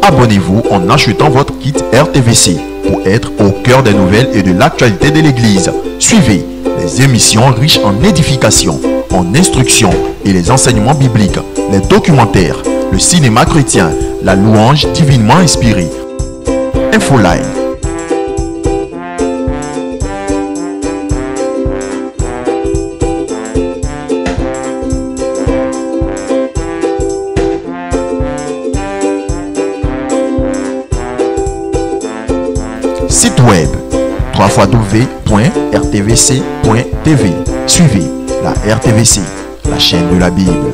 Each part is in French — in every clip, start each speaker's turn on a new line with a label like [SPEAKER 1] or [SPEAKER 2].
[SPEAKER 1] Abonnez-vous en achetant votre kit RTVC pour être au cœur des nouvelles et de l'actualité de l'Église. Suivez les émissions riches en édification, en instruction et les enseignements bibliques, les documentaires, le cinéma chrétien, la louange divinement inspirée. Infoline. Site web www.rtvc.tv. Suivez la RTVC, la chaîne de la Bible.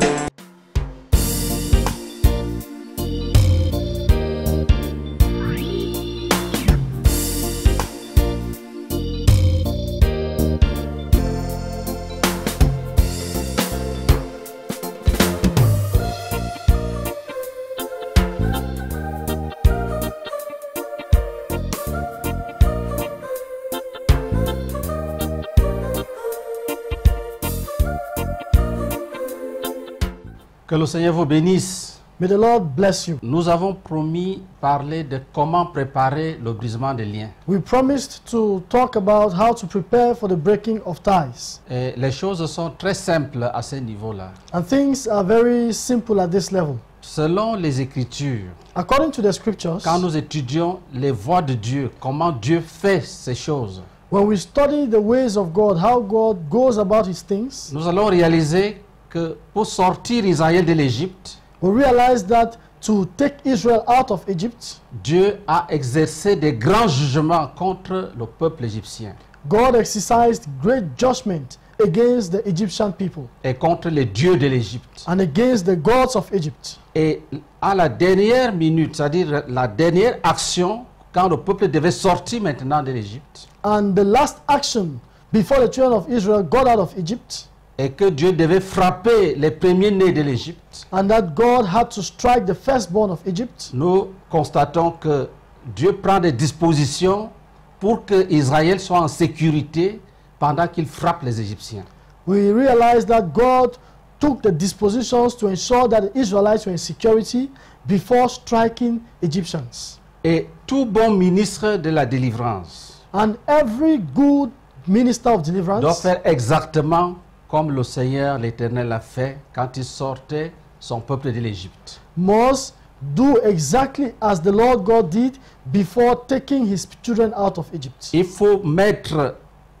[SPEAKER 2] Que le Seigneur vous bénisse.
[SPEAKER 3] May the Lord bless you.
[SPEAKER 2] Nous avons promis parler de comment préparer le brisement des liens.
[SPEAKER 3] We promised to talk about how to prepare for the breaking of ties.
[SPEAKER 2] Et les choses sont très simples à ce niveau-là.
[SPEAKER 3] And things are very simple at this level.
[SPEAKER 2] Selon les Écritures,
[SPEAKER 3] According to the scriptures,
[SPEAKER 2] quand nous étudions les voies de Dieu, comment Dieu fait ces choses,
[SPEAKER 3] when we study the ways of God, how God goes about his things,
[SPEAKER 2] nous allons réaliser que pour sortir Israël de l'Égypte,
[SPEAKER 3] we realize that to take Israel out of Egypt,
[SPEAKER 2] Dieu a exercé des grands jugements contre le peuple égyptien
[SPEAKER 3] God exercised great judgment against the Egyptian people
[SPEAKER 2] et contre les dieux de l'Égypte.
[SPEAKER 3] and against the gods of Egypt.
[SPEAKER 2] Et à la dernière minute, c'est-à-dire la dernière action, quand le peuple devait sortir maintenant de l'Égypte,
[SPEAKER 3] And the last action before the children of Israel got out of Egypt,
[SPEAKER 2] et que Dieu devait frapper les premiers-nés de l'Égypte,
[SPEAKER 3] and that God had to strike the firstborn of Egypt,
[SPEAKER 2] nous constatons que Dieu prend des dispositions pour que Israël soit en sécurité pendant qu'il frappe les Égyptiens.
[SPEAKER 3] we realize that God took the dispositions to ensure that the Israelites were in security before striking Egyptians.
[SPEAKER 2] Et tout bon ministre de la délivrance
[SPEAKER 3] And every good minister of
[SPEAKER 2] doit
[SPEAKER 3] deliverance
[SPEAKER 2] faire exactement comme le Seigneur l'Éternel a fait quand il sortait son peuple de l'Égypte.
[SPEAKER 3] must do exactly as the Lord God did before taking his children out of Egypt.
[SPEAKER 2] Il faut mettre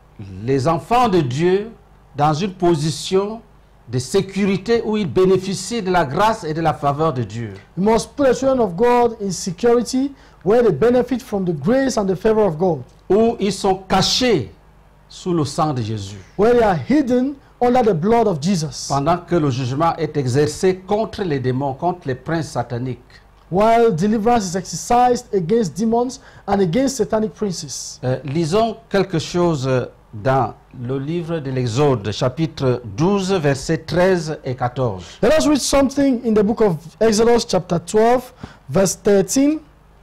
[SPEAKER 2] les enfants de Dieu dans une position de sécurité où ils bénéficient de la grâce et de la faveur de Dieu.
[SPEAKER 3] We must put the children of God in security where they benefit from the grace and the favor of God,
[SPEAKER 2] Où ils sont cachés sous le sang de Jésus.
[SPEAKER 3] where they are hidden under the blood of Jesus,
[SPEAKER 2] Pendant que le jugement est exercé contre les démons, contre les princes sataniques.
[SPEAKER 3] while deliverance is exercised against demons and against satanic princes.
[SPEAKER 2] Lisons quelque chose dans le livre de l'Exode, chapitre 12, versets 13 et 14.
[SPEAKER 3] Let us read something in the book of Exodus chapter 12, verse 13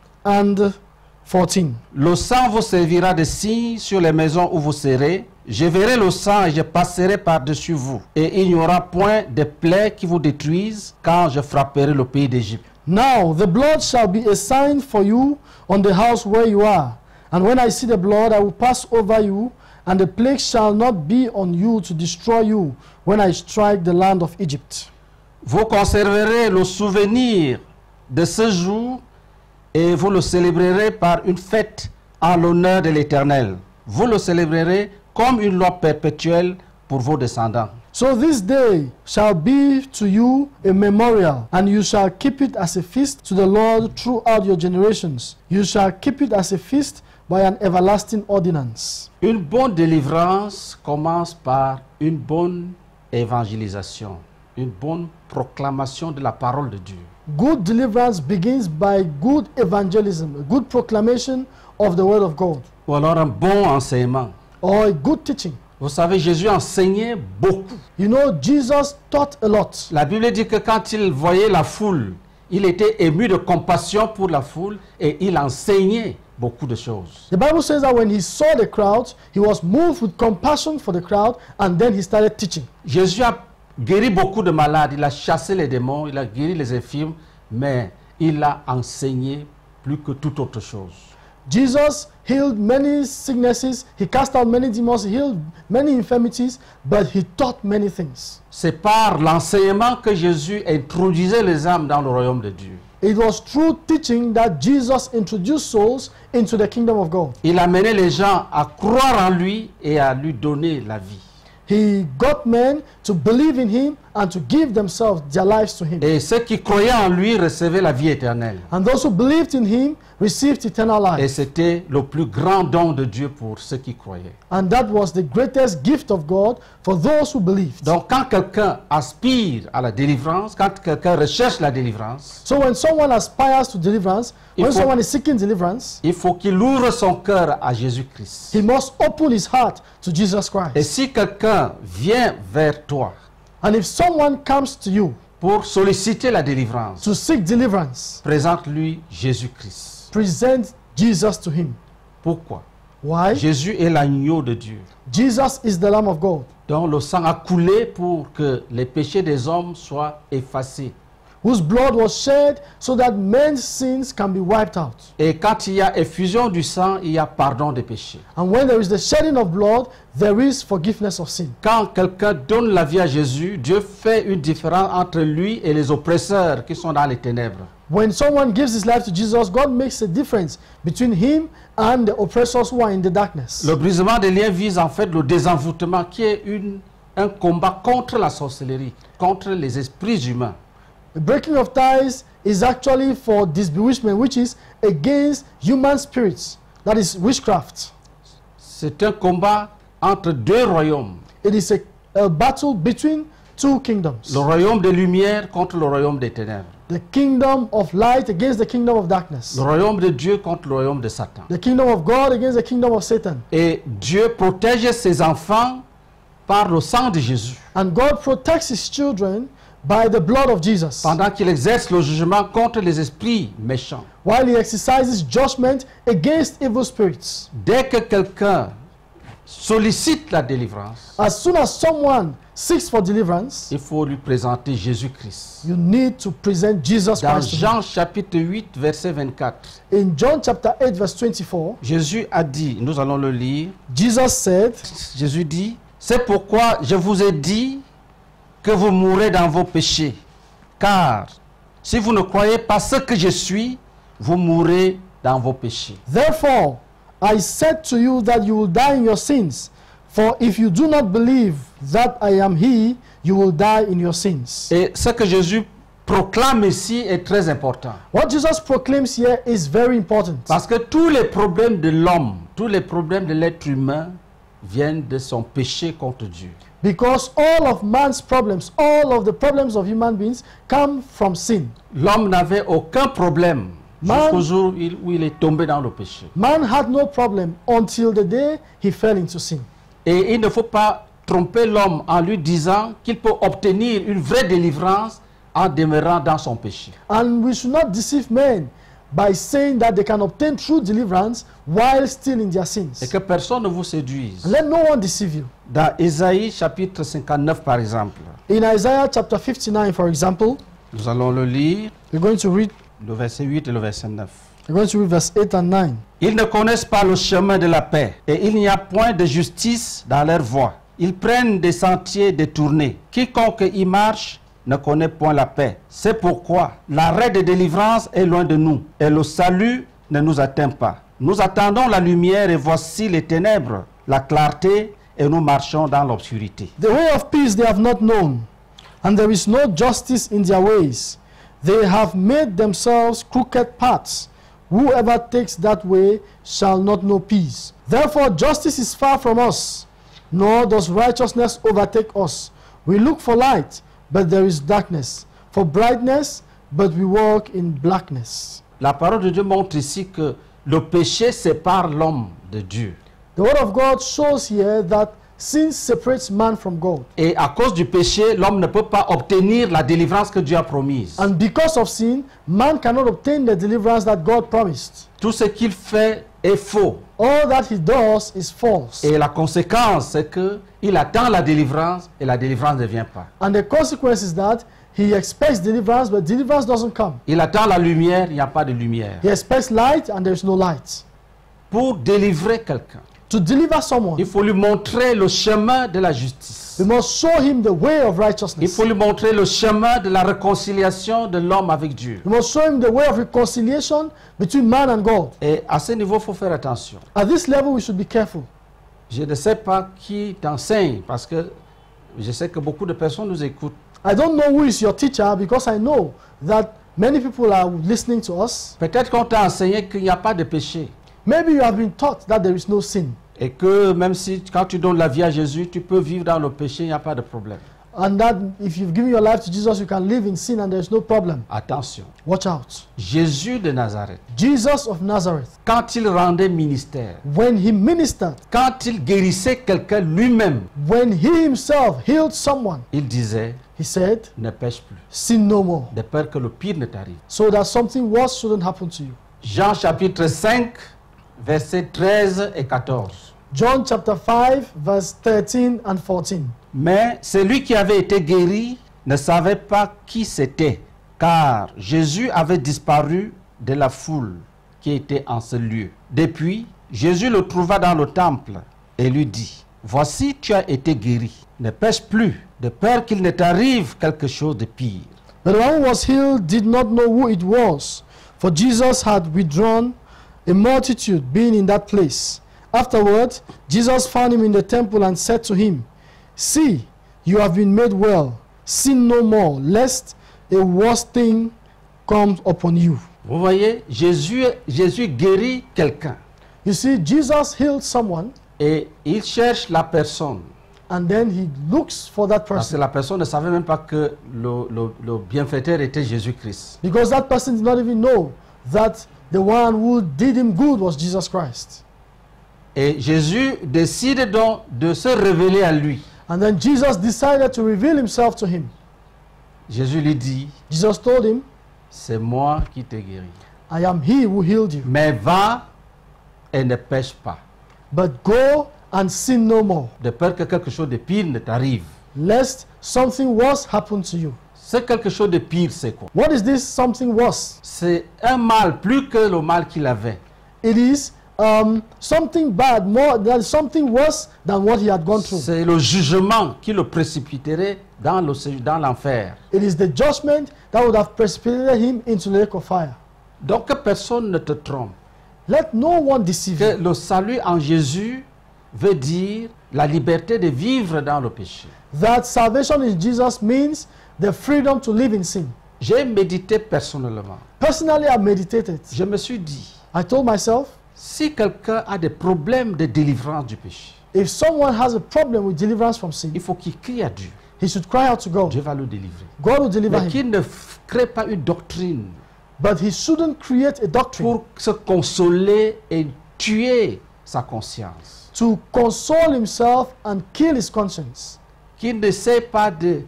[SPEAKER 3] and 14.
[SPEAKER 2] Le sang vous servira de signe sur les maisons où vous serez. Je verrai le sang et je passerai par-dessus vous. Et il n'y aura point de plaies qui vous détruisent quand je frapperai le pays d'Égypte.
[SPEAKER 3] Now the blood shall be a sign for you on the house where you are. And when I see the blood, I will pass over you, and the plague shall not be on you to destroy you when I strike the land of Egypt.
[SPEAKER 2] Vous conserverez le souvenir de ce jour et vous le célébrerez par une fête en l'honneur de l'Éternel. Vous le célébrerez comme une loi perpétuelle pour vos descendants.
[SPEAKER 3] So this day shall be to you a memorial, and you shall keep it as a feast to the Lord throughout your generations. You shall keep it as a feast by an everlasting ordinance.
[SPEAKER 2] Une bonne délivrance commence par une bonne évangélisation, une bonne proclamation de la parole de Dieu.
[SPEAKER 3] Good deliverance begins by good evangelism, a good proclamation of the word of God,
[SPEAKER 2] Ou alors un bon enseignement.
[SPEAKER 3] or a good teaching.
[SPEAKER 2] Vous savez, Jésus enseignait beaucoup.
[SPEAKER 3] You know, Jesus taught a lot.
[SPEAKER 2] La Bible dit que quand il voyait la foule, il était ému de compassion pour la foule et il enseignait beaucoup de choses.
[SPEAKER 3] The Bible says that when he saw the crowd, he was moved with compassion for the crowd, and then he started teaching.
[SPEAKER 2] Jésus a guéri beaucoup de malades, il a chassé les démons, il a guéri les infirmes, mais il a enseigné plus que toute autre chose.
[SPEAKER 3] Jesus healed many sicknesses, he cast out many demons, he healed many infirmities, but he taught many things.
[SPEAKER 2] C'est par l'enseignement que Jésus introduisait les âmes dans le royaume de Dieu.
[SPEAKER 3] It was through teaching that Jesus introduced souls into the kingdom of God.
[SPEAKER 2] Il amenait les gens à croire en lui et à lui donner la vie.
[SPEAKER 3] He got men to believe in him and to give themselves, their lives to him.
[SPEAKER 2] Et ceux qui croyaient en lui recevaient la vie éternelle.
[SPEAKER 3] And those who believed in him received eternal
[SPEAKER 2] Et
[SPEAKER 3] life.
[SPEAKER 2] c'était le plus grand don de Dieu pour ceux qui croyaient.
[SPEAKER 3] And that was the greatest gift of God for those who believed.
[SPEAKER 2] Donc quand quelqu'un aspire à la délivrance, quand quelqu'un recherche la délivrance,
[SPEAKER 3] So when someone aspires to deliverance,
[SPEAKER 2] Il
[SPEAKER 3] when
[SPEAKER 2] faut-
[SPEAKER 3] someone is seeking deliverance,
[SPEAKER 2] il faut qu'il ouvre son cœur à Jésus-Christ.
[SPEAKER 3] he must open his heart to Jesus
[SPEAKER 2] Et
[SPEAKER 3] Christ.
[SPEAKER 2] si quelqu'un vient vers toi
[SPEAKER 3] And if someone comes to you
[SPEAKER 2] pour solliciter la délivrance,
[SPEAKER 3] to seek deliverance,
[SPEAKER 2] présente-lui Jésus-Christ.
[SPEAKER 3] present Jesus to him.
[SPEAKER 2] Pourquoi?
[SPEAKER 3] Why?
[SPEAKER 2] Jésus est l'agneau de Dieu,
[SPEAKER 3] Jesus is the Lamb of God,
[SPEAKER 2] dont le sang a coulé pour que les péchés des hommes soient effacés.
[SPEAKER 3] whose blood was shed so that men's sins can be wiped out.
[SPEAKER 2] Et quand il y a effusion du sang, il y a pardon des péchés.
[SPEAKER 3] And when there is the shedding of blood, there is forgiveness of sin.
[SPEAKER 2] Quand quelqu'un donne la vie à Jésus, Dieu fait une différence entre lui et les oppresseurs qui sont dans les ténèbres.
[SPEAKER 3] When someone gives his life to Jesus, God makes a difference between him and the oppressors who are in the darkness.
[SPEAKER 2] Le brisement des liens vise en fait le désenvoûtement, qui est un combat contre la sorcellerie, contre les esprits humains.
[SPEAKER 3] The breaking of ties is actually for this bewitchment, which is against human spirits, that is witchcraft.
[SPEAKER 2] C'est un combat entre deux royaumes.
[SPEAKER 3] It is a battle between two kingdoms.
[SPEAKER 2] Le royaume des lumières contre le royaume des ténèbres.
[SPEAKER 3] The kingdom of light against the kingdom of darkness.
[SPEAKER 2] Le royaume de Dieu contre le royaume de Satan.
[SPEAKER 3] The kingdom of God against the kingdom of Satan.
[SPEAKER 2] Et Dieu protège ses enfants par le sang de Jésus.
[SPEAKER 3] And God protects his children by the blood of Jesus,
[SPEAKER 2] Pendant qu'il exerce le jugement contre les esprits méchants.
[SPEAKER 3] while he exercises judgment against evil spirits.
[SPEAKER 2] Dès que quelqu'un sollicite la délivrance,
[SPEAKER 3] As soon as someone seeks for deliverance,
[SPEAKER 2] il faut lui présenter Jésus-Christ.
[SPEAKER 3] you need to present Jesus
[SPEAKER 2] Dans
[SPEAKER 3] Christ to him.
[SPEAKER 2] Jean chapitre 8, verset 24,
[SPEAKER 3] In John chapter 8 verse 24,
[SPEAKER 2] Jésus a dit, nous allons le lire,
[SPEAKER 3] Jesus said,
[SPEAKER 2] Jésus dit, c'est pourquoi je vous ai dit que vous mourrez dans vos péchés. Car si vous ne croyez pas ce que je suis, vous mourrez dans vos péchés.
[SPEAKER 3] "Therefore I said to you that you will die in your sins, for if you do not believe that I am he, you will die in your sins."
[SPEAKER 2] Et ce que Jésus proclame ici est très important.
[SPEAKER 3] What Jesus proclaims here is very important,
[SPEAKER 2] Parce que tous les problèmes de l'homme, tous les problèmes de l'être humain viennent de son péché contre Dieu.
[SPEAKER 3] because all of man's problems, all of the problems of human beings come from sin.
[SPEAKER 2] L'homme n'avait aucun problème
[SPEAKER 3] Man-
[SPEAKER 2] jusqu'au jour où il est tombé dans le péché.
[SPEAKER 3] Man had no problem until the day he fell into sin.
[SPEAKER 2] Et il ne faut pas tromper l'homme en lui disant qu'il peut obtenir une vraie délivrance en demeurant dans son péché.
[SPEAKER 3] And we should not deceive men by saying that they can obtain true deliverance while still in their
[SPEAKER 2] Et
[SPEAKER 3] sins.
[SPEAKER 2] que personne ne vous séduise.
[SPEAKER 3] Let no one deceive you.
[SPEAKER 2] Dans Ésaïe chapitre 59 par exemple,
[SPEAKER 3] In Isaiah chapter 59, for example,
[SPEAKER 2] nous allons le lire,
[SPEAKER 3] we're going to read,
[SPEAKER 2] le verset 8 et le verset 9.
[SPEAKER 3] we're going to read verse 8 and 9.
[SPEAKER 2] Ils ne connaissent pas le chemin de la paix et il n'y a point de justice dans leur voie. Ils prennent des sentiers détournés. Quiconque y marche ne connaît point la paix. C'est pourquoi l'arrêt de délivrance est loin de nous et le salut ne nous atteint pas. Nous attendons la lumière et voici les ténèbres, la clarté et nous marchons dans l'obscurité.
[SPEAKER 3] The way of peace they have not known, and there is no justice in their ways. They have made themselves crooked paths. Whoever takes that way shall not know peace. Therefore justice is far from us, nor does righteousness overtake us. We look for light, but there is darkness. For brightness, but we walk in blackness.
[SPEAKER 2] La parole de Dieu montre ici que le péché sépare l'homme de Dieu.
[SPEAKER 3] The word of God shows here that sin separates man from God.
[SPEAKER 2] Et à cause du péché, l'homme ne peut pas obtenir la délivrance que Dieu a promise.
[SPEAKER 3] And because of sin, man cannot obtain the deliverance that God promised.
[SPEAKER 2] Tout ce qu'il fait est faux.
[SPEAKER 3] All that he does is false.
[SPEAKER 2] Et la conséquence, c'est qu'il attend la délivrance et la délivrance ne vient pas.
[SPEAKER 3] And the consequence is that He expects deliverance, but deliverance doesn't come.
[SPEAKER 2] Il attend la lumière, il n'y a pas de lumière.
[SPEAKER 3] He expects light, and there's no light.
[SPEAKER 2] Pour délivrer quelqu'un,
[SPEAKER 3] To deliver someone,
[SPEAKER 2] il faut lui montrer le chemin de la justice.
[SPEAKER 3] we must show him the way of
[SPEAKER 2] Il
[SPEAKER 3] righteousness.
[SPEAKER 2] faut lui montrer le chemin de la réconciliation de l'homme avec Dieu.
[SPEAKER 3] We must show him the way of reconciliation between man and God.
[SPEAKER 2] Et à ce niveau, il faut faire attention.
[SPEAKER 3] At this level, we should be careful.
[SPEAKER 2] Je ne sais pas qui t'enseigne, parce que je sais que beaucoup de personnes nous écoutent.
[SPEAKER 3] I don't know who is your teacher, because I know that many people are listening to us.
[SPEAKER 2] Peut-être qu'on t'a enseigné qu'il n'y a pas de péché.
[SPEAKER 3] Maybe you have been taught that there is no sin,
[SPEAKER 2] Et que même si quand tu donnes la vie à Jésus, tu peux vivre dans le péché, il n'y a pas de problème.
[SPEAKER 3] and that if you've given your life to Jesus, you can live in sin and there's no problem.
[SPEAKER 2] Attention.
[SPEAKER 3] Watch out.
[SPEAKER 2] Jésus de Nazareth,
[SPEAKER 3] Jesus of Nazareth,
[SPEAKER 2] quand il rendait ministère,
[SPEAKER 3] when he ministered,
[SPEAKER 2] quand il guérissait quelqu'un lui-même,
[SPEAKER 3] when he himself healed someone,
[SPEAKER 2] il disait,
[SPEAKER 3] he said,
[SPEAKER 2] ne pêche plus,
[SPEAKER 3] sin no more,
[SPEAKER 2] de peur que le pire ne t'arrive.
[SPEAKER 3] so that something worse shouldn't happen to you.
[SPEAKER 2] Jean chapitre 5, versets 13 et 14.
[SPEAKER 3] John chapter 5, verse 13 and 14.
[SPEAKER 2] Mais celui qui avait été guéri ne savait pas qui c'était, car Jésus avait disparu de la foule qui était en ce lieu. Depuis, Jésus le trouva dans le temple et lui dit, « Voici, tu as été guéri. Ne pêche plus, de peur qu'il ne t'arrive quelque chose de pire. »
[SPEAKER 3] But the one who was healed did not know who it was, for Jesus had withdrawn, a multitude being in that place. Afterward, Jesus found him in the temple and said to him, See, you have been made well. Sin no more, lest a worse thing comes upon you.
[SPEAKER 2] Vous voyez, Jésus guérit quelqu'un
[SPEAKER 3] You see, Jesus healed someone,
[SPEAKER 2] et il cherche la personne.
[SPEAKER 3] and then he looks for that
[SPEAKER 2] Parce que
[SPEAKER 3] person.
[SPEAKER 2] la personne ne savait même pas que le bienfaiteur était Jésus-Christ.
[SPEAKER 3] Because that person did not even know that the one who did him good was Jesus Christ.
[SPEAKER 2] Et Jésus décide donc de se révéler à lui.
[SPEAKER 3] And then Jesus decided to reveal himself to him.
[SPEAKER 2] Jésus lui dit,
[SPEAKER 3] Jesus told him,
[SPEAKER 2] c'est moi qui t'ai guéri.
[SPEAKER 3] I am he who healed you.
[SPEAKER 2] Mais va et ne pêche pas,
[SPEAKER 3] But go and sin no more,
[SPEAKER 2] de peur que quelque chose de pire ne t'arrive.
[SPEAKER 3] lest something worse happen to you.
[SPEAKER 2] C'est quelque chose de pire, c'est quoi?
[SPEAKER 3] What is this something worse?
[SPEAKER 2] C'est un mal plus que le mal qu'il avait.
[SPEAKER 3] It is something bad, than something worse than what he had gone through.
[SPEAKER 2] C'est le jugement qui le précipiterait dans l'enfer.
[SPEAKER 3] It is the judgment that would have precipitated him into the lake of fire.
[SPEAKER 2] Donc que personne ne te trompe.
[SPEAKER 3] Let no one deceive
[SPEAKER 2] Que
[SPEAKER 3] you.
[SPEAKER 2] le salut en Jésus veut dire la liberté de vivre dans le péché.
[SPEAKER 3] That salvation in Jesus means the freedom to live in sin.
[SPEAKER 2] J'ai médité personnellement.
[SPEAKER 3] Personally, I meditated.
[SPEAKER 2] Je me suis dit,
[SPEAKER 3] I told myself,
[SPEAKER 2] si quelqu'un a des problèmes de délivrance du péché,
[SPEAKER 3] if someone has a problem with deliverance from sin,
[SPEAKER 2] il faut qu'il crie à Dieu.
[SPEAKER 3] he should cry out to God.
[SPEAKER 2] Dieu va le délivrer.
[SPEAKER 3] God will deliver
[SPEAKER 2] Mais
[SPEAKER 3] him.
[SPEAKER 2] qu'il ne crée pas une doctrine
[SPEAKER 3] But he shouldn't create a doctrine
[SPEAKER 2] pour se consoler et tuer sa conscience.
[SPEAKER 3] to console himself and kill his conscience.
[SPEAKER 2] Qu'il n'essaie pas de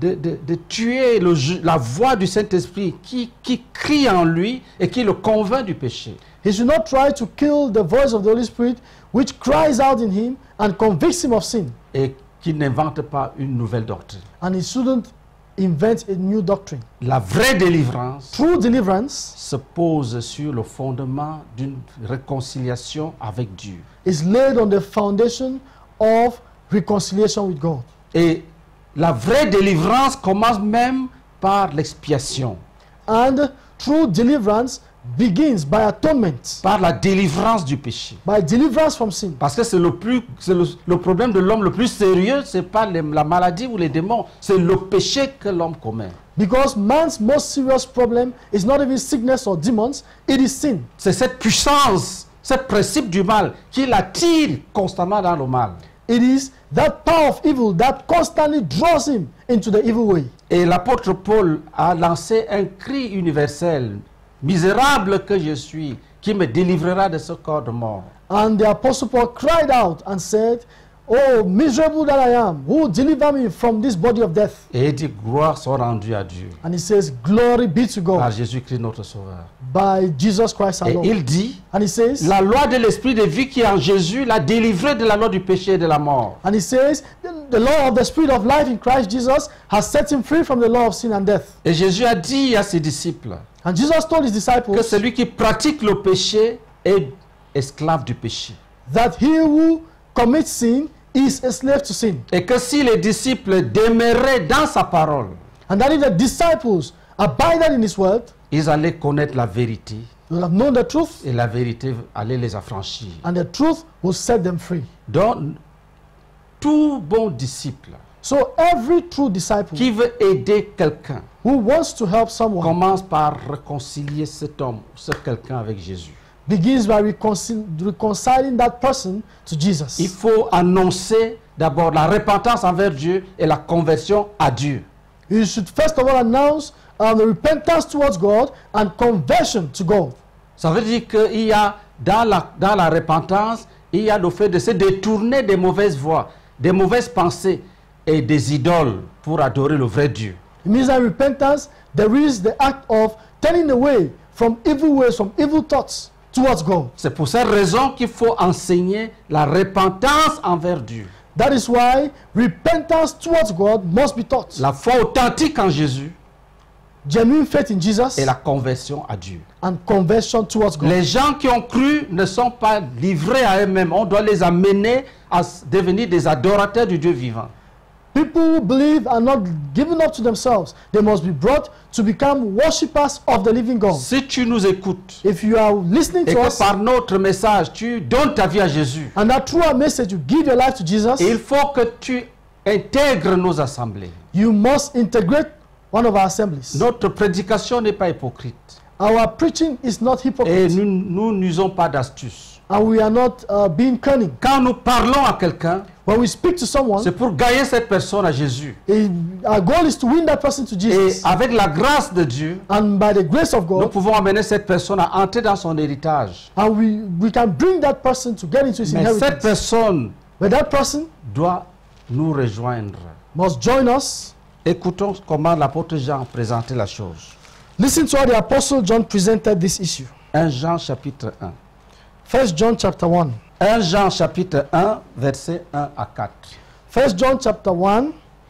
[SPEAKER 2] tuer la voix du Saint-Esprit qui crie en lui et qui le convainc du péché.
[SPEAKER 3] He should not try to kill the voice of the Holy Spirit, which cries out in him and convicts him of sin.
[SPEAKER 2] Et qu'il n'invente pas une nouvelle doctrine.
[SPEAKER 3] And he shouldn't invent a new doctrine.
[SPEAKER 2] La vraie délivrance
[SPEAKER 3] True deliverance
[SPEAKER 2] se pose sur le fondement d'une réconciliation avec Dieu.
[SPEAKER 3] is laid on the foundation of reconciliation with God.
[SPEAKER 2] Et la vraie délivrance commence même par l'expiation,
[SPEAKER 3] And true deliverance begins by atonement,
[SPEAKER 2] par la délivrance du péché.
[SPEAKER 3] by deliverance from sin.
[SPEAKER 2] Parce que c'est le problème de l'homme le plus sérieux, c'est pas la maladie ou les démons, c'est le péché que l'homme commet.
[SPEAKER 3] Because man's most serious problem is not even sickness or demons, it is sin.
[SPEAKER 2] C'est cette puissance, ce principe du mal qui l'attire constamment dans le mal.
[SPEAKER 3] It is that power of evil that constantly draws him into the evil way.
[SPEAKER 2] Et l'apôtre Paul a lancé un cri universel. Misérable que je suis, qui me délivrera de ce corps de mort.
[SPEAKER 3] And the apostle Paul cried out and said, oh, miserable that I am, who will deliver me from this body of death?
[SPEAKER 2] Et il dit, gloire soit rendue à Dieu,
[SPEAKER 3] And he says, glory be to
[SPEAKER 2] par
[SPEAKER 3] God
[SPEAKER 2] Jésus-Christ notre Sauveur.
[SPEAKER 3] by Jesus Christ our
[SPEAKER 2] Et
[SPEAKER 3] Lord.
[SPEAKER 2] il dit,
[SPEAKER 3] And he says,
[SPEAKER 2] la loi de l'esprit de vie qui est en Jésus l'a délivré de la loi du péché et de la mort.
[SPEAKER 3] and he says, the law of the Spirit of life in Christ Jesus has set him free from the law of sin and death.
[SPEAKER 2] Et Jésus a dit à ses disciples
[SPEAKER 3] And Jesus told his
[SPEAKER 2] que
[SPEAKER 3] disciples
[SPEAKER 2] celui qui pratique le péché est esclave du péché.
[SPEAKER 3] that he who commits sin is a slave to sin.
[SPEAKER 2] Et que si les disciples demeuraient dans sa parole,
[SPEAKER 3] And that if the disciples abided in his word,
[SPEAKER 2] ils allaient connaître la vérité
[SPEAKER 3] they will have known the truth,
[SPEAKER 2] et la vérité allait les affranchir.
[SPEAKER 3] and the truth will set them free.
[SPEAKER 2] Donc, tout bon disciple
[SPEAKER 3] So every true disciple
[SPEAKER 2] qui veut aider quelqu'un
[SPEAKER 3] who wants to help someone
[SPEAKER 2] commence par réconcilier cet homme, ce quelqu'un avec Jésus.
[SPEAKER 3] begins by reconciling that person to
[SPEAKER 2] Il
[SPEAKER 3] Jesus.
[SPEAKER 2] faut annoncer d'abord la repentance envers Dieu et la conversion à Dieu.
[SPEAKER 3] You should first of all announce the repentance towards God and conversion to God.
[SPEAKER 2] Ça veut dire qu'il y a dans la repentance, il y a le fait de se détourner des mauvaises voies, des mauvaises pensées et des idoles pour adorer le vrai Dieu.
[SPEAKER 3] It means that repentance, there is the act of turning away from evil ways, from evil thoughts towards God.
[SPEAKER 2] C'est pour cette raison qu'il faut enseigner la repentance envers Dieu.
[SPEAKER 3] That is why repentance towards God must be taught.
[SPEAKER 2] La foi authentique en Jésus
[SPEAKER 3] Genuine faith in Jesus
[SPEAKER 2] et la conversion à Dieu.
[SPEAKER 3] and conversion towards God.
[SPEAKER 2] Les gens qui ont cru ne sont pas livrés à eux-mêmes. On doit les amener à devenir des adorateurs du Dieu vivant.
[SPEAKER 3] People who believe are not given up to themselves. They must be brought to become worshippers of the living God.
[SPEAKER 2] Si tu nous écoutes
[SPEAKER 3] If you are listening
[SPEAKER 2] et
[SPEAKER 3] to
[SPEAKER 2] que
[SPEAKER 3] us
[SPEAKER 2] par notre message, tu donnes ta vie à Jésus,
[SPEAKER 3] and that through our message you give your life to Jesus,
[SPEAKER 2] il faut que tu intègres nos assemblées.
[SPEAKER 3] you must integrate one of our assemblies.
[SPEAKER 2] Notre prédication n'est pas hypocrite.
[SPEAKER 3] Our preaching is not
[SPEAKER 2] Et
[SPEAKER 3] hypocrite,
[SPEAKER 2] nous n'usons pas d'astuces.
[SPEAKER 3] and we are not being cunning.
[SPEAKER 2] Quand nous parlons à quelqu'un,
[SPEAKER 3] When we speak to someone,
[SPEAKER 2] c'est pour gagner cette personne à Jésus.
[SPEAKER 3] our goal is to win that person to
[SPEAKER 2] Et
[SPEAKER 3] Jesus.
[SPEAKER 2] avec la grâce de Dieu,
[SPEAKER 3] And by the grace of
[SPEAKER 2] nous
[SPEAKER 3] God,
[SPEAKER 2] pouvons amener cette personne à entrer dans son héritage.
[SPEAKER 3] and we can bring that person to get into his
[SPEAKER 2] Mais cette
[SPEAKER 3] inheritance.
[SPEAKER 2] personne
[SPEAKER 3] But that person
[SPEAKER 2] doit nous rejoindre.
[SPEAKER 3] must join us.
[SPEAKER 2] Écoutons comment l'apôtre Jean présentait la chose.
[SPEAKER 3] Listen to how the Apostle John presented this issue.
[SPEAKER 2] 1 Jean chapitre 1.
[SPEAKER 3] 1 John chapter 1.
[SPEAKER 2] 1 Jean chapitre 1, versets 1 à 4.
[SPEAKER 3] 1 John chapter 1,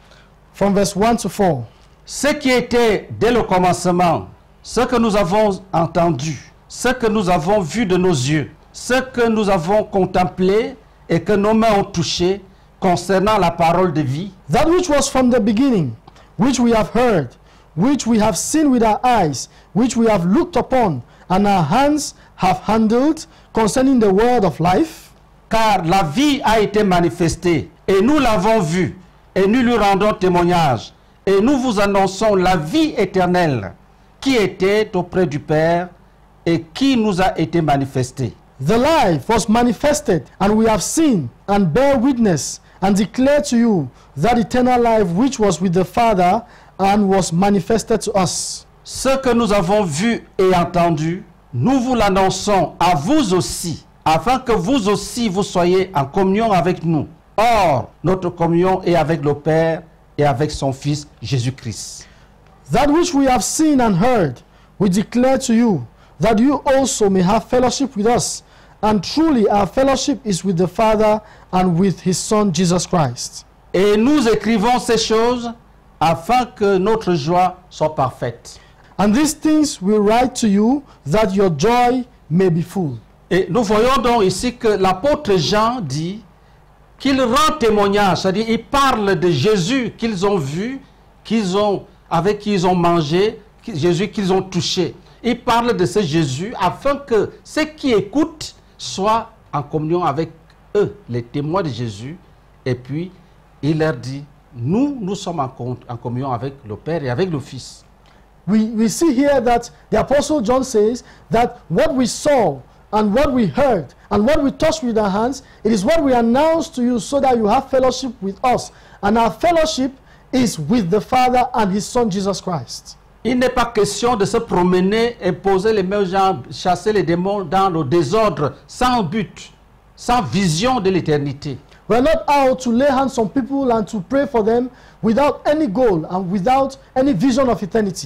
[SPEAKER 3] from verse 1 to 4.
[SPEAKER 2] Ce qui était dès le commencement, ce que nous avons entendu, ce que nous avons vu de nos yeux, ce que nous avons contemplé et que nos mains ont touché concernant la parole de vie,
[SPEAKER 3] That which was from the beginning, which we have heard, which we have seen with our eyes, which we have looked upon, and our hands have handled, concerning the word of life.
[SPEAKER 2] car la vie a été manifestée et nous l'avons vue et nous lui rendons témoignage et nous vous annonçons la vie éternelle qui était auprès du Père et qui nous a été manifestée.
[SPEAKER 3] The life was manifested, and we have seen and bear witness and declare to you that eternal life which was with the Father and was manifested to us.
[SPEAKER 2] Ce que nous avons vu et entendu, nous vous l'annonçons à vous aussi, afin que vous aussi vous soyez en communion avec nous. Or, notre communion est avec le Père et avec son Fils Jésus-Christ.
[SPEAKER 3] That which we have seen and heard, we declare to you, that you also may have fellowship with us. And truly our fellowship is with the Father and with his Son Jesus Christ.
[SPEAKER 2] Et nous écrivons ces choses afin que notre joie soit parfaite.
[SPEAKER 3] And these things we write to you, that your joy may be full.
[SPEAKER 2] Et nous voyons donc ici que l'apôtre Jean dit qu'il rend témoignage, c'est-à-dire il parle de Jésus qu'ils ont vu, avec qui ils ont mangé, Jésus qu'ils ont touché. Il parle de ce Jésus afin que ceux qui écoutent soient en communion avec eux, les témoins de Jésus. Et puis, il leur dit, nous sommes en communion avec le Père et avec le Fils.
[SPEAKER 3] We see here that the Apostle John says that what we saw and what we heard and what we touched with our hands, it is what we announce to you so that you have fellowship with us. And our fellowship is with the Father and his Son Jesus Christ.
[SPEAKER 2] Il n'est pas question de se promener et poser les mains aux gens, chasser les démons dans le désordre, sans but, sans vision de l'éternité.
[SPEAKER 3] We are not out to lay hands on people and to pray for them without any goal and without any vision of eternity.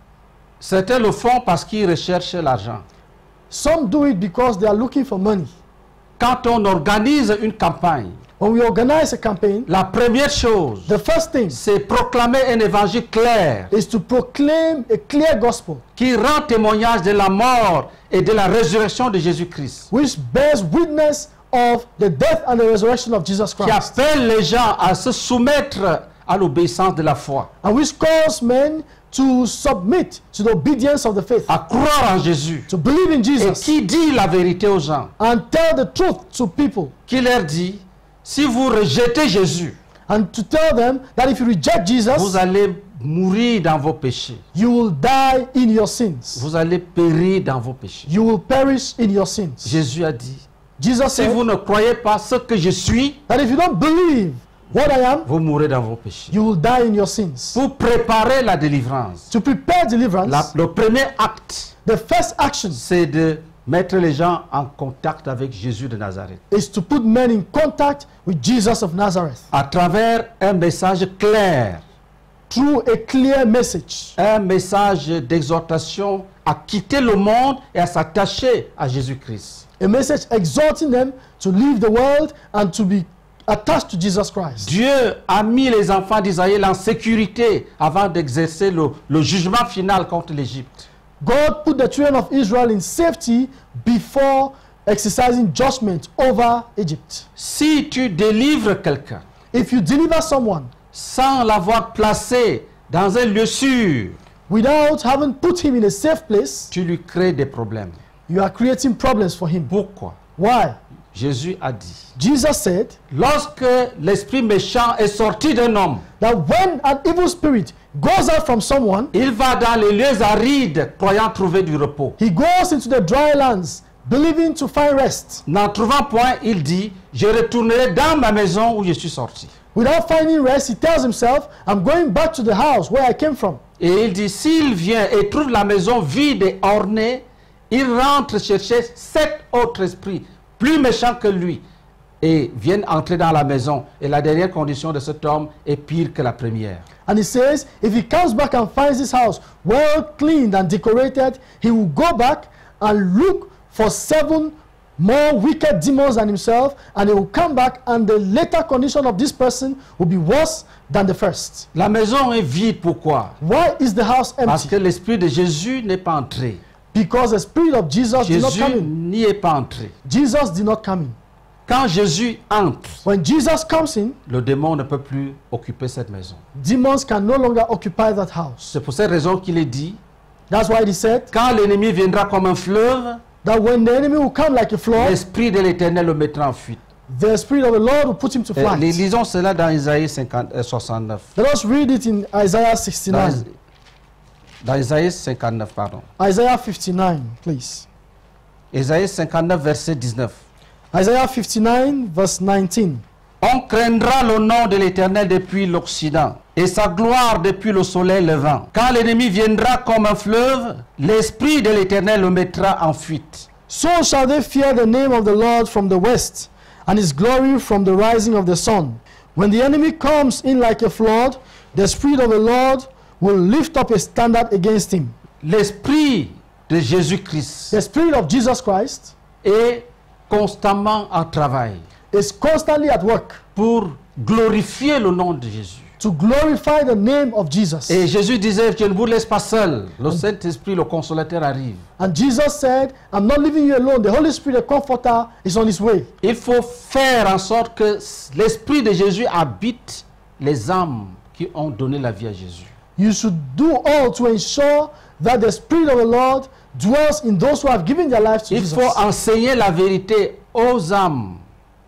[SPEAKER 2] Certains le font parce qu'ils recherchent l'argent.
[SPEAKER 3] Some do it because they are looking for money.
[SPEAKER 2] Quand on organise une campagne,
[SPEAKER 3] When we organize a campaign,
[SPEAKER 2] la première chose,
[SPEAKER 3] the first thing
[SPEAKER 2] c'est proclamer un évangile clair
[SPEAKER 3] is to proclaim a clear gospel
[SPEAKER 2] qui rend témoignage de la mort et de la résurrection de Jésus-Christ,
[SPEAKER 3] which bears witness of the death and the resurrection of Jesus
[SPEAKER 2] qui
[SPEAKER 3] Christ,
[SPEAKER 2] appelle les gens à se soumettre à l'obéissance de la foi,
[SPEAKER 3] and which calls men to submit to the obedience of the faith,
[SPEAKER 2] à croire en Jésus,
[SPEAKER 3] to believe in
[SPEAKER 2] et
[SPEAKER 3] Jesus,
[SPEAKER 2] qui dit la vérité aux gens,
[SPEAKER 3] and tell the truth to people,
[SPEAKER 2] qui leur dit, si vous rejetez Jésus,
[SPEAKER 3] and to tell them that if you reject
[SPEAKER 2] vous
[SPEAKER 3] Jesus,
[SPEAKER 2] allez mourir dans vos péchés,
[SPEAKER 3] you will die in your sins.
[SPEAKER 2] vous allez périr dans vos péchés.
[SPEAKER 3] You will perish in your sins.
[SPEAKER 2] Jésus a dit,
[SPEAKER 3] Jesus
[SPEAKER 2] si
[SPEAKER 3] said
[SPEAKER 2] vous ne croyez pas ce que je suis,
[SPEAKER 3] that if you don't believe what I am,
[SPEAKER 2] vous mourrez dans vos péchés.
[SPEAKER 3] you will die in your sins.
[SPEAKER 2] Pour préparer la délivrance,
[SPEAKER 3] To prepare deliverance,
[SPEAKER 2] le premier acte,
[SPEAKER 3] the first action
[SPEAKER 2] c'est de mettre les gens en contact avec Jésus de Nazareth,
[SPEAKER 3] is to put men in contact with Jesus of Nazareth
[SPEAKER 2] à travers un message clair,
[SPEAKER 3] through a clear message,
[SPEAKER 2] un message d'exhortation à quitter le monde et à s'attacher à Jésus-Christ.
[SPEAKER 3] a message exhorting them to leave the world and to be attached to Jesus Christ.
[SPEAKER 2] Dieu a mis les enfants d'Israël en sécurité avant d'exercer le jugement final contre l'Égypte.
[SPEAKER 3] God put the children of Israel in safety before exercising judgment over Egypt.
[SPEAKER 2] Si tu délivres quelqu'un
[SPEAKER 3] If you deliver someone
[SPEAKER 2] sans l'avoir placé dans un lieu sûr,
[SPEAKER 3] without having put him in a safe place,
[SPEAKER 2] tu lui crées des problèmes.
[SPEAKER 3] you are creating problems for him.
[SPEAKER 2] Pourquoi?
[SPEAKER 3] Why?
[SPEAKER 2] Jésus a dit,
[SPEAKER 3] Jesus said
[SPEAKER 2] lorsque l'esprit méchant est sorti d'un homme,
[SPEAKER 3] that when an evil spirit goes out from someone,
[SPEAKER 2] il va dans les lieux arides croyant trouver du repos.
[SPEAKER 3] he goes into the dry lands believing to find rest.
[SPEAKER 2] N'en trouvant point, il dit, je retournerai dans ma maison où je suis sorti.
[SPEAKER 3] Without finding rest, he tells himself, I'm going back to the house where I came from.
[SPEAKER 2] Et il dit, s'il vient et trouve la maison vide et ornée, il rentre chercher 7 autres esprits, plus méchants que lui, et viennent entrer dans la maison. Et la dernière condition de cet homme est pire que la première.
[SPEAKER 3] And he says, if he comes back and finds this house well cleaned and decorated, he will go back and look for 7 more wicked demons than himself, and he will come back, and the later condition of this person will be worse than the first.
[SPEAKER 2] La maison est vide, pourquoi?
[SPEAKER 3] Why is the house
[SPEAKER 2] Parce
[SPEAKER 3] empty?
[SPEAKER 2] que l'esprit de Jésus n'est pas entré.
[SPEAKER 3] Because the spirit of Jesus did not come
[SPEAKER 2] Jésus
[SPEAKER 3] in.
[SPEAKER 2] n'y est pas entré.
[SPEAKER 3] Jesus did not come in.
[SPEAKER 2] Quand Jésus entre,
[SPEAKER 3] When Jesus comes in,
[SPEAKER 2] le démon ne peut plus occuper cette maison.
[SPEAKER 3] demons can no longer occupy that house.
[SPEAKER 2] C'est pour cette raison qu'il est dit,
[SPEAKER 3] That's why he said
[SPEAKER 2] quand l'ennemi viendra comme un fleuve,
[SPEAKER 3] that when the enemy will come like a flood,
[SPEAKER 2] l'esprit de l'Éternel le mettra en fuite.
[SPEAKER 3] the spirit of the Lord will put him to flight.
[SPEAKER 2] Lisons cela dans Isaïe 69.
[SPEAKER 3] Let us read it in Isaiah 69.
[SPEAKER 2] Dans Isaïe 59, pardon.
[SPEAKER 3] Isaiah 59, please.
[SPEAKER 2] Isaïe 59, verset 19.
[SPEAKER 3] Isaiah 59, verse 19.
[SPEAKER 2] On craindra le nom de l'Éternel depuis l'Occident et sa gloire depuis le soleil levant. Quand l'ennemi viendra comme un fleuve, l'esprit de l'Éternel le mettra en fuite.
[SPEAKER 3] So shall they fear the name of the Lord from the west, and his glory from the rising of the sun. When the enemy comes in like a flood, the spirit of the Lord will lift up a standard against him.
[SPEAKER 2] L'esprit de Jésus-Christ
[SPEAKER 3] The spirit of Jesus Christ
[SPEAKER 2] est constamment en travail
[SPEAKER 3] is constantly at work
[SPEAKER 2] pour glorifier le nom de Jésus.
[SPEAKER 3] to glorify the name of Jesus.
[SPEAKER 2] Et Jésus disait, je ne vous laisse pas seul. Le Saint-Esprit, le consolateur, arrive.
[SPEAKER 3] And Jesus said, I'm not leaving you alone. The Holy Spirit, the Comforter, is on his way.
[SPEAKER 2] Il faut faire en sorte que l'Esprit de Jésus habite les âmes qui ont donné la vie à Jésus.
[SPEAKER 3] You should do all to ensure that the Spirit of the Lord dwells in those who have given their lives to
[SPEAKER 2] Il
[SPEAKER 3] Jesus.
[SPEAKER 2] faut enseigner la vérité aux âmes.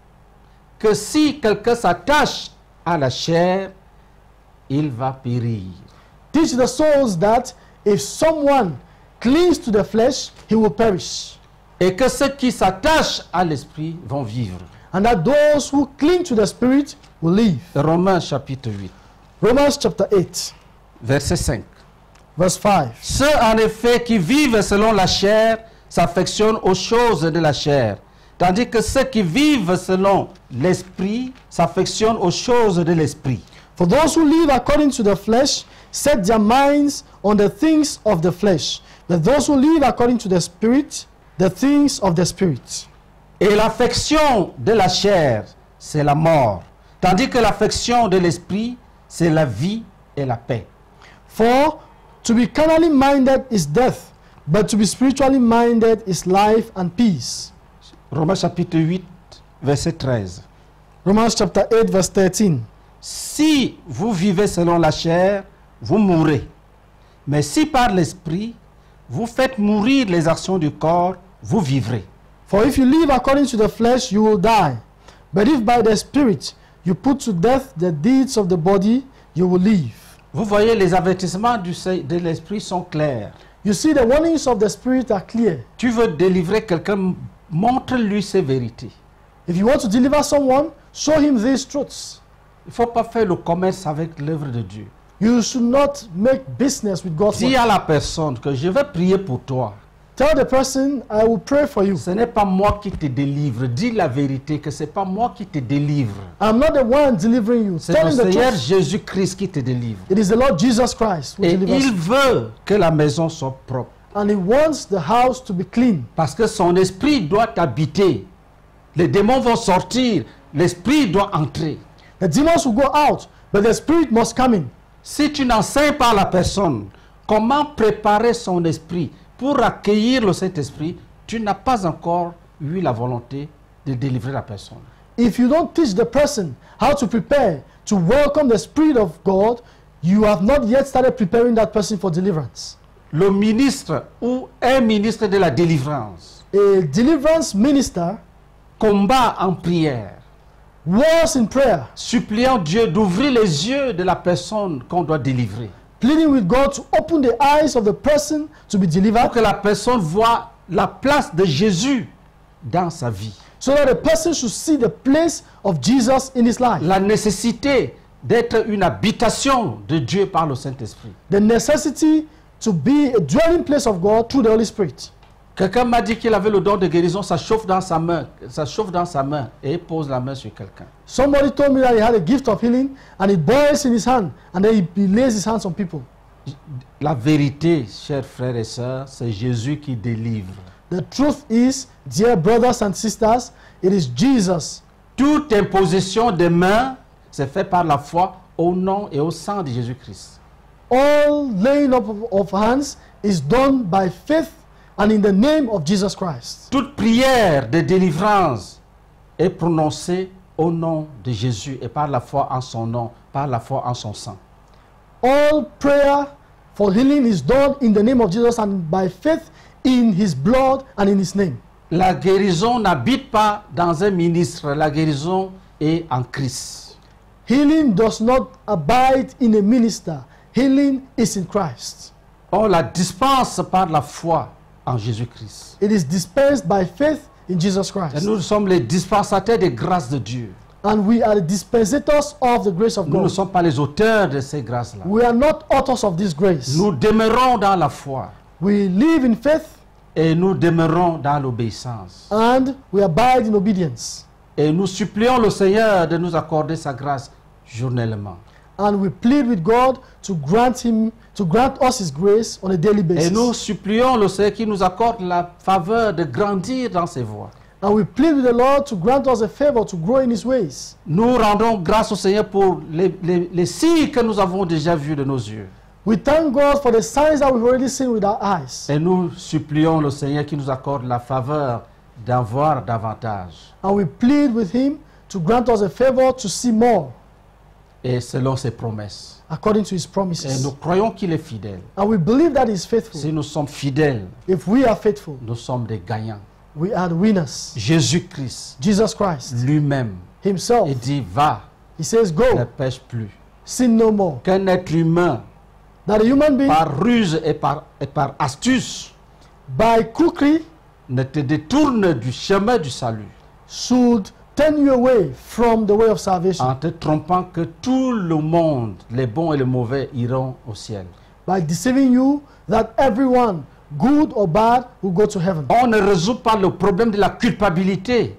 [SPEAKER 2] Que si quelqu'un s'attache à la chair, il va périr.
[SPEAKER 3] Teach the souls that if someone clings to the flesh, he will perish.
[SPEAKER 2] Et que ceux qui s'attachent à l'Esprit vont vivre.
[SPEAKER 3] And that those who cling to the Spirit will live.
[SPEAKER 2] Romains chapitre 8,
[SPEAKER 3] Romans chapter 8,
[SPEAKER 2] verset 5.
[SPEAKER 3] verse 5.
[SPEAKER 2] Ceux en effet qui vivent selon la chair s'affectionnent aux choses de la chair, Tandis que ceux qui vivent selon l'esprit s'affectionnent aux choses de l'esprit.
[SPEAKER 3] For those who live according to the flesh set their minds on the things of the flesh, but those who live according to the Spirit, the things of the Spirit.
[SPEAKER 2] Et l'affection de la chair, c'est la mort. Tandis que l'affection de l'esprit, c'est la vie et la paix.
[SPEAKER 3] For to be carnally minded is death, but to be spiritually minded is life and peace.
[SPEAKER 2] Romains chapitre 8, verset 13.
[SPEAKER 3] Romans chapter 8, verse 13.
[SPEAKER 2] Si vous vivez selon la chair, vous mourrez. Mais si par l'esprit, vous faites mourir les actions du corps, vous vivrez.
[SPEAKER 3] For if you live according to the flesh, you will die. But if by the Spirit you put to death the deeds of the body, you will live.
[SPEAKER 2] Vous voyez, les avertissements de l'esprit sont clairs.
[SPEAKER 3] You see, the warnings of the Spirit are clear.
[SPEAKER 2] Tu veux délivrer quelqu'un, montre-lui ces vérités.
[SPEAKER 3] If you want to deliver someone, show him these truths.
[SPEAKER 2] Il ne faut pas faire le commerce avec l'œuvre de Dieu.
[SPEAKER 3] You should not make business with God's
[SPEAKER 2] Dis
[SPEAKER 3] word.
[SPEAKER 2] à la personne que je vais prier pour toi.
[SPEAKER 3] Tell the person, I will pray for you.
[SPEAKER 2] Ce n'est pas moi qui te délivre. Dis la vérité que ce n'est pas moi qui te délivre.
[SPEAKER 3] I'm not the one delivering you.
[SPEAKER 2] C'est
[SPEAKER 3] Tell
[SPEAKER 2] le
[SPEAKER 3] him the
[SPEAKER 2] Seigneur
[SPEAKER 3] truth.
[SPEAKER 2] Jésus-Christ qui te délivre.
[SPEAKER 3] It is the Lord Jesus Christ who
[SPEAKER 2] Et
[SPEAKER 3] delivers
[SPEAKER 2] il
[SPEAKER 3] you.
[SPEAKER 2] veut que la maison soit propre.
[SPEAKER 3] And he wants the house to be clean.
[SPEAKER 2] Parce que son esprit doit habiter. Les démons vont sortir. L'esprit doit entrer.
[SPEAKER 3] The demons will go out, but the Spirit must come in.
[SPEAKER 2] Si tu n'enseignes pas à la personne comment préparer son esprit pour accueillir le Saint-Esprit, tu n'as pas encore eu la volonté de délivrer la personne.
[SPEAKER 3] If you don't teach the person how to prepare to welcome the Spirit of God, you have not yet started preparing that person for deliverance.
[SPEAKER 2] Le ministre ou un ministre de la délivrance
[SPEAKER 3] A deliverance minister
[SPEAKER 2] combat en prière,
[SPEAKER 3] wars in prayer,
[SPEAKER 2] suppliant Dieu d'ouvrir les yeux de la personne qu'on doit délivrer,
[SPEAKER 3] pleading with God to open the eyes of the person to be
[SPEAKER 2] pour
[SPEAKER 3] delivered,
[SPEAKER 2] que la personne voie la place de Jésus dans sa vie.
[SPEAKER 3] so that the person should see the place of Jesus in his life.
[SPEAKER 2] La nécessité d'être une habitation de Dieu par le Saint-Esprit.
[SPEAKER 3] The necessity to be a dwelling place of God through the Holy Spirit.
[SPEAKER 2] Quelqu'un m'a dit qu'il avait le don de guérison, ça chauffe dans sa main, et il pose la main sur quelqu'un.
[SPEAKER 3] Somebody told me that he had a gift of healing and it boils in his hand and then he lays his hands on people.
[SPEAKER 2] La vérité, chers frères et sœurs, c'est Jésus qui délivre.
[SPEAKER 3] The truth is, dear brothers and sisters, it is Jesus.
[SPEAKER 2] Toute imposition de mains, c'est fait par la foi au nom et au sang de Jésus-Christ.
[SPEAKER 3] All laying up of hands is done by faith and in the name of Jesus Christ.
[SPEAKER 2] Toute prière de délivrance est prononcée au nom de Jésus et par la foi en son nom, par la foi en son sang.
[SPEAKER 3] All prayer for healing is done in the name of Jesus and by faith in his blood and in his name.
[SPEAKER 2] La guérison n'habite pas dans un ministre, la guérison est en Christ.
[SPEAKER 3] Healing does not abide in a minister. Healing is in Christ.
[SPEAKER 2] On la dispense par la foi en Jésus-Christ.
[SPEAKER 3] It is dispensed by faith in Jesus
[SPEAKER 2] Et
[SPEAKER 3] Christ.
[SPEAKER 2] nous sommes les dispensataires des grâces de Dieu.
[SPEAKER 3] And we are the dispensators of the grace of
[SPEAKER 2] Nous ne
[SPEAKER 3] God.
[SPEAKER 2] sommes pas les auteurs de ces grâces-là.
[SPEAKER 3] We are not authors of this grace.
[SPEAKER 2] Nous demeurons dans la foi
[SPEAKER 3] We live in faith
[SPEAKER 2] et nous demeurons dans l'obéissance.
[SPEAKER 3] and we abide in obedience.
[SPEAKER 2] Et nous supplions le Seigneur de nous accorder sa grâce journellement.
[SPEAKER 3] And we plead with God to grant us his grace on a daily
[SPEAKER 2] Et nous
[SPEAKER 3] basis.
[SPEAKER 2] supplions le Seigneur qui nous accorde la faveur de grandir dans ses voies.
[SPEAKER 3] And we plead with the Lord to grant us a favor to grow in his ways.
[SPEAKER 2] Nous rendons grâce au Seigneur pour les signes que nous avons déjà vus de nos yeux.
[SPEAKER 3] We thank God for the signs that we've already seen with our eyes.
[SPEAKER 2] Et nous supplions le Seigneur qui nous accorde la faveur d'en voir davantage.
[SPEAKER 3] And we plead with him to grant us a favor to see more
[SPEAKER 2] Et selon ses promesses.
[SPEAKER 3] according to his
[SPEAKER 2] Et
[SPEAKER 3] promises.
[SPEAKER 2] nous croyons qu'il est fidèle.
[SPEAKER 3] And we believe that he is
[SPEAKER 2] Si
[SPEAKER 3] faithful.
[SPEAKER 2] nous sommes fidèles,
[SPEAKER 3] If we are faithful,
[SPEAKER 2] nous sommes des gagnants.
[SPEAKER 3] we are the winners.
[SPEAKER 2] Jésus-Christ
[SPEAKER 3] Jesus Christ
[SPEAKER 2] lui-même,
[SPEAKER 3] himself,
[SPEAKER 2] il dit, va,
[SPEAKER 3] he says,
[SPEAKER 2] ne
[SPEAKER 3] go,
[SPEAKER 2] pêche plus.
[SPEAKER 3] sin no more.
[SPEAKER 2] Qu'un être humain,
[SPEAKER 3] That a human being,
[SPEAKER 2] par ruse et par astuce,
[SPEAKER 3] by crookery,
[SPEAKER 2] ne te détourne du chemin du salut,
[SPEAKER 3] should turn you away from the way of salvation
[SPEAKER 2] en te trompant que tout le monde, les bons et les mauvais, iront au ciel.
[SPEAKER 3] by deceiving you that everyone, good or bad, will go to heaven.
[SPEAKER 2] On ne résout pas le problème de la culpabilité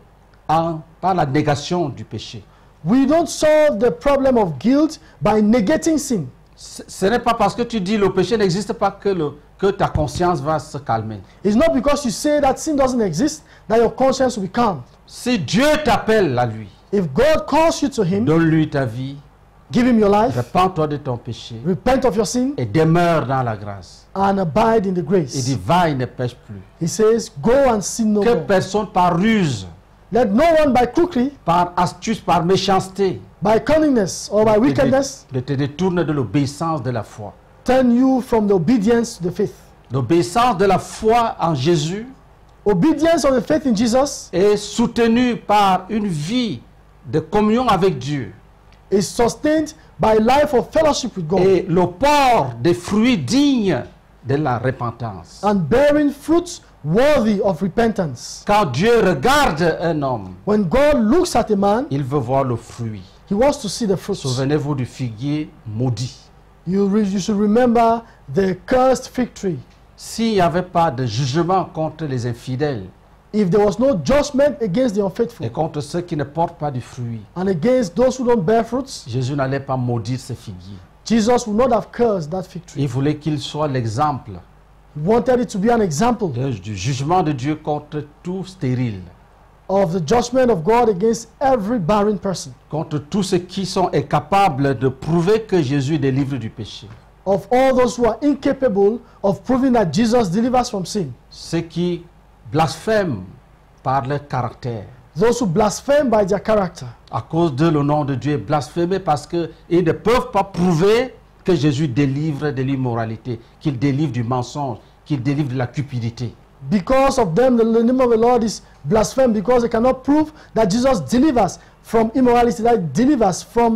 [SPEAKER 2] par la négation du péché.
[SPEAKER 3] We don't solve the problem of guilt by negating sin.
[SPEAKER 2] Ce n'est pas parce que tu dis le péché n'existe pas que ta conscience va se calmer.
[SPEAKER 3] It's not because you say that sin doesn't exist that your conscience will be calm.
[SPEAKER 2] Si Dieu t'appelle à lui,
[SPEAKER 3] If God calls you to Him,
[SPEAKER 2] donne-lui ta vie,
[SPEAKER 3] give Him your life,
[SPEAKER 2] repens-toi de ton péché
[SPEAKER 3] repent of your sin,
[SPEAKER 2] et demeure dans la grâce.
[SPEAKER 3] and abide in the
[SPEAKER 2] Il
[SPEAKER 3] grace.
[SPEAKER 2] dit, va et ne pêche plus.
[SPEAKER 3] He says, go and sin no
[SPEAKER 2] Que
[SPEAKER 3] more.
[SPEAKER 2] personne par ruse,
[SPEAKER 3] Let no one by crookery,
[SPEAKER 2] par astuce, par méchanceté,
[SPEAKER 3] by cunningness, or by wickedness
[SPEAKER 2] ne te détourne de l'obéissance de la foi.
[SPEAKER 3] turn you from the obedience to the faith.
[SPEAKER 2] L'obéissance de la foi en Jésus
[SPEAKER 3] Obedience of the faith in Jesus
[SPEAKER 2] est soutenue par une vie de communion avec Dieu
[SPEAKER 3] is sustained by life of fellowship with God
[SPEAKER 2] et le port des fruits dignes de la repentance.
[SPEAKER 3] and bearing fruits worthy of repentance.
[SPEAKER 2] Quand Dieu regarde un homme,
[SPEAKER 3] When God looks at a man,
[SPEAKER 2] il veut voir le fruit.
[SPEAKER 3] He wants to see the fruits.
[SPEAKER 2] Souvenez-vous du figuier maudit.
[SPEAKER 3] You should remember the cursed fig tree.
[SPEAKER 2] S'il n'y avait pas de jugement contre les infidèles
[SPEAKER 3] If there was no judgment against the unfaithful
[SPEAKER 2] et contre ceux qui ne portent pas du fruit,
[SPEAKER 3] and against those who don't bear fruits,
[SPEAKER 2] Jésus n'allait pas maudire ce figuier.
[SPEAKER 3] Jesus would not have cursed that fig tree.
[SPEAKER 2] Il voulait qu'il soit l'exemple
[SPEAKER 3] He wanted it to be an example
[SPEAKER 2] du jugement de Dieu contre tout stérile,
[SPEAKER 3] of the judgment of God against every barren person,
[SPEAKER 2] contre tous ceux qui sont incapables de prouver que Jésus délivre du péché,
[SPEAKER 3] of all those who are incapable of proving that Jesus delivers from sin,
[SPEAKER 2] ceux qui blasphèment par leur caractère.
[SPEAKER 3] those who blaspheme by their character.
[SPEAKER 2] À cause de le nom de Dieu est blasphémé parce qu'ils ne peuvent pas prouver que Jésus délivre de l'immoralité, qu'il délivre du mensonge, qu'il délivre de la cupidité.
[SPEAKER 3] Because of them, the name of the Lord is blasphemed because they cannot prove that Jesus delivers from immorality, that He delivers from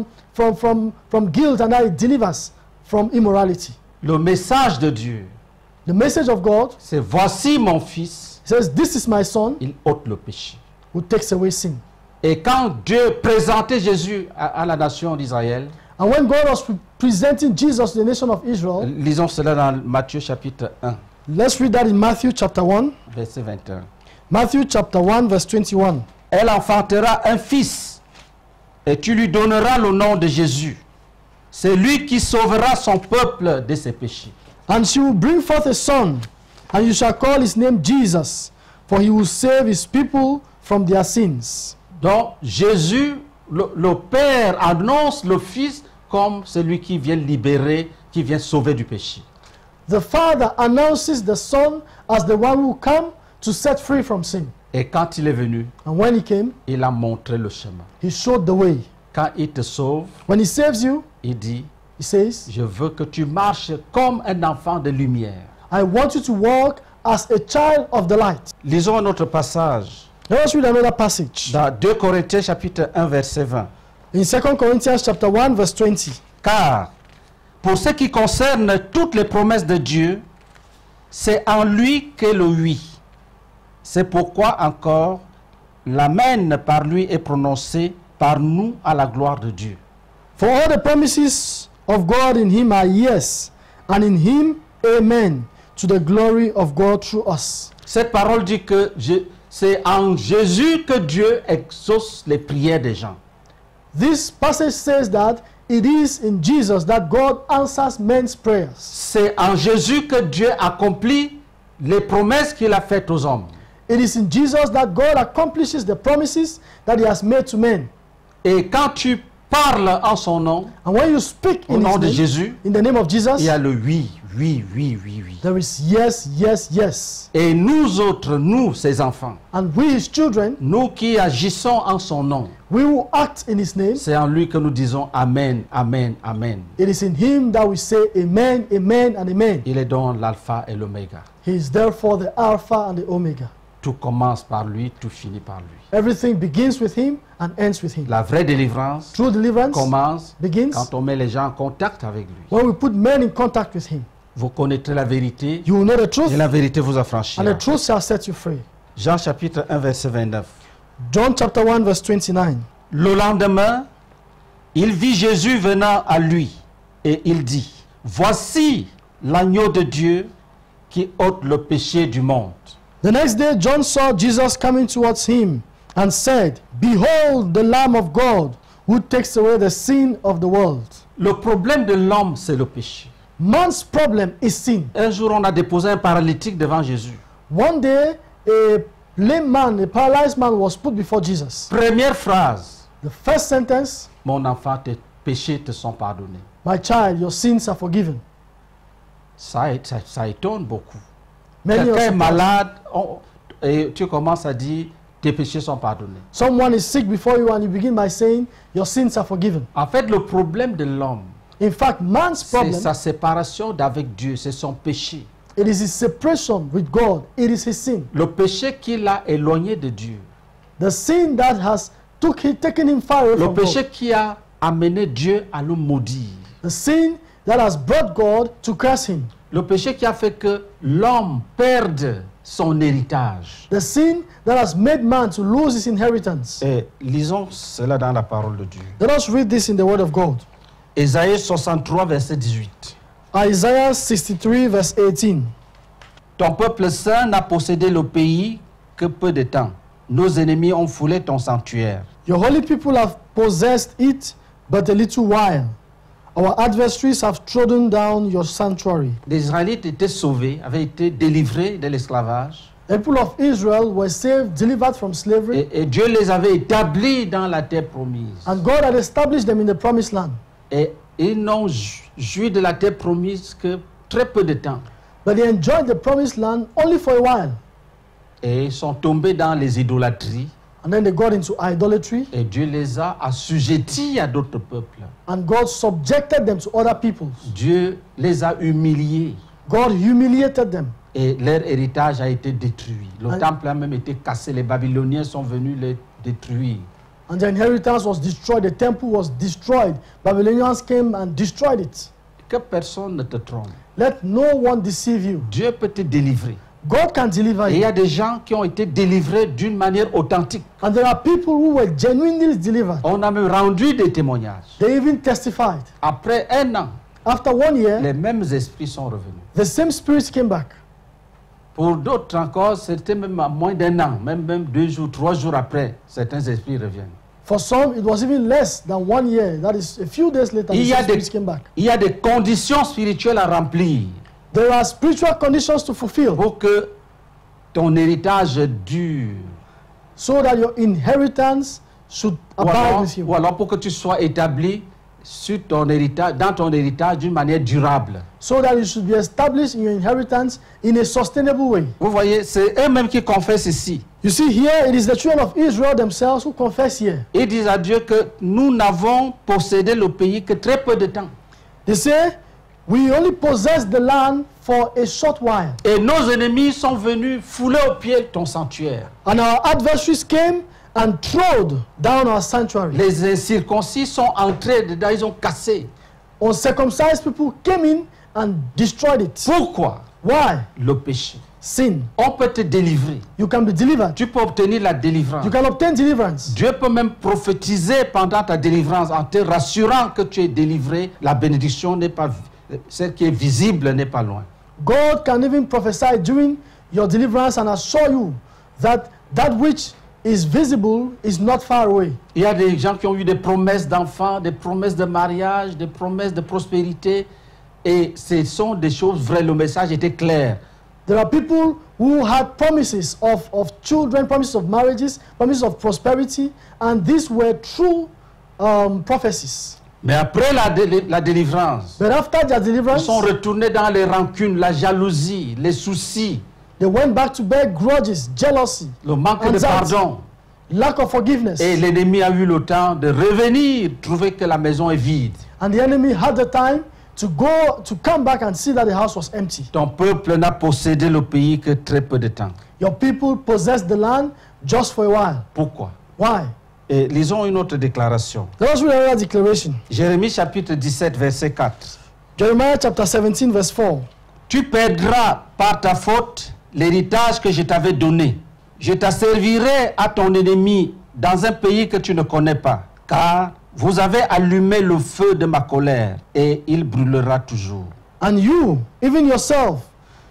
[SPEAKER 3] guilt, and that He delivers from immorality.
[SPEAKER 2] Le message de Dieu,
[SPEAKER 3] The message of God
[SPEAKER 2] c'est voici mon fils,
[SPEAKER 3] says, "This is my son
[SPEAKER 2] il ôte le péché.
[SPEAKER 3] who takes away sin."
[SPEAKER 2] Et quand Dieu présentait Jésus à la nation d'Israël,
[SPEAKER 3] And when God was presenting Jesus to the nation of Israel,
[SPEAKER 2] lisons cela dans Matthieu chapitre 1,
[SPEAKER 3] let's read that in Matthew chapter 1.
[SPEAKER 2] verset 21.
[SPEAKER 3] Matthew chapter 1, verse 21.
[SPEAKER 2] Elle enfantera un fils, et tu lui donneras le nom de Jésus. C'est lui qui sauvera son peuple de ses péchés.
[SPEAKER 3] And she will bring forth a son, and you shall call his name Jesus, for he will save his people from their sins.
[SPEAKER 2] Donc Jésus, le Père annonce le Fils comme celui qui vient libérer, qui vient sauver du péché.
[SPEAKER 3] The Father announces the Son as the one who will come to set free from sin.
[SPEAKER 2] Et quand il est venu,
[SPEAKER 3] And when he came,
[SPEAKER 2] il a montré le chemin.
[SPEAKER 3] he showed the way.
[SPEAKER 2] Quand il te sauve,
[SPEAKER 3] When he saves you,
[SPEAKER 2] il dit,
[SPEAKER 3] he says,
[SPEAKER 2] je veux que tu marches comme un enfant de lumière.
[SPEAKER 3] I want you to walk as a child of the light.
[SPEAKER 2] Lisons un autre passage
[SPEAKER 3] Let us read another passage.
[SPEAKER 2] dans 2 Corinthiens chapitre 1 verset 20.
[SPEAKER 3] In 2 Corinthians chapter 1, verse 20.
[SPEAKER 2] Car pour ce qui concerne toutes les promesses de Dieu, c'est en lui que le oui. C'est pourquoi encore l'amen par lui est prononcé par nous à la gloire de Dieu.
[SPEAKER 3] For all the promises of God in him are yes, and in him amen, to the glory of God through us.
[SPEAKER 2] Cette parole dit que c'est en Jésus que Dieu exauce les prières des gens.
[SPEAKER 3] This passage says that it is in Jesus that God answers men's prayers.
[SPEAKER 2] C'est en Jésus que Dieu accomplit les promesses qu'il a faites aux hommes.
[SPEAKER 3] It is in Jesus that God accomplishes the promises that he has made to men.
[SPEAKER 2] Et quand tu parles en son nom,
[SPEAKER 3] And when you speak
[SPEAKER 2] au
[SPEAKER 3] in
[SPEAKER 2] nom
[SPEAKER 3] his
[SPEAKER 2] de
[SPEAKER 3] name,
[SPEAKER 2] Jésus,
[SPEAKER 3] in the name of Jesus,
[SPEAKER 2] il y a le oui, oui, oui, oui, oui.
[SPEAKER 3] there is yes, yes, yes.
[SPEAKER 2] Et nous autres, nous, ses enfants,
[SPEAKER 3] And we, his children,
[SPEAKER 2] nous qui agissons en son nom,
[SPEAKER 3] we will act in his name.
[SPEAKER 2] c'est en lui que nous disons Amen, Amen, Amen.
[SPEAKER 3] It is in him that we say amen, amen, and amen.
[SPEAKER 2] Il est donc l'alpha et l'oméga.
[SPEAKER 3] He is therefore the Alpha and the Omega.
[SPEAKER 2] Tout commence par lui, tout finit par lui.
[SPEAKER 3] Everything begins with him and ends with him.
[SPEAKER 2] La vraie délivrance
[SPEAKER 3] True deliverance
[SPEAKER 2] commence
[SPEAKER 3] begins
[SPEAKER 2] quand on met les gens en contact avec lui.
[SPEAKER 3] when we put men in contact with him.
[SPEAKER 2] Vous connaîtrez la vérité
[SPEAKER 3] You will know the truth,
[SPEAKER 2] et la vérité vous
[SPEAKER 3] and
[SPEAKER 2] affranchira.
[SPEAKER 3] the truth shall set you free.
[SPEAKER 2] Jean chapitre 1 verset 29.
[SPEAKER 3] John chapter 1 verse 29.
[SPEAKER 2] Le lendemain, il vit Jésus venant à lui et il dit, voici l'agneau de Dieu qui ôte le péché du monde.
[SPEAKER 3] The next day, John saw Jesus coming towards him and said, "Behold the Lamb of God who takes away the sin of the world."
[SPEAKER 2] Le problème de l'homme, c'est le péché.
[SPEAKER 3] Man's problem is sin.
[SPEAKER 2] Un jour, on a déposé un paralytique devant Jésus.
[SPEAKER 3] One day, a lame man, a paralyzed man was put before Jesus.
[SPEAKER 2] Première phrase,
[SPEAKER 3] The first sentence,
[SPEAKER 2] mon enfant, tes péchés te sont pardonnés.
[SPEAKER 3] "My child, your sins are forgiven."
[SPEAKER 2] Ça étonne beaucoup.
[SPEAKER 3] Many
[SPEAKER 2] Quelqu'un
[SPEAKER 3] are
[SPEAKER 2] est
[SPEAKER 3] surprised.
[SPEAKER 2] malade et tu commences à dire, tes péchés sont pardonnés.
[SPEAKER 3] Someone is sick before you and you begin by saying, "Your sins are forgiven."
[SPEAKER 2] En fait, le problème de l'homme,
[SPEAKER 3] In fact, man's
[SPEAKER 2] c'est
[SPEAKER 3] problem,
[SPEAKER 2] sa séparation d'avec Dieu, c'est son péché.
[SPEAKER 3] it is his separation with God. It is his sin.
[SPEAKER 2] Le péché qui l'a éloigné de Dieu.
[SPEAKER 3] The sin that has taken him far away
[SPEAKER 2] Le
[SPEAKER 3] from
[SPEAKER 2] péché
[SPEAKER 3] God.
[SPEAKER 2] qui a amené Dieu à le maudire.
[SPEAKER 3] The sin that has brought God to curse him.
[SPEAKER 2] Le péché qui a fait que l'homme perde son héritage.
[SPEAKER 3] The sin that has made man to lose his inheritance.
[SPEAKER 2] Et lisons cela dans la parole de Dieu.
[SPEAKER 3] Let us read this in the word of God.
[SPEAKER 2] Ésaïe 63, verset 18.
[SPEAKER 3] Isaiah 63 verse 18.
[SPEAKER 2] Ton peuple saint n'a possédé le pays que peu de temps. Nos ennemis ont foulé ton sanctuaire.
[SPEAKER 3] Your holy people have possessed it but a little while. Our adversaries have trodden down your sanctuary.
[SPEAKER 2] Les Israélites étaient sauvés, avaient été délivrés de l'esclavage.
[SPEAKER 3] The people of Israel were saved, delivered from slavery,
[SPEAKER 2] Et Dieu les avait établis dans la terre promise.
[SPEAKER 3] and God had established them in the promised land.
[SPEAKER 2] Et ils n'ont joui de la terre promise que très peu de temps.
[SPEAKER 3] But they enjoyed the promised land only for a while.
[SPEAKER 2] Et ils sont tombés dans les idolâtries.
[SPEAKER 3] And then they got into idolatry,
[SPEAKER 2] Et Dieu les a assujettis à d'autres peuples.
[SPEAKER 3] and God subjected them to other peoples.
[SPEAKER 2] Dieu les a humiliés.
[SPEAKER 3] God humiliated them.
[SPEAKER 2] Et leur héritage a été détruit. Le
[SPEAKER 3] And-
[SPEAKER 2] temple a même été cassé. Les Babyloniens sont venus les détruire.
[SPEAKER 3] And their inheritance was destroyed. The temple was destroyed. Babylonians came and destroyed it.
[SPEAKER 2] Que personne ne te trompe.
[SPEAKER 3] Let no one deceive you.
[SPEAKER 2] Dieu peut te délivrer.
[SPEAKER 3] God can deliver
[SPEAKER 2] Et il y
[SPEAKER 3] you.
[SPEAKER 2] a des gens qui ont été délivrés d'une manière authentique.
[SPEAKER 3] And there are people who were genuinely delivered.
[SPEAKER 2] On a même rendu des témoignages.
[SPEAKER 3] They even testified.
[SPEAKER 2] Après un an,
[SPEAKER 3] After 1 year,
[SPEAKER 2] les mêmes esprits sont revenus.
[SPEAKER 3] the same spirits came back.
[SPEAKER 2] Pour d'autres encore, c'était même à moins d'un an, même 2 jours, 3 jours après, certains esprits reviennent.
[SPEAKER 3] For some, it was even less than 1 year. That is, a few days later, the
[SPEAKER 2] Il y a
[SPEAKER 3] same
[SPEAKER 2] des-
[SPEAKER 3] spirits came back.
[SPEAKER 2] Il y a des conditions spirituelles à remplir
[SPEAKER 3] There are spiritual conditions to fulfill
[SPEAKER 2] pour que ton héritage dure.
[SPEAKER 3] so that your inheritance should abide with you.
[SPEAKER 2] Ou alors pour que tu sois établi sur ton héritage, dans ton héritage d'une manière durable.
[SPEAKER 3] So that you should be established in your inheritance in a sustainable way.
[SPEAKER 2] Vous voyez, c'est eux-mêmes qui confessent ici.
[SPEAKER 3] You see, here it is the children of Israel themselves who confess here.
[SPEAKER 2] Ils disent à Dieu que nous n'avons possédé le pays que très peu de temps.
[SPEAKER 3] They say, "We only possess the land for a short while,
[SPEAKER 2] Et nos ennemis sont venus fouler au pied ton sanctuaire.
[SPEAKER 3] and our adversaries came and trod down our sanctuary."
[SPEAKER 2] Les incirconcis sont entrés dedans, ils ont cassé.
[SPEAKER 3] Uncircumcised people came in and destroyed it.
[SPEAKER 2] Pourquoi?
[SPEAKER 3] Why?
[SPEAKER 2] Le péché.
[SPEAKER 3] Sin.
[SPEAKER 2] On peut te délivrer.
[SPEAKER 3] You can be delivered.
[SPEAKER 2] Tu peux obtenir la délivrance.
[SPEAKER 3] You can obtain deliverance.
[SPEAKER 2] Dieu peut même prophétiser pendant ta délivrance en te rassurant que tu es délivré. La bénédiction n'est pas, celle qui est visible n'est pas loin.
[SPEAKER 3] God can even prophesy during your deliverance and assure you that that which is visible is not far away.
[SPEAKER 2] Il y a des gens qui ont eu des promesses d'enfants, des promesses de mariage, des promesses de prospérité. Et ce sont des choses vraies. Le message était clair.
[SPEAKER 3] There are people who had promises of children, promises of marriages, promises of prosperity, and these were true prophecies.
[SPEAKER 2] Mais après la délivrance,
[SPEAKER 3] But after their
[SPEAKER 2] ils
[SPEAKER 3] deliverance,
[SPEAKER 2] sont retournés dans les rancunes, la jalousie, les soucis,
[SPEAKER 3] they went back to bear grudges, jealousy,
[SPEAKER 2] le manque de
[SPEAKER 3] Anxiety.
[SPEAKER 2] pardon.
[SPEAKER 3] lack of forgiveness.
[SPEAKER 2] Et l'ennemi a eu le temps de revenir, trouver que la maison est vide.
[SPEAKER 3] And the enemy had the time to come back and see that the house was empty.
[SPEAKER 2] Ton peuple n'a possédé le pays que très peu de temps.
[SPEAKER 3] Your people possessed the land just for a while.
[SPEAKER 2] Pourquoi?
[SPEAKER 3] Why?
[SPEAKER 2] Et lisons une autre déclaration.
[SPEAKER 3] Let us read another declaration.
[SPEAKER 2] Jérémie chapitre 17, verset 4.
[SPEAKER 3] Jeremiah chapter 17 verse 4.
[SPEAKER 2] Tu perdras par ta faute l'héritage que je t'avais donné. Je t'asservirai à ton ennemi dans un pays que tu ne connais pas, car vous avez allumé le feu de ma colère et il brûlera toujours.
[SPEAKER 3] And you, even yourself,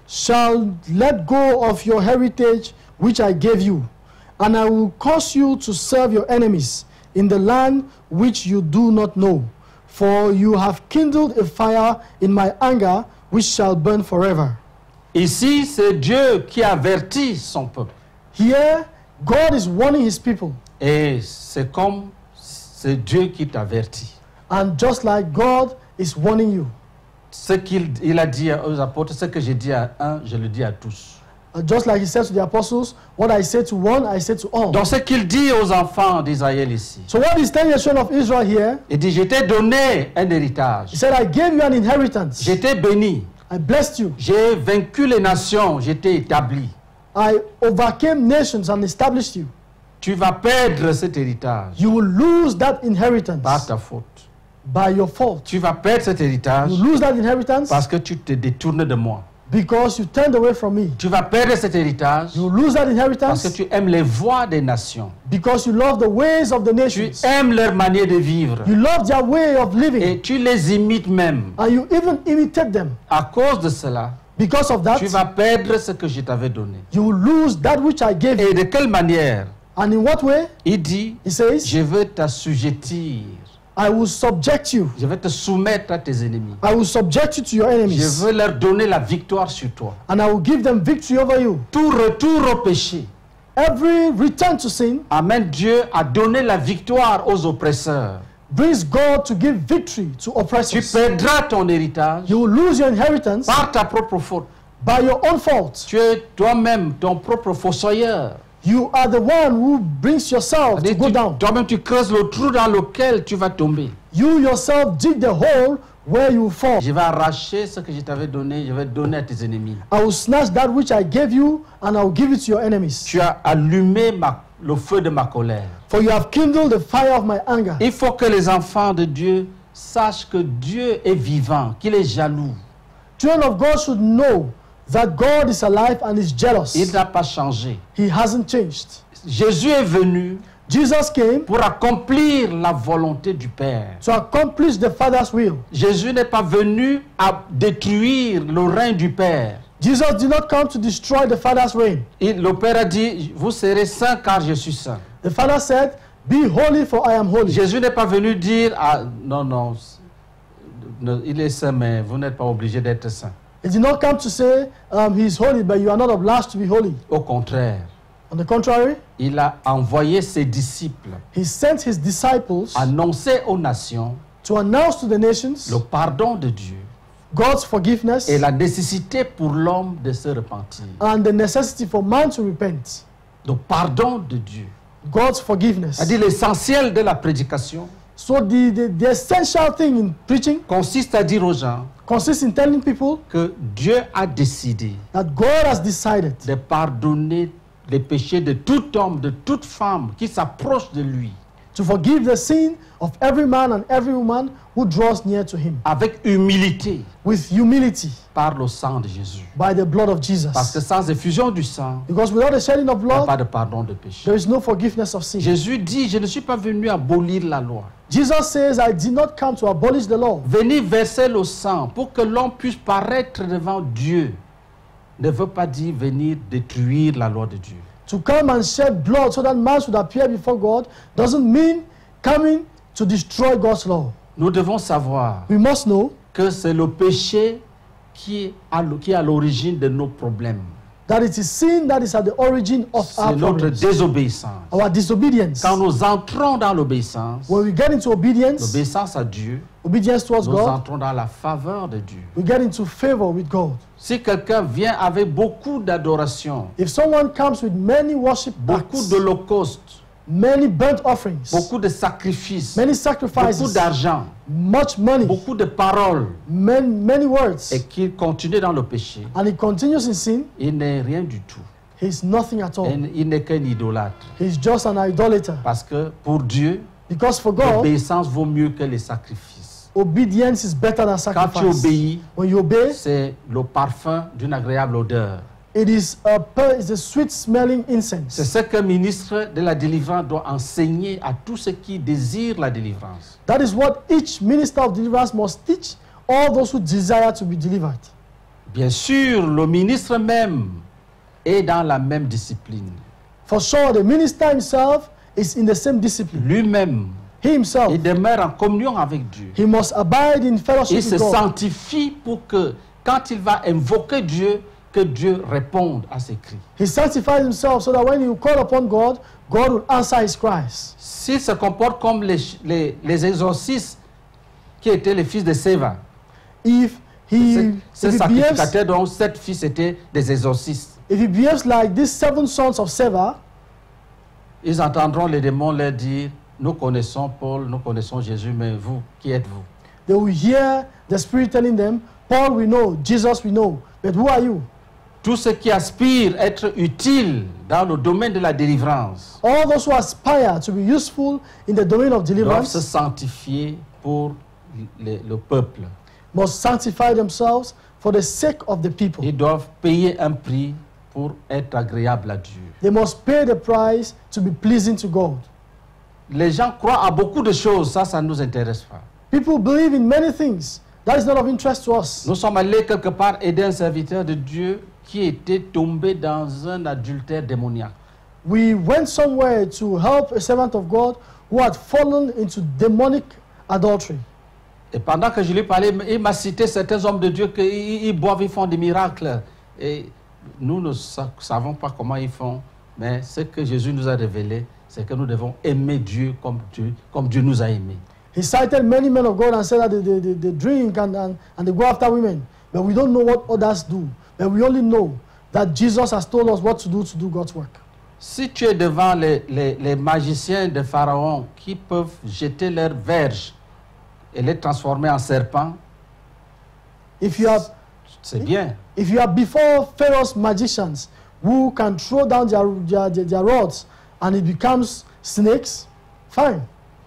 [SPEAKER 3] shall let go of your heritage which I gave you, and I will cause you to serve your enemies in the land which you do not know. For you have kindled a fire in my anger, which shall burn forever.
[SPEAKER 2] Ici, c'est Dieu qui avertit son peuple.
[SPEAKER 3] Here, God is warning his people.
[SPEAKER 2] Et c'est comme c'est Dieu qui t'avertit.
[SPEAKER 3] And just like God is warning you.
[SPEAKER 2] Ce qu'il a dit aux apôtres, ce que j'ai dit à un, je le dis à tous.
[SPEAKER 3] Just like he said to the apostles, what I say to one, I say to all.
[SPEAKER 2] Donc ce qu'il dit aux enfants d'Israël ici,
[SPEAKER 3] So what he's telling the children of Israel here,
[SPEAKER 2] il dit, je t'ai donné un héritage.
[SPEAKER 3] he said, I gave you an inheritance.
[SPEAKER 2] Je t'ai béni.
[SPEAKER 3] I blessed you.
[SPEAKER 2] J'ai vaincu les nations, je t'ai établi.
[SPEAKER 3] I overcame nations and established you.
[SPEAKER 2] Tu vas perdre cet héritage
[SPEAKER 3] You will lose that inheritance
[SPEAKER 2] par ta faute.
[SPEAKER 3] by your fault.
[SPEAKER 2] Tu vas perdre cet héritage
[SPEAKER 3] You lose that inheritance
[SPEAKER 2] parce que tu te détournes de moi.
[SPEAKER 3] because you turned away from me.
[SPEAKER 2] Tu vas perdre cet héritage
[SPEAKER 3] You lose that
[SPEAKER 2] parce que
[SPEAKER 3] inheritance
[SPEAKER 2] tu aimes les voies des nations.
[SPEAKER 3] because you love the ways of the
[SPEAKER 2] Tu
[SPEAKER 3] nations.
[SPEAKER 2] aimes leur manière de vivre.
[SPEAKER 3] You love their way of living.
[SPEAKER 2] Et tu les imites même.
[SPEAKER 3] And you even imitate them.
[SPEAKER 2] À cause de cela,
[SPEAKER 3] Because of that,
[SPEAKER 2] tu vas perdre ce que je t'avais donné.
[SPEAKER 3] you will lose that which I gave you.
[SPEAKER 2] Et de quelle manière?
[SPEAKER 3] And in what way?
[SPEAKER 2] Il dit,
[SPEAKER 3] He says,
[SPEAKER 2] je veux t'assujettir.
[SPEAKER 3] I will subject you.
[SPEAKER 2] Je vais te soumettre à tes ennemis.
[SPEAKER 3] I will subject you to your
[SPEAKER 2] Je
[SPEAKER 3] enemies.
[SPEAKER 2] veux leur donner la victoire sur toi.
[SPEAKER 3] And I will give them victory over you.
[SPEAKER 2] Tout retour au péché.
[SPEAKER 3] Every return to sin
[SPEAKER 2] Amen. Dieu a donné la victoire aux oppresseurs.
[SPEAKER 3] brings God to give victory to
[SPEAKER 2] Tu
[SPEAKER 3] oppressors.
[SPEAKER 2] perdras ton héritage
[SPEAKER 3] You will lose your inheritance
[SPEAKER 2] par ta propre faute.
[SPEAKER 3] by your own fault.
[SPEAKER 2] Tu es toi-même ton propre fossoyeur.
[SPEAKER 3] You are the one who brings yourself to
[SPEAKER 2] C'est-à-dire,
[SPEAKER 3] go down.
[SPEAKER 2] toi-même, tu creuses le trou dans lequel tu vas tomber.
[SPEAKER 3] You yourself dig the hole where you fall.
[SPEAKER 2] Je vais arracher ce que je t'avais donné, je vais donner à tes ennemis.
[SPEAKER 3] I will snatch that which I gave you and I will give it to your enemies.
[SPEAKER 2] Tu as allumé le feu de ma colère.
[SPEAKER 3] For you have kindled the fire of my anger.
[SPEAKER 2] Il faut que les enfants de Dieu sachent que Dieu est vivant, qu'il est jaloux.
[SPEAKER 3] Children of God should know that God is alive and is jealous.
[SPEAKER 2] Il n'a pas changé.
[SPEAKER 3] He hasn't changed.
[SPEAKER 2] Jésus est venu
[SPEAKER 3] Jesus came
[SPEAKER 2] pour accomplir la volonté du Père.
[SPEAKER 3] to accomplish the Father's will.
[SPEAKER 2] Jésus n'est pas venu à détruire le règne du Père.
[SPEAKER 3] Jesus did not come to destroy the Father's reign.
[SPEAKER 2] Le Père a dit, vous serez saints car je suis saint.
[SPEAKER 3] The Father said, be holy for I am holy.
[SPEAKER 2] Jésus n'est pas venu dire, ah, non, il est saint, mais vous n'êtes pas obligé d'être saint.
[SPEAKER 3] He did not come to say, he is holy, but you are not obliged to be holy.
[SPEAKER 2] Au contraire,
[SPEAKER 3] On the contrary,
[SPEAKER 2] il a envoyé ses disciples
[SPEAKER 3] he sent his disciples
[SPEAKER 2] annoncer aux nations
[SPEAKER 3] to announce to the nations
[SPEAKER 2] le pardon de Dieu
[SPEAKER 3] God's forgiveness
[SPEAKER 2] et la nécessité pour l'homme de se repentir.
[SPEAKER 3] and the necessity for man to repent.
[SPEAKER 2] Le pardon de Dieu.
[SPEAKER 3] God's forgiveness.
[SPEAKER 2] C'est-à-dire l'essentiel de la prédication
[SPEAKER 3] So the essential thing in preaching
[SPEAKER 2] consiste à dire aux gens
[SPEAKER 3] consists in telling people
[SPEAKER 2] que Dieu a décidé
[SPEAKER 3] that God has decided
[SPEAKER 2] de pardonner les péchés de tout homme, de toute femme qui s'approche de lui
[SPEAKER 3] to forgive the sin of every man and every woman who draws near to him
[SPEAKER 2] avec humilité
[SPEAKER 3] with humility
[SPEAKER 2] par le sang de Jésus.
[SPEAKER 3] by the blood of
[SPEAKER 2] Parce que
[SPEAKER 3] Jesus.
[SPEAKER 2] sans effusion du sang,
[SPEAKER 3] Because without the shedding of
[SPEAKER 2] il n'y a pas
[SPEAKER 3] blood,
[SPEAKER 2] de pardon de péché.
[SPEAKER 3] there is no forgiveness of sin.
[SPEAKER 2] Jésus dit, je ne suis pas venu abolir la loi.
[SPEAKER 3] Jesus says, I did not come to abolish the law.
[SPEAKER 2] Venir verser le sang pour que l'homme puisse paraître devant Dieu ne veut pas dire venir détruire la loi de Dieu.
[SPEAKER 3] To come and shed blood so that man should appear before God doesn't mean coming to destroy God's law.
[SPEAKER 2] Nous devons savoir
[SPEAKER 3] We must know
[SPEAKER 2] que c'est le péché qui est à l'origine de nos problèmes.
[SPEAKER 3] that it is sin that is at the origin of our
[SPEAKER 2] C'est notre
[SPEAKER 3] problems,
[SPEAKER 2] désobéissance.
[SPEAKER 3] our disobedience.
[SPEAKER 2] Quand nous entrons dans l'obéissance,
[SPEAKER 3] When we get into obedience,
[SPEAKER 2] l'obéissance à Dieu,
[SPEAKER 3] obedience towards
[SPEAKER 2] nous
[SPEAKER 3] God,
[SPEAKER 2] entrons dans la faveur de Dieu.
[SPEAKER 3] we get into favor with God.
[SPEAKER 2] Si quelqu'un vient avec beaucoup d'adoration,
[SPEAKER 3] If someone comes with many worship
[SPEAKER 2] beaucoup
[SPEAKER 3] acts,
[SPEAKER 2] d'holocaustes,
[SPEAKER 3] many burnt offerings,
[SPEAKER 2] beaucoup de sacrifices,
[SPEAKER 3] many
[SPEAKER 2] beaucoup
[SPEAKER 3] sacrifices,
[SPEAKER 2] d'argent,
[SPEAKER 3] much money,
[SPEAKER 2] beaucoup de paroles,
[SPEAKER 3] many words,
[SPEAKER 2] et qu'il continue dans le péché,
[SPEAKER 3] and he continues in sin,
[SPEAKER 2] il n'est rien du tout.
[SPEAKER 3] he's nothing at all.
[SPEAKER 2] Il n'est qu'un idolâtre.
[SPEAKER 3] He's just an idolater.
[SPEAKER 2] Parce que pour Dieu,
[SPEAKER 3] Because for God,
[SPEAKER 2] l'obéissance vaut mieux que les sacrifices.
[SPEAKER 3] obedience is better than
[SPEAKER 2] Quand tu
[SPEAKER 3] sacrifice.
[SPEAKER 2] obéis,
[SPEAKER 3] When you obey,
[SPEAKER 2] c'est le parfum d'une agréable odeur.
[SPEAKER 3] it's a sweet-smelling
[SPEAKER 2] C'est
[SPEAKER 3] incense.
[SPEAKER 2] ce que le ministre de la délivrance doit enseigner à tous ceux qui désirent la délivrance.
[SPEAKER 3] That is what each minister of deliverance must teach all those who desire to be delivered.
[SPEAKER 2] Bien sûr, le ministre même est dans la même discipline.
[SPEAKER 3] For sure, the minister himself is in the same discipline.
[SPEAKER 2] Lui-même,
[SPEAKER 3] He himself,
[SPEAKER 2] il demeure en communion avec Dieu.
[SPEAKER 3] he must abide in fellowship
[SPEAKER 2] Il se
[SPEAKER 3] with God.
[SPEAKER 2] sanctifie pour que, quand il va invoquer Dieu, que Dieu réponde à ses cris.
[SPEAKER 3] He sanctifies himself so that when you call upon God, God will answer his cries.
[SPEAKER 2] S'il se comporte comme les exorcistes qui étaient les fils de Séva,
[SPEAKER 3] If he,
[SPEAKER 2] ces
[SPEAKER 3] if he behaves,
[SPEAKER 2] sacrificateurs dont 7 fils étaient des exorcistes,
[SPEAKER 3] if he behaves like these 7 sons of Seva,
[SPEAKER 2] ils entendront les démons leur dire, nous connaissons Paul, nous connaissons Jésus, mais vous, qui êtes-vous?
[SPEAKER 3] they will hear the Spirit telling them, Paul we know, Jesus we know, but who are you?
[SPEAKER 2] Tous ceux qui aspirent à être utiles dans le domaine de la délivrance
[SPEAKER 3] All those who aspire to be useful in the domain of
[SPEAKER 2] doivent se
[SPEAKER 3] deliverance
[SPEAKER 2] sanctifier pour le peuple.
[SPEAKER 3] must sanctify themselves for the sake of the people.
[SPEAKER 2] Ils doivent payer un prix pour être agréables à Dieu.
[SPEAKER 3] They must pay the price to be pleasing to God.
[SPEAKER 2] Les gens croient à beaucoup de choses, ça ne nous intéresse pas.
[SPEAKER 3] People believe in many things. That is not of interest to us.
[SPEAKER 2] Nous sommes allés quelque part aider un serviteur de Dieu qui était tombé dans un adultère démoniaque.
[SPEAKER 3] We went somewhere to help a servant of God who had fallen into demonic adultery.
[SPEAKER 2] Et pendant que je lui parlais, il m'a cité certains hommes de Dieu qui ils boivent, ils font des miracles. Et nous ne savons pas comment ils font, mais ce que Jésus nous a révélé, c'est que nous devons aimer Dieu comme Dieu nous a aimés.
[SPEAKER 3] He cited many men of God and said that they drink and they go after women. But we don't know what others do. But we only know that Jesus has told us what to do God's work.
[SPEAKER 2] Si tu es devant les magiciens de Pharaon qui peuvent jeter leurs verges et les transformer en serpents,
[SPEAKER 3] If you are,
[SPEAKER 2] c'est bien.
[SPEAKER 3] if you are before Pharaoh's magicians who can throw down their rods and it becomes snakes, fine.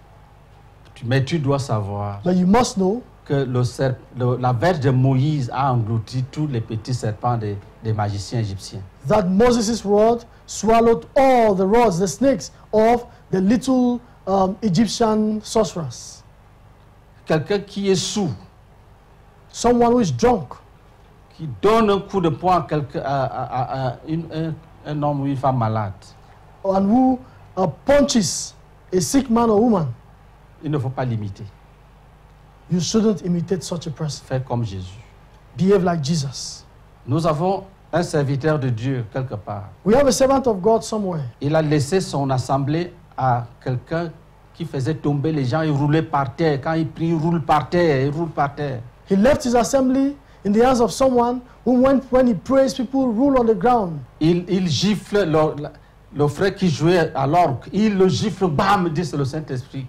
[SPEAKER 2] Mais tu dois savoir
[SPEAKER 3] But you must know
[SPEAKER 2] que la verge de Moïse a englouti tous les petits serpents des magiciens égyptiens.
[SPEAKER 3] that Moses' rod swallowed all the rods, the snakes of the little Egyptian sorcerers.
[SPEAKER 2] Quelqu'un qui est sous,
[SPEAKER 3] Someone who is drunk,
[SPEAKER 2] qui donne un coup de poing à un homme ou une femme malade,
[SPEAKER 3] and who punches a sick man or woman.
[SPEAKER 2] il ne faut pas l'imiter.
[SPEAKER 3] You shouldn't imitate such a person.
[SPEAKER 2] Fais comme Jésus.
[SPEAKER 3] Behave like Jesus.
[SPEAKER 2] Nous avons un serviteur de Dieu quelque part.
[SPEAKER 3] We have a servant of God somewhere.
[SPEAKER 2] Il a laissé son assemblée à quelqu'un qui faisait tomber les gens, il roulait par terre. Quand il prie, il roule par terre, il roule par terre.
[SPEAKER 3] He left his assembly in the hands of someone who, when he prays, people roll on the ground.
[SPEAKER 2] Il gifle le frère qui jouait à l'orgue. Il le gifle, bam, dit c'est le Saint-Esprit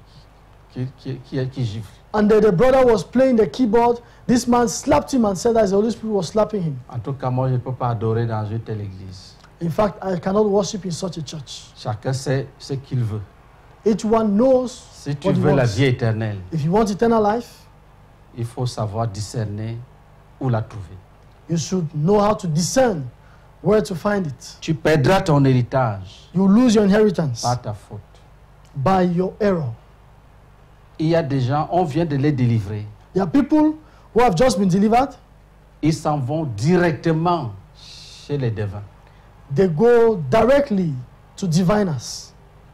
[SPEAKER 2] qui gifle.
[SPEAKER 3] And the brother was playing the keyboard. This man slapped him and said that the Holy Spirit was slapping him.
[SPEAKER 2] En tout cas, moi, je ne peux pas adorer dans une telle église.
[SPEAKER 3] In fact, I cannot worship in such a church.
[SPEAKER 2] Chacun sait ce qu'il veut.
[SPEAKER 3] Each one knows
[SPEAKER 2] Si tu
[SPEAKER 3] what he
[SPEAKER 2] veux la
[SPEAKER 3] wants.
[SPEAKER 2] vie éternelle,
[SPEAKER 3] If you want eternal life,
[SPEAKER 2] il faut savoir discerner où la trouver.
[SPEAKER 3] you should know how to discern where to find it.
[SPEAKER 2] Tu perdras ton héritage
[SPEAKER 3] You lose your inheritance
[SPEAKER 2] par ta faute.
[SPEAKER 3] by your error.
[SPEAKER 2] Il y a des gens, on vient de les délivrer.
[SPEAKER 3] There are people who have just been delivered.
[SPEAKER 2] Ils s'en vont directement chez les devins.
[SPEAKER 3] They go directly to diviners.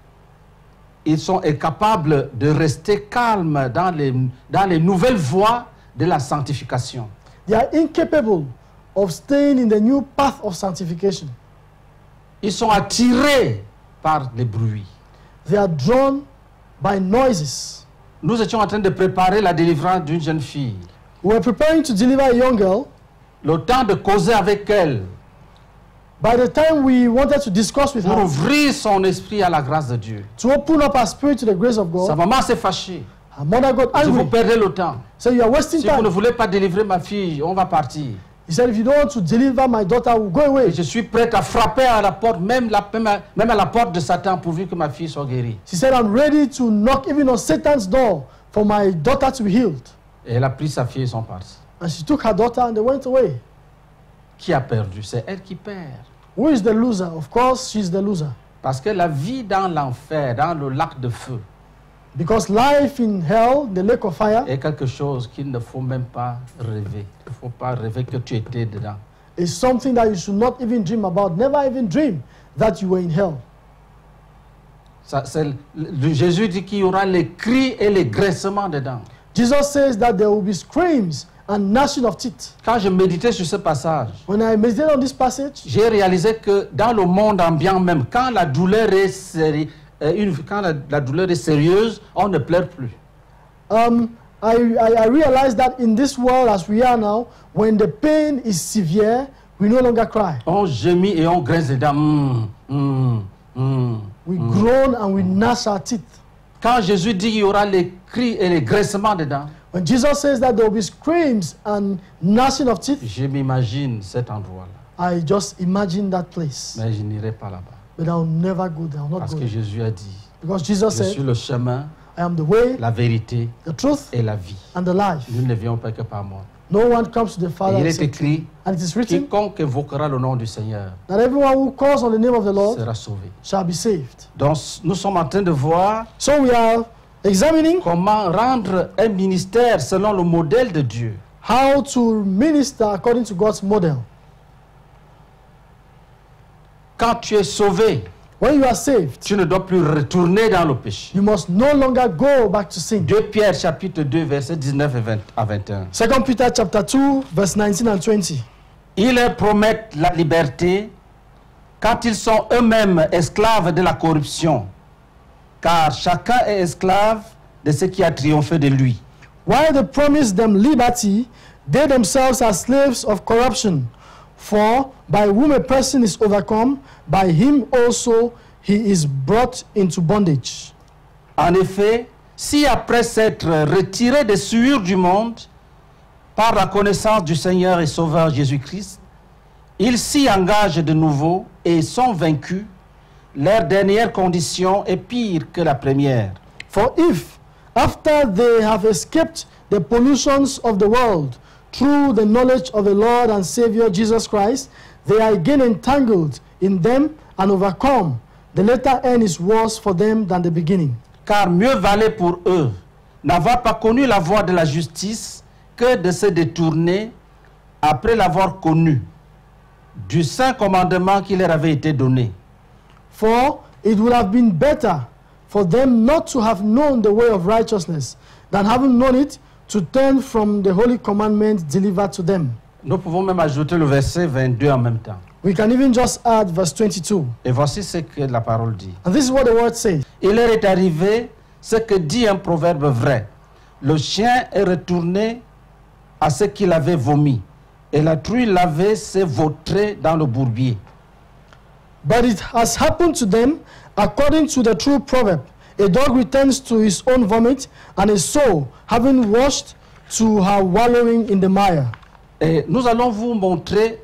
[SPEAKER 2] Ils sont incapables de rester calmes dans les nouvelles voies de la sanctification.
[SPEAKER 3] They are incapable of staying in the new path of sanctification.
[SPEAKER 2] Ils sont attirés par les bruits.
[SPEAKER 3] They are drawn by noises.
[SPEAKER 2] Nous étions en train de préparer la délivrance d'une jeune fille.
[SPEAKER 3] We were preparing to deliver a young girl.
[SPEAKER 2] Le temps de causer avec elle,
[SPEAKER 3] By the time we wanted to discuss with
[SPEAKER 2] pour
[SPEAKER 3] her,
[SPEAKER 2] ouvrir son esprit à la grâce de Dieu.
[SPEAKER 3] to open up her spirit to the grace of
[SPEAKER 2] Sa
[SPEAKER 3] God,
[SPEAKER 2] maman s'est fâchée.
[SPEAKER 3] her mother got
[SPEAKER 2] Si vous
[SPEAKER 3] angry.
[SPEAKER 2] perdez le temps,
[SPEAKER 3] So you are wasting
[SPEAKER 2] si vous ne
[SPEAKER 3] time.
[SPEAKER 2] voulez pas délivrer ma fille, on va partir.
[SPEAKER 3] He said, if you don't want to deliver my daughter, we'll go
[SPEAKER 2] Et
[SPEAKER 3] away.
[SPEAKER 2] je suis prête à frapper à la porte, même à la porte de Satan, pourvu que ma fille soit guérie.
[SPEAKER 3] She said, I'm ready to knock even on Satan's door for my daughter to be healed.
[SPEAKER 2] Et elle a pris sa fille et sont partis.
[SPEAKER 3] And she took her daughter and they went away.
[SPEAKER 2] Qui a perdu? C'est elle qui perd.
[SPEAKER 3] Who is the loser? Of course, she's the loser.
[SPEAKER 2] Parce que la vie dans l'enfer, dans le lac de feu,
[SPEAKER 3] Because life in hell, the lake of fire,
[SPEAKER 2] est quelque chose qu'il ne faut même pas rêver. Il ne faut pas rêver que tu étais dedans.
[SPEAKER 3] is something that you should not even dream about. Never even dream that you were in hell.
[SPEAKER 2] Jésus dit qu'il y aura les cris et les graissements dedans.
[SPEAKER 3] Jesus says that there will be screams and gnashing of teeth.
[SPEAKER 2] Quand je méditais sur ce passage,
[SPEAKER 3] When I meditated on this passage,
[SPEAKER 2] j'ai réalisé que dans le monde ambiant même, quand la douleur est sérieuse, on ne pleure plus.
[SPEAKER 3] I realized that in this world as we are now, when the pain is severe, we no longer cry.
[SPEAKER 2] On gémit et on grince les dents.
[SPEAKER 3] We groan and we gnash our teeth.
[SPEAKER 2] Quand Jésus dit qu'il y aura les cris et les graissements dedans,
[SPEAKER 3] When Jesus says that there will be screams and gnashing of teeth,
[SPEAKER 2] je m'imagine cet endroit-là.
[SPEAKER 3] I just imagine that place.
[SPEAKER 2] Mais je n'irai pas là-bas.
[SPEAKER 3] But I'll never go there. I'll not
[SPEAKER 2] Parce
[SPEAKER 3] go
[SPEAKER 2] que
[SPEAKER 3] there.
[SPEAKER 2] Jésus a dit,
[SPEAKER 3] Because Jesus
[SPEAKER 2] je suis
[SPEAKER 3] said,
[SPEAKER 2] le chemin,
[SPEAKER 3] I am the way,
[SPEAKER 2] la vérité
[SPEAKER 3] the truth,
[SPEAKER 2] et la vie.
[SPEAKER 3] and the life.
[SPEAKER 2] Nous ne viens pas que par moi.
[SPEAKER 3] No one comes to the
[SPEAKER 2] Et
[SPEAKER 3] Father
[SPEAKER 2] il est
[SPEAKER 3] except through.
[SPEAKER 2] écrit,
[SPEAKER 3] And it is written
[SPEAKER 2] quiconque invoquera le nom du Seigneur
[SPEAKER 3] that everyone who calls on the name of the Lord
[SPEAKER 2] sera sauvé.
[SPEAKER 3] shall be saved.
[SPEAKER 2] Donc nous sommes en train de voir
[SPEAKER 3] So we are examining
[SPEAKER 2] comment rendre un ministère selon le modèle de Dieu.
[SPEAKER 3] how to minister according to God's model.
[SPEAKER 2] Quand tu es sauvé,
[SPEAKER 3] When you are saved,
[SPEAKER 2] tu ne dois plus retourner dans le péché.
[SPEAKER 3] you must no longer go back to sin.
[SPEAKER 2] 2 Pierre chapitre 2 versets 19 à 21.
[SPEAKER 3] 2 Peter chapter 2, verse 19 and 20.
[SPEAKER 2] Ils leur promettent la liberté quand ils sont eux-mêmes esclaves de la corruption, car chacun est esclave de ce qui a triomphé de lui.
[SPEAKER 3] While they promise them liberty, they themselves are slaves of corruption. For by whom a person is overcome, by him also he is brought into bondage.
[SPEAKER 2] En effet, si après s'être retirés des souillures du monde, par la connaissance du Seigneur et Sauveur Jésus-Christ, ils s'y engagent de nouveau et sont vaincus, leur dernière condition est pire que la première.
[SPEAKER 3] For if, after they have escaped the pollutions of the world, through the knowledge of the Lord and Savior Jesus Christ, they are again entangled in them and overcome, the latter end is worse for them than the beginning.
[SPEAKER 2] Car mieux valait pour eux n'avoir pas connu la voie de la justice que de se détourner après l'avoir connu du saint commandement qui leur avait été donné.
[SPEAKER 3] For it would have been better for them not to have known the way of righteousness than having known it, to turn from the holy commandment delivered to them.
[SPEAKER 2] Nous pouvons même ajouter le verset 22 en même temps.
[SPEAKER 3] We can even just add verse 22.
[SPEAKER 2] Et voici ce que la parole dit.
[SPEAKER 3] And this is what the word says.
[SPEAKER 2] Il leur est arrivé ce que dit un proverbe vrai. Le chien est retourné à ce qu'il avait vomi, et la truie lavée s'est vautrée dans le bourbier.
[SPEAKER 3] But it has happened to them according to the true proverb. A dog returns to his own vomit, and a sow, having washed, to her wallowing in the mire.
[SPEAKER 2] Et nous allons vous montrer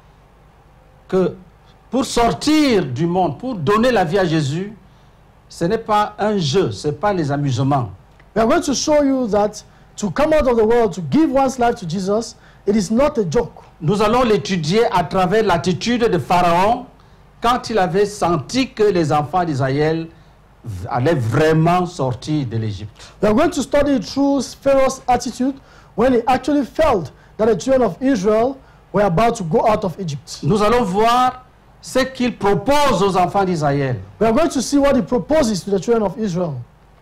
[SPEAKER 2] que pour sortir du monde, pour donner la vie à Jésus, ce n'est pas un jeu, ce n'est pas les amusements.
[SPEAKER 3] We are going to show you that to come out of the world, to give one's life to Jesus, it is not a joke.
[SPEAKER 2] Nous allons l'étudier à travers l'attitude de Pharaon quand il avait senti que les enfants d'Israël allaient vraiment sortir de l'Égypte.
[SPEAKER 3] We are going to study through Pharaoh's attitude when he actually felt that the children of Israel were about to go out of Egypt.
[SPEAKER 2] Nous allons voir ce qu'il propose aux enfants d'Israël.
[SPEAKER 3] We are going to see what he proposes to the children of Israel.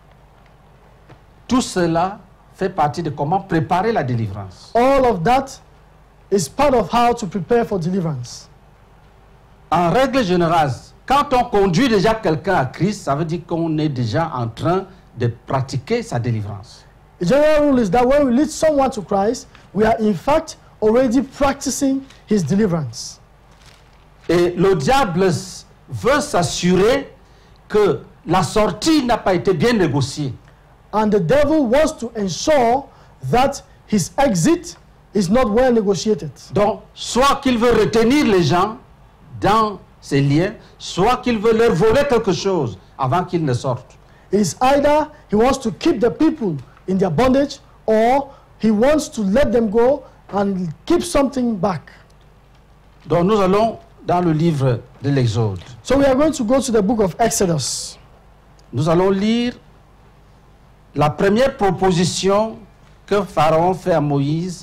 [SPEAKER 2] Tout cela fait partie de comment préparer la délivrance.
[SPEAKER 3] All of that is part of how to prepare for deliverance.
[SPEAKER 2] En règle générale, quand on conduit déjà quelqu'un à Christ, ça veut dire qu'on est déjà en train de pratiquer sa délivrance.
[SPEAKER 3] The general rule is that when we lead someone to Christ, we are in fact already practicing his deliverance.
[SPEAKER 2] Et le diable veut s'assurer que la sortie n'a pas été bien négociée.
[SPEAKER 3] And the devil wants to ensure that his exit is not well negotiated.
[SPEAKER 2] Donc, soit qu'il veut retenir les gens dans ses liens, soit qu'il veut leur voler quelque chose avant qu'ils ne sortent.
[SPEAKER 3] It is either he wants to keep the people in their bondage, or he wants to let them go and keep something back.
[SPEAKER 2] Donc, nous allons dans le livre de l'Exode.
[SPEAKER 3] So we are going to go to the book of Exodus.
[SPEAKER 2] Nous allons lire la première proposition que Pharaon fait à Moïse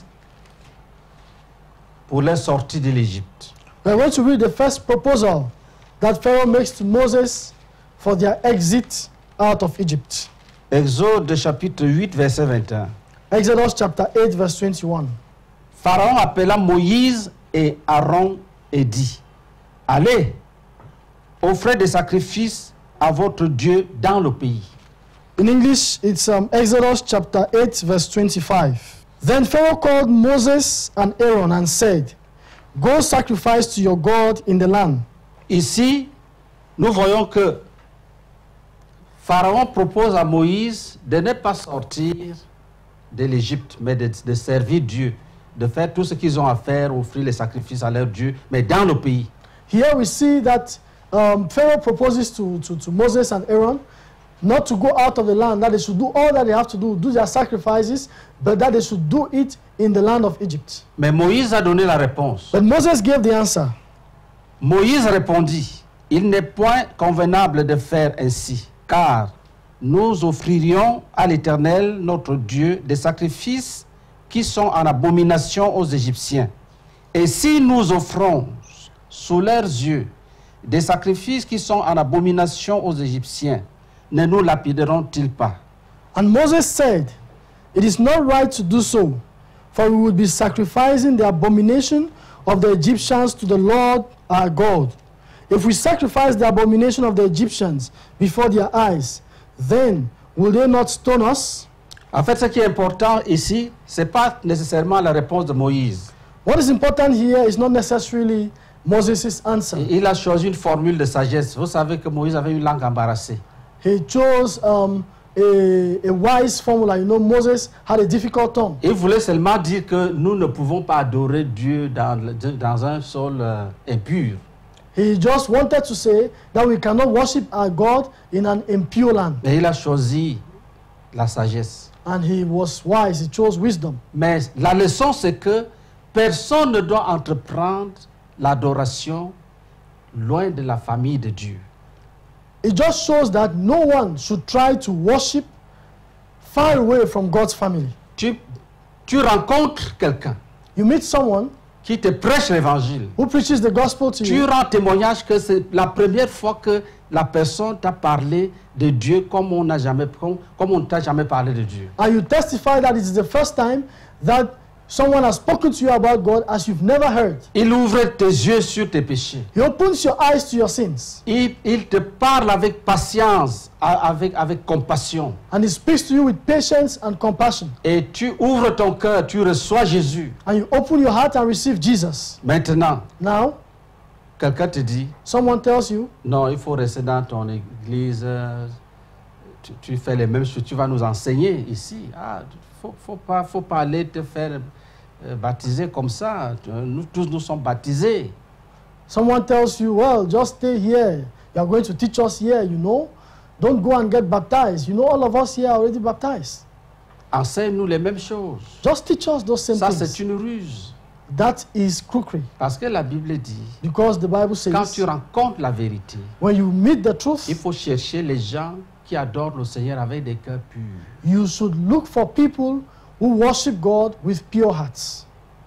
[SPEAKER 2] pour la sortie de l'Égypte.
[SPEAKER 3] We are going to read the first proposal that Pharaoh makes to Moses for their exit out of Egypt.
[SPEAKER 2] Exode chapitre 8, verset 21.
[SPEAKER 3] Exodus chapter 8, verse 21.
[SPEAKER 2] Pharaon appela Moïse et Aaron et dit, « Allez, offrez des sacrifices à votre Dieu dans le pays. »
[SPEAKER 3] In English, it's Exodus chapter 8, verse 25. Then Pharaoh called Moses and Aaron and said, Go sacrifice to your God in the land.
[SPEAKER 2] Ici, nous voyons que Pharaon propose à Moïse de ne pas sortir de l'Égypte, mais de servir Dieu, de faire tout ce qu'ils ont à faire, offrir les sacrifices à leur Dieu, mais dans le pays.
[SPEAKER 3] Here we see that Pharaoh proposes to Moses and Aaron not to go out of the land, that they should do all that they have to do their sacrifices, but that they should do it in the land of Egypt.
[SPEAKER 2] Mais Moïse a donné la réponse.
[SPEAKER 3] But Moses gave the answer.
[SPEAKER 2] Moïse répondit, « Il n'est point convenable de faire ainsi, car nous offririons à l'Éternel, notre Dieu, des sacrifices qui sont en abomination aux Égyptiens. Et si nous offrons sous leurs yeux des sacrifices qui sont en abomination aux Égyptiens, ne nous lapideront-ils pas? »
[SPEAKER 3] And Moses said, It is not right to do so, for we would be sacrificing the abomination of the Egyptians to the Lord our God. If we sacrifice the abomination of the Egyptians before their eyes, then will they not stone us?
[SPEAKER 2] En fait, ce qui est important ici, ce n'est pas nécessairement la réponse de Moïse.
[SPEAKER 3] What is important here is not necessarily Moses' answer.
[SPEAKER 2] Il a choisi une formule de sagesse. Vous savez que Moïse avait une langue embarrassée.
[SPEAKER 3] He chose a wise formula. You know, Moses had a difficult tongue.
[SPEAKER 2] Il voulait seulement dire que nous ne pouvons pas adorer Dieu dans un sol impur.
[SPEAKER 3] He just wanted to say that we cannot worship our God in an impure land.
[SPEAKER 2] Et il a choisi la sagesse.
[SPEAKER 3] And he was wise. He chose wisdom.
[SPEAKER 2] Mais la leçon, c'est que personne ne doit entreprendre l'adoration loin de la famille de Dieu.
[SPEAKER 3] It just shows that no one should try to worship far away from God's family.
[SPEAKER 2] Tu rencontres quelqu'un
[SPEAKER 3] You meet someone
[SPEAKER 2] qui te prêche l'évangile.
[SPEAKER 3] who preaches the gospel to
[SPEAKER 2] Tu
[SPEAKER 3] you,
[SPEAKER 2] rends témoignage que c'est la première fois que la personne t'a parlé de Dieu comme on ne t'a jamais parlé de Dieu.
[SPEAKER 3] and you testify that it is the first time that someone has spoken to you about God as you've never heard.
[SPEAKER 2] Il ouvre tes yeux sur tes péchés.
[SPEAKER 3] He opens your eyes to your sins,
[SPEAKER 2] Il te parle avec patience, avec compassion.
[SPEAKER 3] and he speaks to you with patience and compassion.
[SPEAKER 2] Et tu ouvres ton cœur, tu reçois Jésus.
[SPEAKER 3] And you open your heart and receive Jesus.
[SPEAKER 2] Maintenant,
[SPEAKER 3] Now,
[SPEAKER 2] quelqu'un te dit,
[SPEAKER 3] someone tells you,
[SPEAKER 2] non, il faut rester dans ton église, tu fais les mêmes choses, tu vas nous enseigner ici. Ah, faut pas aller te faire baptiser comme ça. Nous tous, nous sommes baptisés.
[SPEAKER 3] someone tells you, well, just stay here. You are going to teach us here, you know. Don't go and get baptized. You know, all of us here are already baptized.
[SPEAKER 2] Enseigne-nous les mêmes choses.
[SPEAKER 3] Just teach us those same
[SPEAKER 2] Ça,
[SPEAKER 3] things.
[SPEAKER 2] c'est une ruse.
[SPEAKER 3] That is crookery.
[SPEAKER 2] Parce que la Bible dit,
[SPEAKER 3] Because the Bible
[SPEAKER 2] quand
[SPEAKER 3] says,
[SPEAKER 2] tu rencontres la vérité,
[SPEAKER 3] when you meet the truth,
[SPEAKER 2] il faut chercher les gens qui adorent le Seigneur avec des cœurs purs.
[SPEAKER 3] you should look for people who worship God with pure hearts.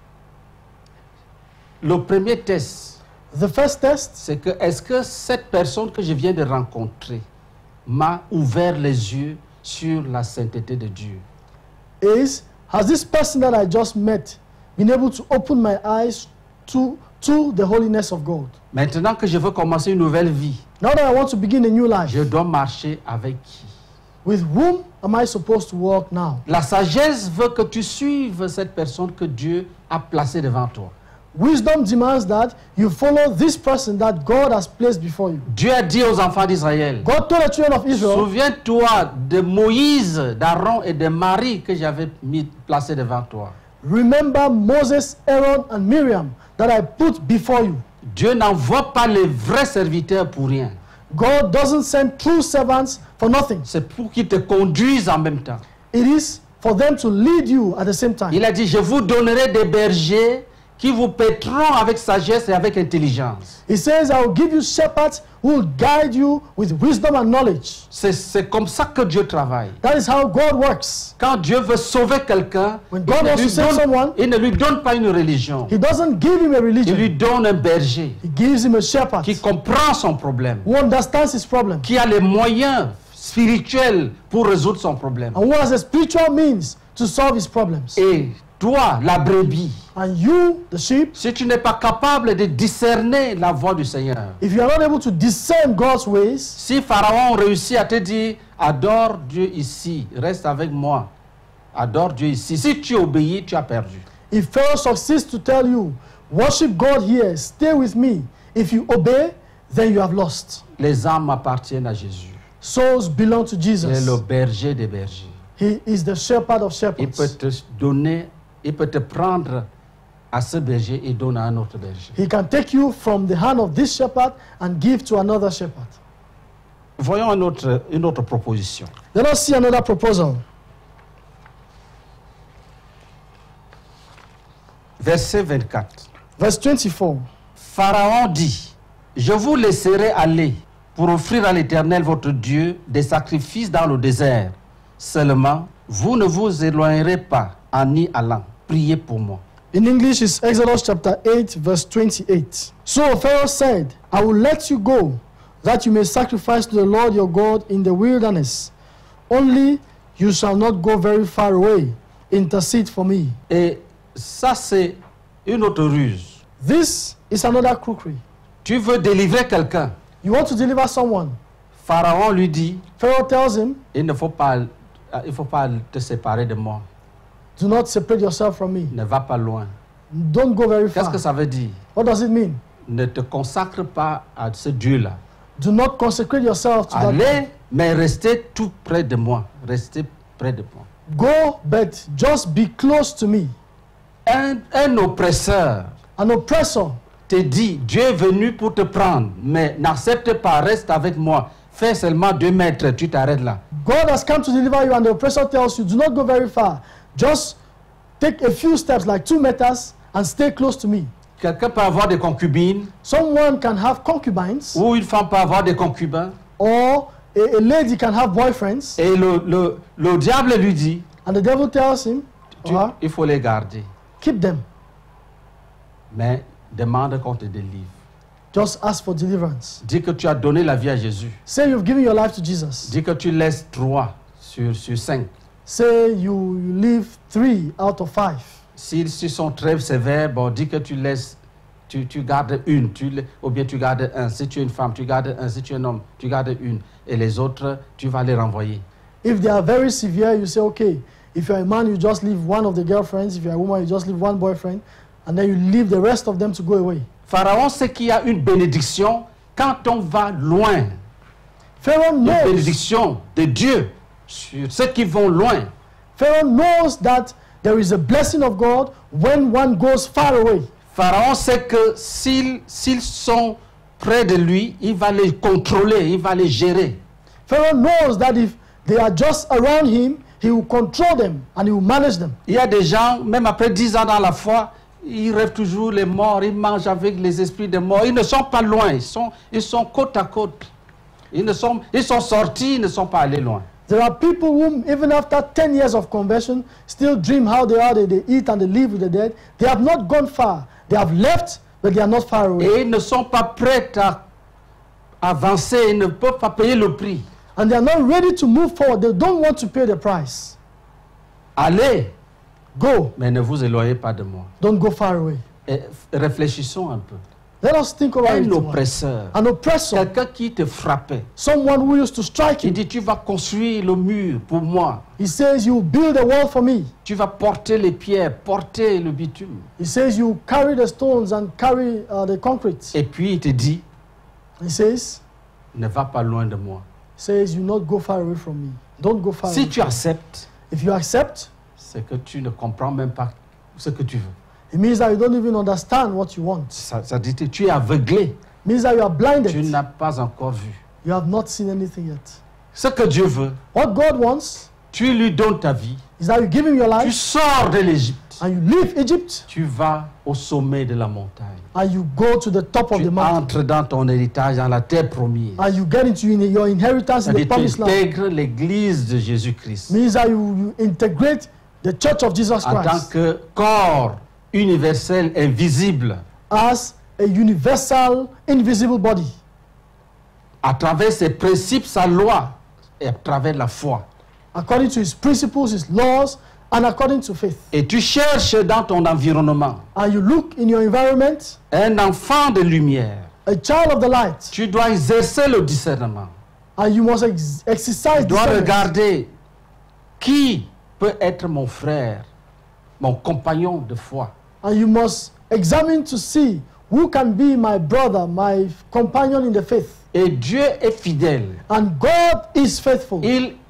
[SPEAKER 2] Le premier test,
[SPEAKER 3] The first test
[SPEAKER 2] c'est que est-ce que cette personne que je viens de rencontrer m'a ouvert les yeux sur la sainteté de Dieu?
[SPEAKER 3] is, has this person that I just met been able to open my eyes to the holiness of God?
[SPEAKER 2] Maintenant que je veux commencer une nouvelle vie,
[SPEAKER 3] Now that I want to begin a new life,
[SPEAKER 2] je dois marcher avec qui?
[SPEAKER 3] with whom am I supposed to walk now?
[SPEAKER 2] La sagesse veut que tu suives cette personne que Dieu a placée devant toi.
[SPEAKER 3] Wisdom demands that you follow this person that God has placed before you.
[SPEAKER 2] Dieu a dit aux enfants d'Israël,
[SPEAKER 3] God told the children of Israel,
[SPEAKER 2] souviens-toi de Moïse, d'Aaron et de Marie que j'avais placés devant toi.
[SPEAKER 3] remember Moses, Aaron, and Miriam that I put before you.
[SPEAKER 2] Dieu n'envoie pas les vrais serviteurs pour rien.
[SPEAKER 3] God doesn't send true servants for nothing.
[SPEAKER 2] C'est pour qu'ils te conduisent en même temps.
[SPEAKER 3] It is for them to lead you at the same time.
[SPEAKER 2] Il a dit, je vous donnerai des bergers qui vous paîtront avec sagesse et avec intelligence.
[SPEAKER 3] He says, I will give you shepherds who will guide you with wisdom and knowledge.
[SPEAKER 2] C'est comme ça que Dieu travaille.
[SPEAKER 3] That is how God works.
[SPEAKER 2] Quand Dieu veut sauver quelqu'un,
[SPEAKER 3] When God wants to save someone,
[SPEAKER 2] il ne lui donne pas une religion.
[SPEAKER 3] He doesn't give him a
[SPEAKER 2] Il lui
[SPEAKER 3] religion.
[SPEAKER 2] donne un berger
[SPEAKER 3] He gives him a shepherd
[SPEAKER 2] qui comprend son problème,
[SPEAKER 3] who understands his problem
[SPEAKER 2] qui a les moyens spirituels pour résoudre son problème.
[SPEAKER 3] and who has a spiritual means to solve his problems.
[SPEAKER 2] Et toi, la brebis,
[SPEAKER 3] And you, the sheep,
[SPEAKER 2] si tu n'es pas capable de discerner la voix du Seigneur,
[SPEAKER 3] if you are not able to discern God's ways,
[SPEAKER 2] si Pharaon réussit à te dire, adore Dieu ici, reste avec moi, adore Dieu ici, si tu obéis, tu as perdu.
[SPEAKER 3] if Pharaoh succeeds to tell you, worship God here, stay with me, if you obey, then you have lost.
[SPEAKER 2] Les âmes appartiennent à Jésus.
[SPEAKER 3] Souls belong to
[SPEAKER 2] Il est
[SPEAKER 3] Jesus.
[SPEAKER 2] le berger des bergers.
[SPEAKER 3] He is the shepherd of
[SPEAKER 2] Il peut
[SPEAKER 3] shepherds.
[SPEAKER 2] te donner, il peut te prendre à ce berger et donner à un autre berger.
[SPEAKER 3] He can take you from the hand of this shepherd and give to another shepherd.
[SPEAKER 2] Voyons une autre proposition.
[SPEAKER 3] Let us see another proposal.
[SPEAKER 2] Verset 24.
[SPEAKER 3] Verse 24.
[SPEAKER 2] Pharaon dit, je vous laisserai aller pour offrir à l'Éternel votre Dieu des sacrifices dans le désert. Seulement, vous ne vous éloignerez pas en y allant. Priez pour moi.
[SPEAKER 3] In English, it's Exodus chapter 8, verse 28. So Pharaoh said, I will let you go, that you may sacrifice to the Lord your God in the wilderness. Only you shall not go very far away. Intercede for me.
[SPEAKER 2] Et ça, c'est une autre ruse.
[SPEAKER 3] This is another crookery.
[SPEAKER 2] Tu veux délivrer quelqu'un.
[SPEAKER 3] You want to deliver someone.
[SPEAKER 2] Pharaon lui dit,
[SPEAKER 3] Pharaoh tells him,
[SPEAKER 2] il ne faut pas te séparer de moi.
[SPEAKER 3] do not separate yourself from me.
[SPEAKER 2] Ne va pas loin.
[SPEAKER 3] Don't go very
[SPEAKER 2] Qu'est-ce
[SPEAKER 3] far.
[SPEAKER 2] que ça veut dire?
[SPEAKER 3] What does it mean?
[SPEAKER 2] Ne te consacre pas à ce Dieu-là.
[SPEAKER 3] Do not consecrate yourself to that.
[SPEAKER 2] Allez, mais restez tout près de moi. Restez près de moi.
[SPEAKER 3] Go, but just be close to me.
[SPEAKER 2] Un oppresseur
[SPEAKER 3] An oppressor
[SPEAKER 2] te dit, Dieu est venu pour te prendre, mais n'accepte pas, reste avec moi. Fais seulement 2 mètres, tu t'arrêtes là.
[SPEAKER 3] God has come to deliver you, and the oppressor tells you, do not go very far. Just take a few steps, like 2 meters, and stay close to me.
[SPEAKER 2] Quelqu'un peut avoir des concubines,
[SPEAKER 3] Someone can have concubines,
[SPEAKER 2] ou une femme peut avoir des concubins,
[SPEAKER 3] or a lady can have boyfriends,
[SPEAKER 2] et le diable lui dit,
[SPEAKER 3] and the devil tells him,
[SPEAKER 2] il faut les garder,
[SPEAKER 3] keep them.
[SPEAKER 2] mais demande qu'on te délivre.
[SPEAKER 3] Just ask for deliverance.
[SPEAKER 2] Dis que tu as donné la vie à Jésus.
[SPEAKER 3] Say you've given your life to Jesus.
[SPEAKER 2] Dis que tu laisses 3 sur 5.
[SPEAKER 3] Say you leave 3 out of 5.
[SPEAKER 2] S'ils sont très sévères, bon, dis que tu laisses, tu gardes une, ou bien tu gardes un. Si tu es une femme, tu gardes un. Si tu es un homme, tu gardes une. Et les autres, tu vas les renvoyer.
[SPEAKER 3] If they are very severe, you say, okay, if you're a man, you just leave one of the girlfriends. If you're a woman, you just leave one boyfriend. And then you leave the rest of them to go away.
[SPEAKER 2] Pharaon sait qu'il y a une bénédiction quand on va loin.
[SPEAKER 3] Pharaoh
[SPEAKER 2] Une
[SPEAKER 3] knows,
[SPEAKER 2] bénédiction de Dieu sur ceux qui vont loin.
[SPEAKER 3] Pharaoh knows that there is a blessing of God when one goes far away.
[SPEAKER 2] Pharaon sait que s'ils sont près de lui, il va les contrôler, il va les gérer.
[SPEAKER 3] Pharaoh knows that if they are just around him, he will control them and he will manage them.
[SPEAKER 2] Il y a des gens, même après 10 ans dans la foi, ils rêvent toujours les morts, ils mangent avec les esprits des morts. Ils ne sont pas loin, ils sont côte à côte. Ils sont sortis, ils ne sont pas allés loin.
[SPEAKER 3] There are people who, even after 10 years of conversion, still dream how they are, they eat and they live with the dead. They have not gone far. They have left, but they are not far away.
[SPEAKER 2] Et ils ne sont pas prêts à avancer, ils ne peuvent pas payer le prix.
[SPEAKER 3] And they are not ready to move forward. They don't want to pay the price.
[SPEAKER 2] Allez,
[SPEAKER 3] Go,
[SPEAKER 2] mais ne vous éloignez pas de moi.
[SPEAKER 3] don't go far away.
[SPEAKER 2] Et réfléchissons un peu.
[SPEAKER 3] Let us think about it.
[SPEAKER 2] Un oppresseur,
[SPEAKER 3] An oppressor,
[SPEAKER 2] quelqu'un qui te frappait,
[SPEAKER 3] someone who used to strike
[SPEAKER 2] il
[SPEAKER 3] you.
[SPEAKER 2] dit tu vas construire le mur pour moi.
[SPEAKER 3] He says, you build a wall for me.
[SPEAKER 2] Tu vas porter les pierres, porter le bitume.
[SPEAKER 3] He says, you carry the stones and carry the concrete.
[SPEAKER 2] Et puis il te dit,
[SPEAKER 3] He says,
[SPEAKER 2] ne va pas loin de moi.
[SPEAKER 3] you not go far away from me. Don't go far
[SPEAKER 2] Si
[SPEAKER 3] away
[SPEAKER 2] tu
[SPEAKER 3] from me.
[SPEAKER 2] acceptes,
[SPEAKER 3] If you accept,
[SPEAKER 2] c'est que tu ne comprends même pas ce que tu veux.
[SPEAKER 3] it means that you don't even understand what you want.
[SPEAKER 2] Ça dit que tu es aveuglé.
[SPEAKER 3] It means that you are blinded.
[SPEAKER 2] Tu n'as pas encore vu.
[SPEAKER 3] You have not seen anything yet.
[SPEAKER 2] Ce que Dieu veut,
[SPEAKER 3] What God wants,
[SPEAKER 2] tu lui donnes ta vie,
[SPEAKER 3] is that you give him your
[SPEAKER 2] tu
[SPEAKER 3] life
[SPEAKER 2] sors de l'Égypte,
[SPEAKER 3] and you leave Egypt
[SPEAKER 2] tu vas au sommet de la montagne.
[SPEAKER 3] and you go to the top of
[SPEAKER 2] Tu
[SPEAKER 3] the mountain
[SPEAKER 2] entres dans ton héritage, dans la terre promise.
[SPEAKER 3] and you get into your inheritance in the
[SPEAKER 2] C'est-à-dire
[SPEAKER 3] promised
[SPEAKER 2] tu
[SPEAKER 3] land.
[SPEAKER 2] intègres l'église de Jésus-Christ
[SPEAKER 3] Means that you integrate the church of Jesus
[SPEAKER 2] en tant
[SPEAKER 3] Christ
[SPEAKER 2] que corps universel, invisible,
[SPEAKER 3] as a universal, invisible body.
[SPEAKER 2] à travers ses principes, sa loi, et à travers la foi.
[SPEAKER 3] According to his principles, his laws, and according to faith.
[SPEAKER 2] Et tu cherches dans ton environnement
[SPEAKER 3] And you look in your environment,
[SPEAKER 2] un enfant de lumière.
[SPEAKER 3] a child of the light,
[SPEAKER 2] Tu dois exercer le discernement.
[SPEAKER 3] and you must exercise
[SPEAKER 2] Tu dois
[SPEAKER 3] discernment.
[SPEAKER 2] regarder qui peut être mon frère, mon compagnon de foi.
[SPEAKER 3] And you must examine to see who can be my brother, my companion in the faith.
[SPEAKER 2] Et Dieu est fidèle.
[SPEAKER 3] And God is faithful.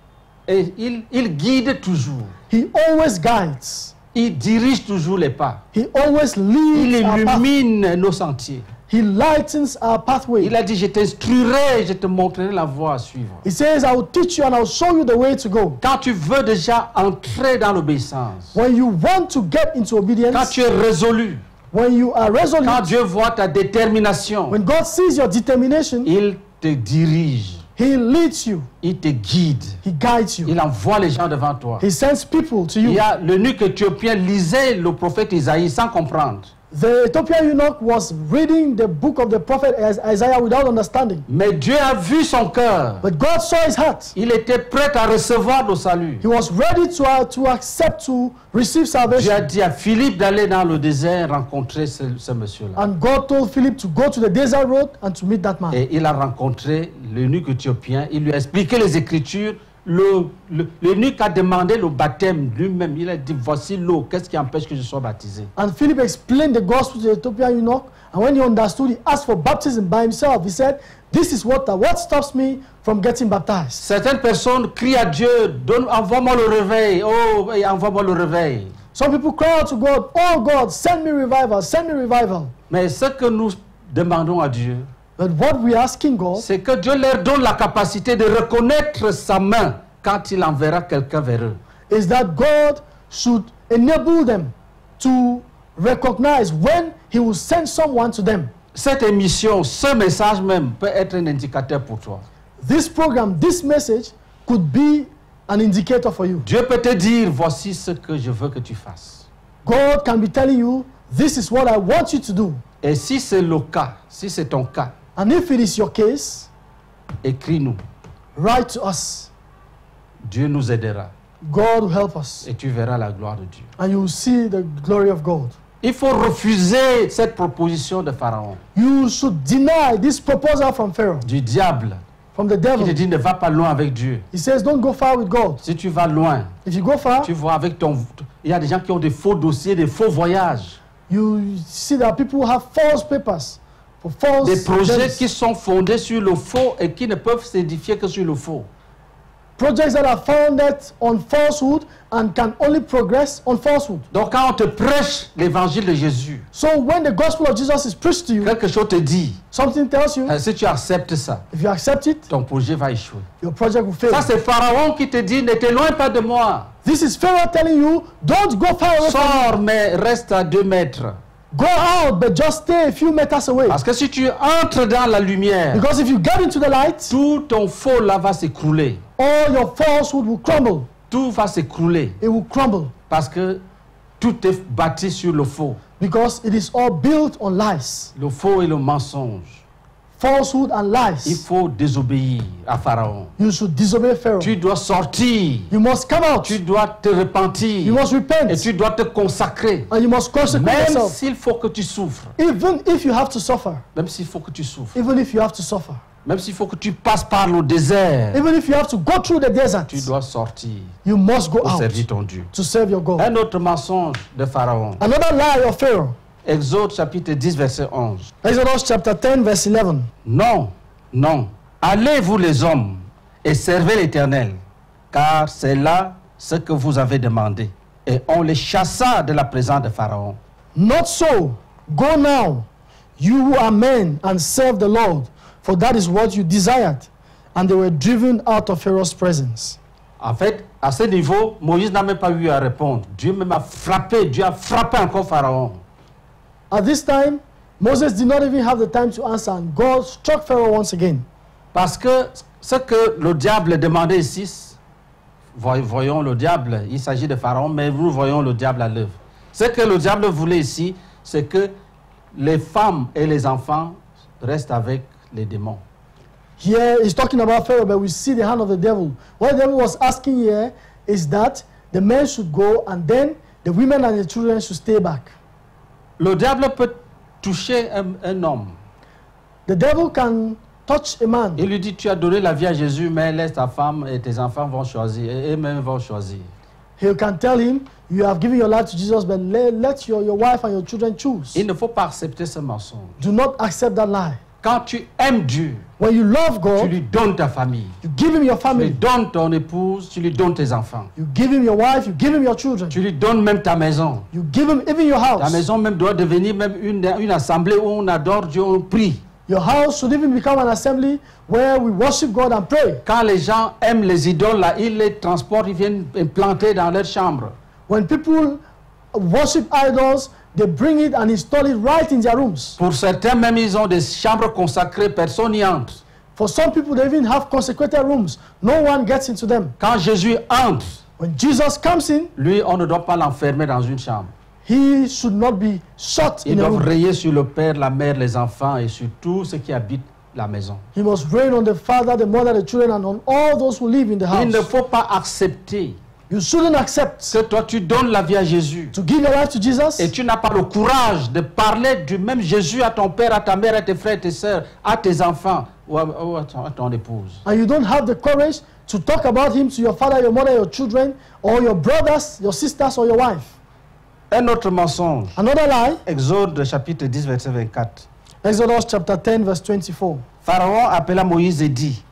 [SPEAKER 2] Il guide toujours.
[SPEAKER 3] He always guides.
[SPEAKER 2] Il dirige toujours les pas.
[SPEAKER 3] He always
[SPEAKER 2] Il
[SPEAKER 3] leads our path.
[SPEAKER 2] illumine nos sentiers.
[SPEAKER 3] He lightens our pathway.
[SPEAKER 2] Il a dit, je t'instruirai, je te montrerai la voie à suivre.
[SPEAKER 3] He says, I will teach you and I will show you the way to go.
[SPEAKER 2] Quand tu veux déjà entrer dans l'obéissance,
[SPEAKER 3] When you want to get into
[SPEAKER 2] quand
[SPEAKER 3] obedience,
[SPEAKER 2] tu es résolu,
[SPEAKER 3] when you are
[SPEAKER 2] quand
[SPEAKER 3] resolute,
[SPEAKER 2] Dieu voit ta détermination,
[SPEAKER 3] when God sees your determination,
[SPEAKER 2] il te dirige,
[SPEAKER 3] He leads you.
[SPEAKER 2] il te guide,
[SPEAKER 3] He guides you.
[SPEAKER 2] il envoie les gens devant toi.
[SPEAKER 3] He sends people to
[SPEAKER 2] Il
[SPEAKER 3] you.
[SPEAKER 2] y a l'eunuque éthiopien lisait le prophète Isaïe sans comprendre.
[SPEAKER 3] The Ethiopian eunuch was reading the book of the prophet Isaiah without understanding.
[SPEAKER 2] Mais Dieu a vu son cœur.
[SPEAKER 3] But God saw his heart.
[SPEAKER 2] Il était prêt à recevoir le salut.
[SPEAKER 3] He was ready to accept, to receive
[SPEAKER 2] Dieu a
[SPEAKER 3] salvation.
[SPEAKER 2] dit à Philippe d'aller dans le désert rencontrer ce monsieur-là.
[SPEAKER 3] And God told Philip to go to the desert road and to meet that man.
[SPEAKER 2] Et il a rencontré l'eunuque éthiopien. Il lui a expliqué les Écritures. L'eunuque a demandé le baptême lui-même. Il a dit, voici l'eau. Qu'est-ce qui empêche que je sois baptisé?
[SPEAKER 3] And Philip explained the gospel to the Ethiopian eunuch. And when he understood, he asked for baptism by himself. He said, this is what stops me from getting baptized.
[SPEAKER 2] Certaines personnes crient à Dieu, envoie-moi le réveil. Oh, envoie-moi le réveil.
[SPEAKER 3] Some people cry out to God, oh God, send me revival, send me revival.
[SPEAKER 2] Mais ce que nous demandons à Dieu,
[SPEAKER 3] But what we are asking God
[SPEAKER 2] c'est que Dieu leur donne la capacité de reconnaître sa main quand il enverra quelqu'un vers eux.
[SPEAKER 3] is that God should enable them to recognize when He will send someone to them.
[SPEAKER 2] Cette émission, ce message même peut être un indicateur pour toi.
[SPEAKER 3] This program, this message could be an indicator for you.
[SPEAKER 2] Dieu peut te dire, voici ce que je veux que tu fasses.
[SPEAKER 3] God can be telling you, this is what I want you to do.
[SPEAKER 2] Et si c'est le cas, si c'est ton cas,
[SPEAKER 3] And if it is your case,
[SPEAKER 2] écris-nous.
[SPEAKER 3] write to us.
[SPEAKER 2] Dieu nous aidera
[SPEAKER 3] God will help us.
[SPEAKER 2] et tu verras la gloire de Dieu.
[SPEAKER 3] And you will see the glory of God.
[SPEAKER 2] Il faut refuser cette proposition de Pharaon,
[SPEAKER 3] You should deny this proposal from Pharaoh,
[SPEAKER 2] du diable,
[SPEAKER 3] from the
[SPEAKER 2] qui
[SPEAKER 3] devil.
[SPEAKER 2] te dit ne va pas loin avec Dieu.
[SPEAKER 3] He says, don't go far with God.
[SPEAKER 2] Si tu vas loin,
[SPEAKER 3] If you go far,
[SPEAKER 2] tu vois avec ton... Il y a des gens qui ont des faux dossiers, des faux voyages,
[SPEAKER 3] you see that people who have false papers for false
[SPEAKER 2] des projets
[SPEAKER 3] journeys.
[SPEAKER 2] qui sont fondés sur le faux et qui ne peuvent s'édifier que sur le faux.
[SPEAKER 3] Projects that are founded on falsehood and can only progress on falsehood.
[SPEAKER 2] Donc quand on te prêche l'évangile de Jésus,
[SPEAKER 3] So when the gospel of Jesus is preached to you,
[SPEAKER 2] quelque chose te dit,
[SPEAKER 3] something tells you,
[SPEAKER 2] si tu acceptes ça,
[SPEAKER 3] if you accept it,
[SPEAKER 2] ton projet va échouer.
[SPEAKER 3] your project will fail.
[SPEAKER 2] Ça c'est Pharaon qui te dit, ne t'éloigne pas de moi.
[SPEAKER 3] This is Pharaoh telling you, don't go far away from me.
[SPEAKER 2] Sors mais reste à 2 mètres.
[SPEAKER 3] Go out, but just stay a few meters away.
[SPEAKER 2] Parce que si tu entres dans la lumière,
[SPEAKER 3] Because if you get into the light,
[SPEAKER 2] tout ton faux là va s'écrouler.
[SPEAKER 3] all your falsehood will crumble.
[SPEAKER 2] Tout va s'écrouler.
[SPEAKER 3] It will crumble.
[SPEAKER 2] Parce que tout est bâti sur le faux.
[SPEAKER 3] Because it is all built on lies.
[SPEAKER 2] Le faux et le mensonge.
[SPEAKER 3] Falsehood and
[SPEAKER 2] Il
[SPEAKER 3] lies.
[SPEAKER 2] faut désobéir à Pharaon.
[SPEAKER 3] You should disobey Pharaoh.
[SPEAKER 2] Tu dois sortir.
[SPEAKER 3] You must come out.
[SPEAKER 2] Tu dois te repentir.
[SPEAKER 3] You must
[SPEAKER 2] Et
[SPEAKER 3] repent.
[SPEAKER 2] tu dois te consacrer.
[SPEAKER 3] And you must consecrate
[SPEAKER 2] Même
[SPEAKER 3] yourself.
[SPEAKER 2] s'il faut que tu souffres.
[SPEAKER 3] Even if you have to suffer.
[SPEAKER 2] Même s'il faut que tu souffres.
[SPEAKER 3] Even if you have to suffer.
[SPEAKER 2] Même s'il faut que tu passes par le désert.
[SPEAKER 3] Even if you have to go through the desert.
[SPEAKER 2] Tu dois sortir
[SPEAKER 3] You must go
[SPEAKER 2] pour
[SPEAKER 3] out
[SPEAKER 2] servir ton Dieu.
[SPEAKER 3] to serve your God.
[SPEAKER 2] Un autre mensonge de Pharaon.
[SPEAKER 3] Another lie of Pharaoh.
[SPEAKER 2] Exode chapitre 10 verset 11.
[SPEAKER 3] Exodus chapter 10 verse 11.
[SPEAKER 2] Non, non. Allez vous les hommes et servez l'Éternel, car c'est là ce que vous avez demandé. Et on les chassa de la présence de Pharaon.
[SPEAKER 3] Not so. Go now, you who are men, and serve the Lord, for that is what you desired. And they were driven out of Pharaoh's presence.
[SPEAKER 2] En fait, à ce niveau, Moïse n'a même pas eu à répondre. Dieu même a frappé, Dieu a frappé encore Pharaon.
[SPEAKER 3] At this time, Moses did not even have the time to answer, and God struck Pharaoh once again.
[SPEAKER 2] Parce que ce que le diable demandait ici, voyons le diable, il s'agit de Pharaon, mais nous voyons le diable à l'œuvre. Ce que le diable voulait ici, c'est que les femmes et les enfants restent avec les démons.
[SPEAKER 3] Here he's talking about Pharaoh, but we see the hand of the devil. What the devil was asking here is that the men should go and then the women and the children should stay back.
[SPEAKER 2] Le diable peut toucher un homme.
[SPEAKER 3] The devil can touch a man.
[SPEAKER 2] Il lui dit, tu as donné la vie à Jésus, mais laisse ta femme et tes enfants vont choisir, et eux-mêmes vont choisir.
[SPEAKER 3] He can tell him, you have given your life to Jesus, but let your wife and your children choose.
[SPEAKER 2] Il ne faut pas accepter ce mensonge.
[SPEAKER 3] Do not accept that lie.
[SPEAKER 2] Quand tu aimes Dieu,
[SPEAKER 3] When you love
[SPEAKER 2] tu
[SPEAKER 3] God,
[SPEAKER 2] lui donnes ta famille.
[SPEAKER 3] you give him your
[SPEAKER 2] Tu lui
[SPEAKER 3] family.
[SPEAKER 2] donnes ton épouse, tu lui donnes tes enfants.
[SPEAKER 3] You give him your wife, you give him your children.
[SPEAKER 2] Tu lui donnes même ta maison.
[SPEAKER 3] You give him even your
[SPEAKER 2] Ta
[SPEAKER 3] house.
[SPEAKER 2] maison même doit devenir même une assemblée où on adore Dieu, on prie.
[SPEAKER 3] Your house should even become an assembly where we worship God and pray.
[SPEAKER 2] Quand les gens aiment les idoles, là, ils les transportent, ils viennent implanter dans leur chambre.
[SPEAKER 3] When people worship idols, they bring it and install it right in their rooms.
[SPEAKER 2] Pour certains, même, ils ont des chambres consacrées, personne n'y entre.
[SPEAKER 3] For some people, they even have consecrated rooms. No one gets into them.
[SPEAKER 2] Quand Jésus entre,
[SPEAKER 3] When Jesus comes in,
[SPEAKER 2] lui, on ne doit pas l'enfermer dans une chambre.
[SPEAKER 3] he should not be shut
[SPEAKER 2] Ils
[SPEAKER 3] in a
[SPEAKER 2] doivent
[SPEAKER 3] room.
[SPEAKER 2] rayer sur le père, la mère, les enfants et sur tous ceux qui habitent la maison.
[SPEAKER 3] He must reign on the father, the mother, the children, and on all those who live in the
[SPEAKER 2] Il ne
[SPEAKER 3] house.
[SPEAKER 2] faut pas accepter
[SPEAKER 3] You shouldn't accept
[SPEAKER 2] que toi, tu donnes la vie à Jésus.
[SPEAKER 3] to give your life to Jesus
[SPEAKER 2] Et tu n'as pas le courage de parler du même Jésus à ton père, à ta mère, à tes frères, à tes sœurs, à tes enfants ou à ton épouse.
[SPEAKER 3] and you don't have the courage to talk about him to your father, your mother, your children, or your brothers, your sisters, or your wife.
[SPEAKER 2] Un autre mensonge.
[SPEAKER 3] Another lie,
[SPEAKER 2] Exode chapitre 10, verset 24.
[SPEAKER 3] Exodus chapter 10, verse 24.
[SPEAKER 2] Pharaon appela Moïse et dit,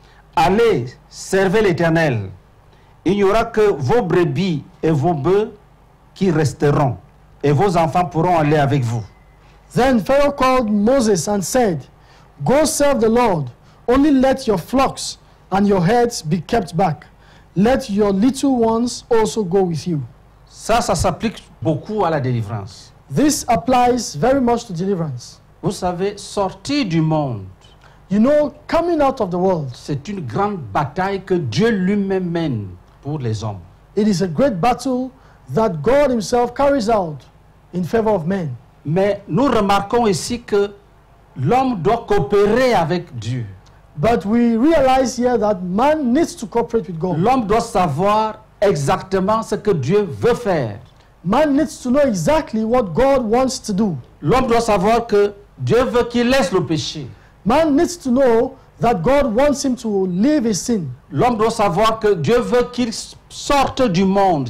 [SPEAKER 2] allez, servez l'Éternel. Il n'y aura que vos brebis et vos bœufs qui resteront, et vos enfants pourront aller avec vous.
[SPEAKER 3] Then Pharaoh called Moses and said, go serve the Lord. Only let your flocks and your herds be kept back. Let your little ones also go with you.
[SPEAKER 2] Ça s'applique beaucoup à la délivrance.
[SPEAKER 3] This applies very much to deliverance.
[SPEAKER 2] Vous savez, sortir du monde,
[SPEAKER 3] You know, coming out of the world,
[SPEAKER 2] c'est une grande bataille que Dieu lui-même mène pour les hommes.
[SPEAKER 3] it is a great battle that God himself carries out in favor of men.
[SPEAKER 2] Mais nous remarquons ici que l'homme doit coopérer avec Dieu.
[SPEAKER 3] But we realize here that man needs to cooperate with God.
[SPEAKER 2] L'homme doit savoir exactement ce que Dieu veut faire.
[SPEAKER 3] Man needs to know exactly what God wants to do.
[SPEAKER 2] L'homme doit savoir que Dieu veut qu'il laisse le péché.
[SPEAKER 3] Man needs to know that God wants him to leave his sin.
[SPEAKER 2] L'homme doit savoir que Dieu veut qu'il sorte du monde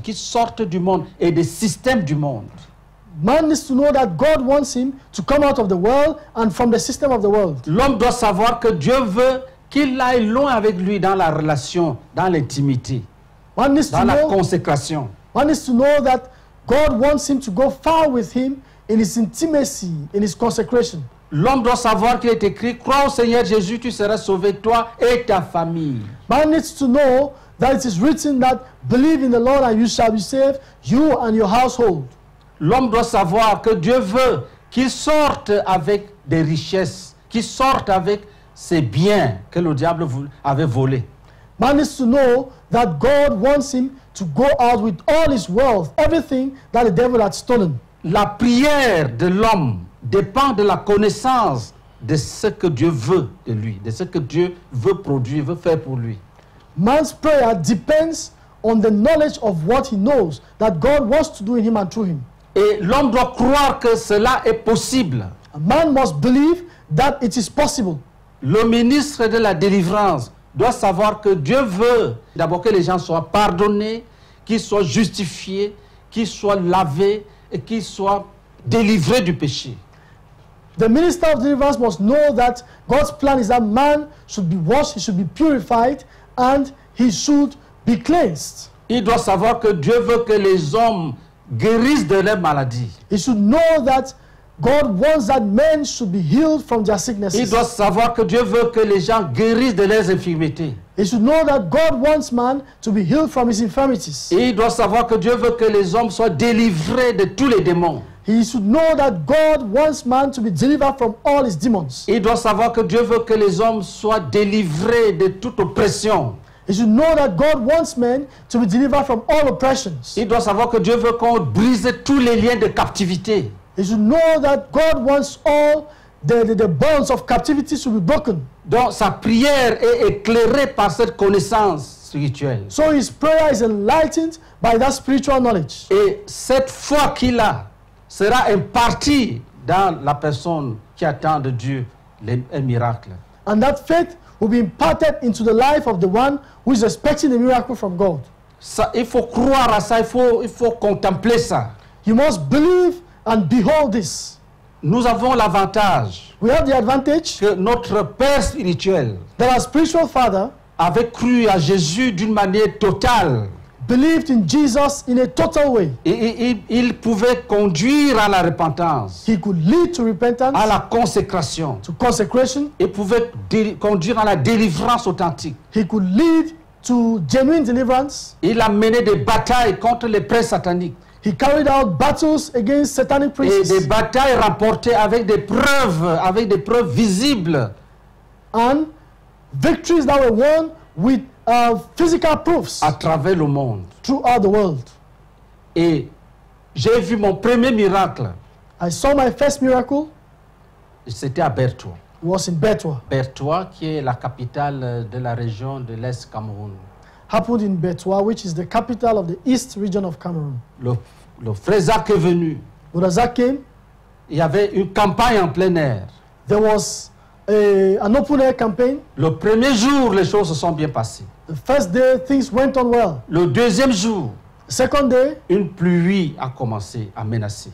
[SPEAKER 2] et des systèmes du monde.
[SPEAKER 3] Man needs to know that God wants him to come out of the world and from the system of the world.
[SPEAKER 2] L'homme doit savoir que Dieu veut qu'il aille loin avec lui dans la relation, dans l'intimité,
[SPEAKER 3] Man needs
[SPEAKER 2] dans
[SPEAKER 3] to
[SPEAKER 2] la
[SPEAKER 3] know,
[SPEAKER 2] consécration.
[SPEAKER 3] man needs to know that God wants him to go far with him in his intimacy, in his consecration.
[SPEAKER 2] L'homme doit savoir qu'il est écrit, crois au Seigneur Jésus, tu seras sauvé, toi et ta famille.
[SPEAKER 3] Man needs to know that it is written that believe in the Lord and you shall be saved, you and your household.
[SPEAKER 2] L'homme doit savoir que Dieu veut qu'il sorte avec des richesses, qu'il sorte avec ses biens que le diable avait volés.
[SPEAKER 3] Man needs to know that God wants him to go out with all his wealth, everything that the devil had stolen.
[SPEAKER 2] La prière de l'homme dépend de la connaissance de ce que Dieu veut de lui, de ce que Dieu veut produire, veut faire pour lui.
[SPEAKER 3] Man's prayer depends on the knowledge of what he knows that God wants to do in him and through him.
[SPEAKER 2] Et l'homme doit croire que cela est possible.
[SPEAKER 3] A man must believe that it is possible.
[SPEAKER 2] Le ministre de la délivrance doit savoir que Dieu veut d'abord que les gens soient pardonnés, qu'ils soient justifiés, qu'ils soient lavés et qu'ils soient délivrés du péché.
[SPEAKER 3] The minister of deliverance must know that God's plan is that man should be washed, he should be purified, and he should be cleansed.
[SPEAKER 2] Il doit savoir que Dieu veut que les hommes guérissent de leurs maladies.
[SPEAKER 3] He should know that God wants that men should be healed from their
[SPEAKER 2] Il
[SPEAKER 3] sicknesses.
[SPEAKER 2] doit savoir que Dieu veut que les gens guérissent de leurs infirmités.
[SPEAKER 3] He should know that God wants man to be healed from his infirmities.
[SPEAKER 2] Et il doit savoir que Dieu veut que les hommes soient délivrés de tous les démons.
[SPEAKER 3] He should know that God wants man to be delivered from all his demons.
[SPEAKER 2] Il doit savoir que Dieu veut que les hommes soient délivrés de toute oppression.
[SPEAKER 3] He should know that God wants men to be delivered from all oppressions.
[SPEAKER 2] Il doit savoir que Dieu veut qu'on brise tous les liens de captivité.
[SPEAKER 3] He should know that God wants all the bonds of captivity to be broken.
[SPEAKER 2] Donc sa prière est éclairée par cette connaissance spirituelle.
[SPEAKER 3] So his prayer is enlightened by that spiritual knowledge.
[SPEAKER 2] Et cette foi qu'il a sera impartie dans la personne qui attend de Dieu un miracle.
[SPEAKER 3] And that faith will be imparted into the life of the one who is expecting a miracle from God.
[SPEAKER 2] Ça, il faut croire à ça, il faut contempler ça.
[SPEAKER 3] You must believe and behold this.
[SPEAKER 2] Nous avons l'avantage
[SPEAKER 3] We have the advantage
[SPEAKER 2] que notre Père spirituel
[SPEAKER 3] that our spiritual father
[SPEAKER 2] avait cru à Jésus d'une manière totale.
[SPEAKER 3] believed in Jesus in a total way.
[SPEAKER 2] Et il pouvait conduire à la repentance,
[SPEAKER 3] He could lead to repentance,
[SPEAKER 2] à la consécration.
[SPEAKER 3] to consecration.
[SPEAKER 2] Il pouvait conduire à la délivrance authentique.
[SPEAKER 3] He could lead to genuine deliverance.
[SPEAKER 2] Il a mené des batailles contre les princes sataniques.
[SPEAKER 3] He carried out battles against satanic
[SPEAKER 2] Et des
[SPEAKER 3] princes
[SPEAKER 2] batailles remportées avec des preuves visibles.
[SPEAKER 3] and victories that were won with physical proofs
[SPEAKER 2] À travers le monde.
[SPEAKER 3] throughout the world.
[SPEAKER 2] Et j'ai vu mon premier miracle.
[SPEAKER 3] I saw my first miracle.
[SPEAKER 2] C'était à Bertoua.
[SPEAKER 3] It was in Betwa.
[SPEAKER 2] Bertoua, qui est la capitale de la région de l'Est Cameroun.
[SPEAKER 3] Happened in Betwa, which is the capital of the East region of Cameroon.
[SPEAKER 2] Le frère Zach est venu.
[SPEAKER 3] When Isaac came,
[SPEAKER 2] Il y avait une campagne en plein air.
[SPEAKER 3] there was an open air campaign.
[SPEAKER 2] Le premier jour, les choses se sont bien passées.
[SPEAKER 3] The first day, things went on well.
[SPEAKER 2] Le deuxième jour,
[SPEAKER 3] The second day,
[SPEAKER 2] une pluie a commencé à menacer.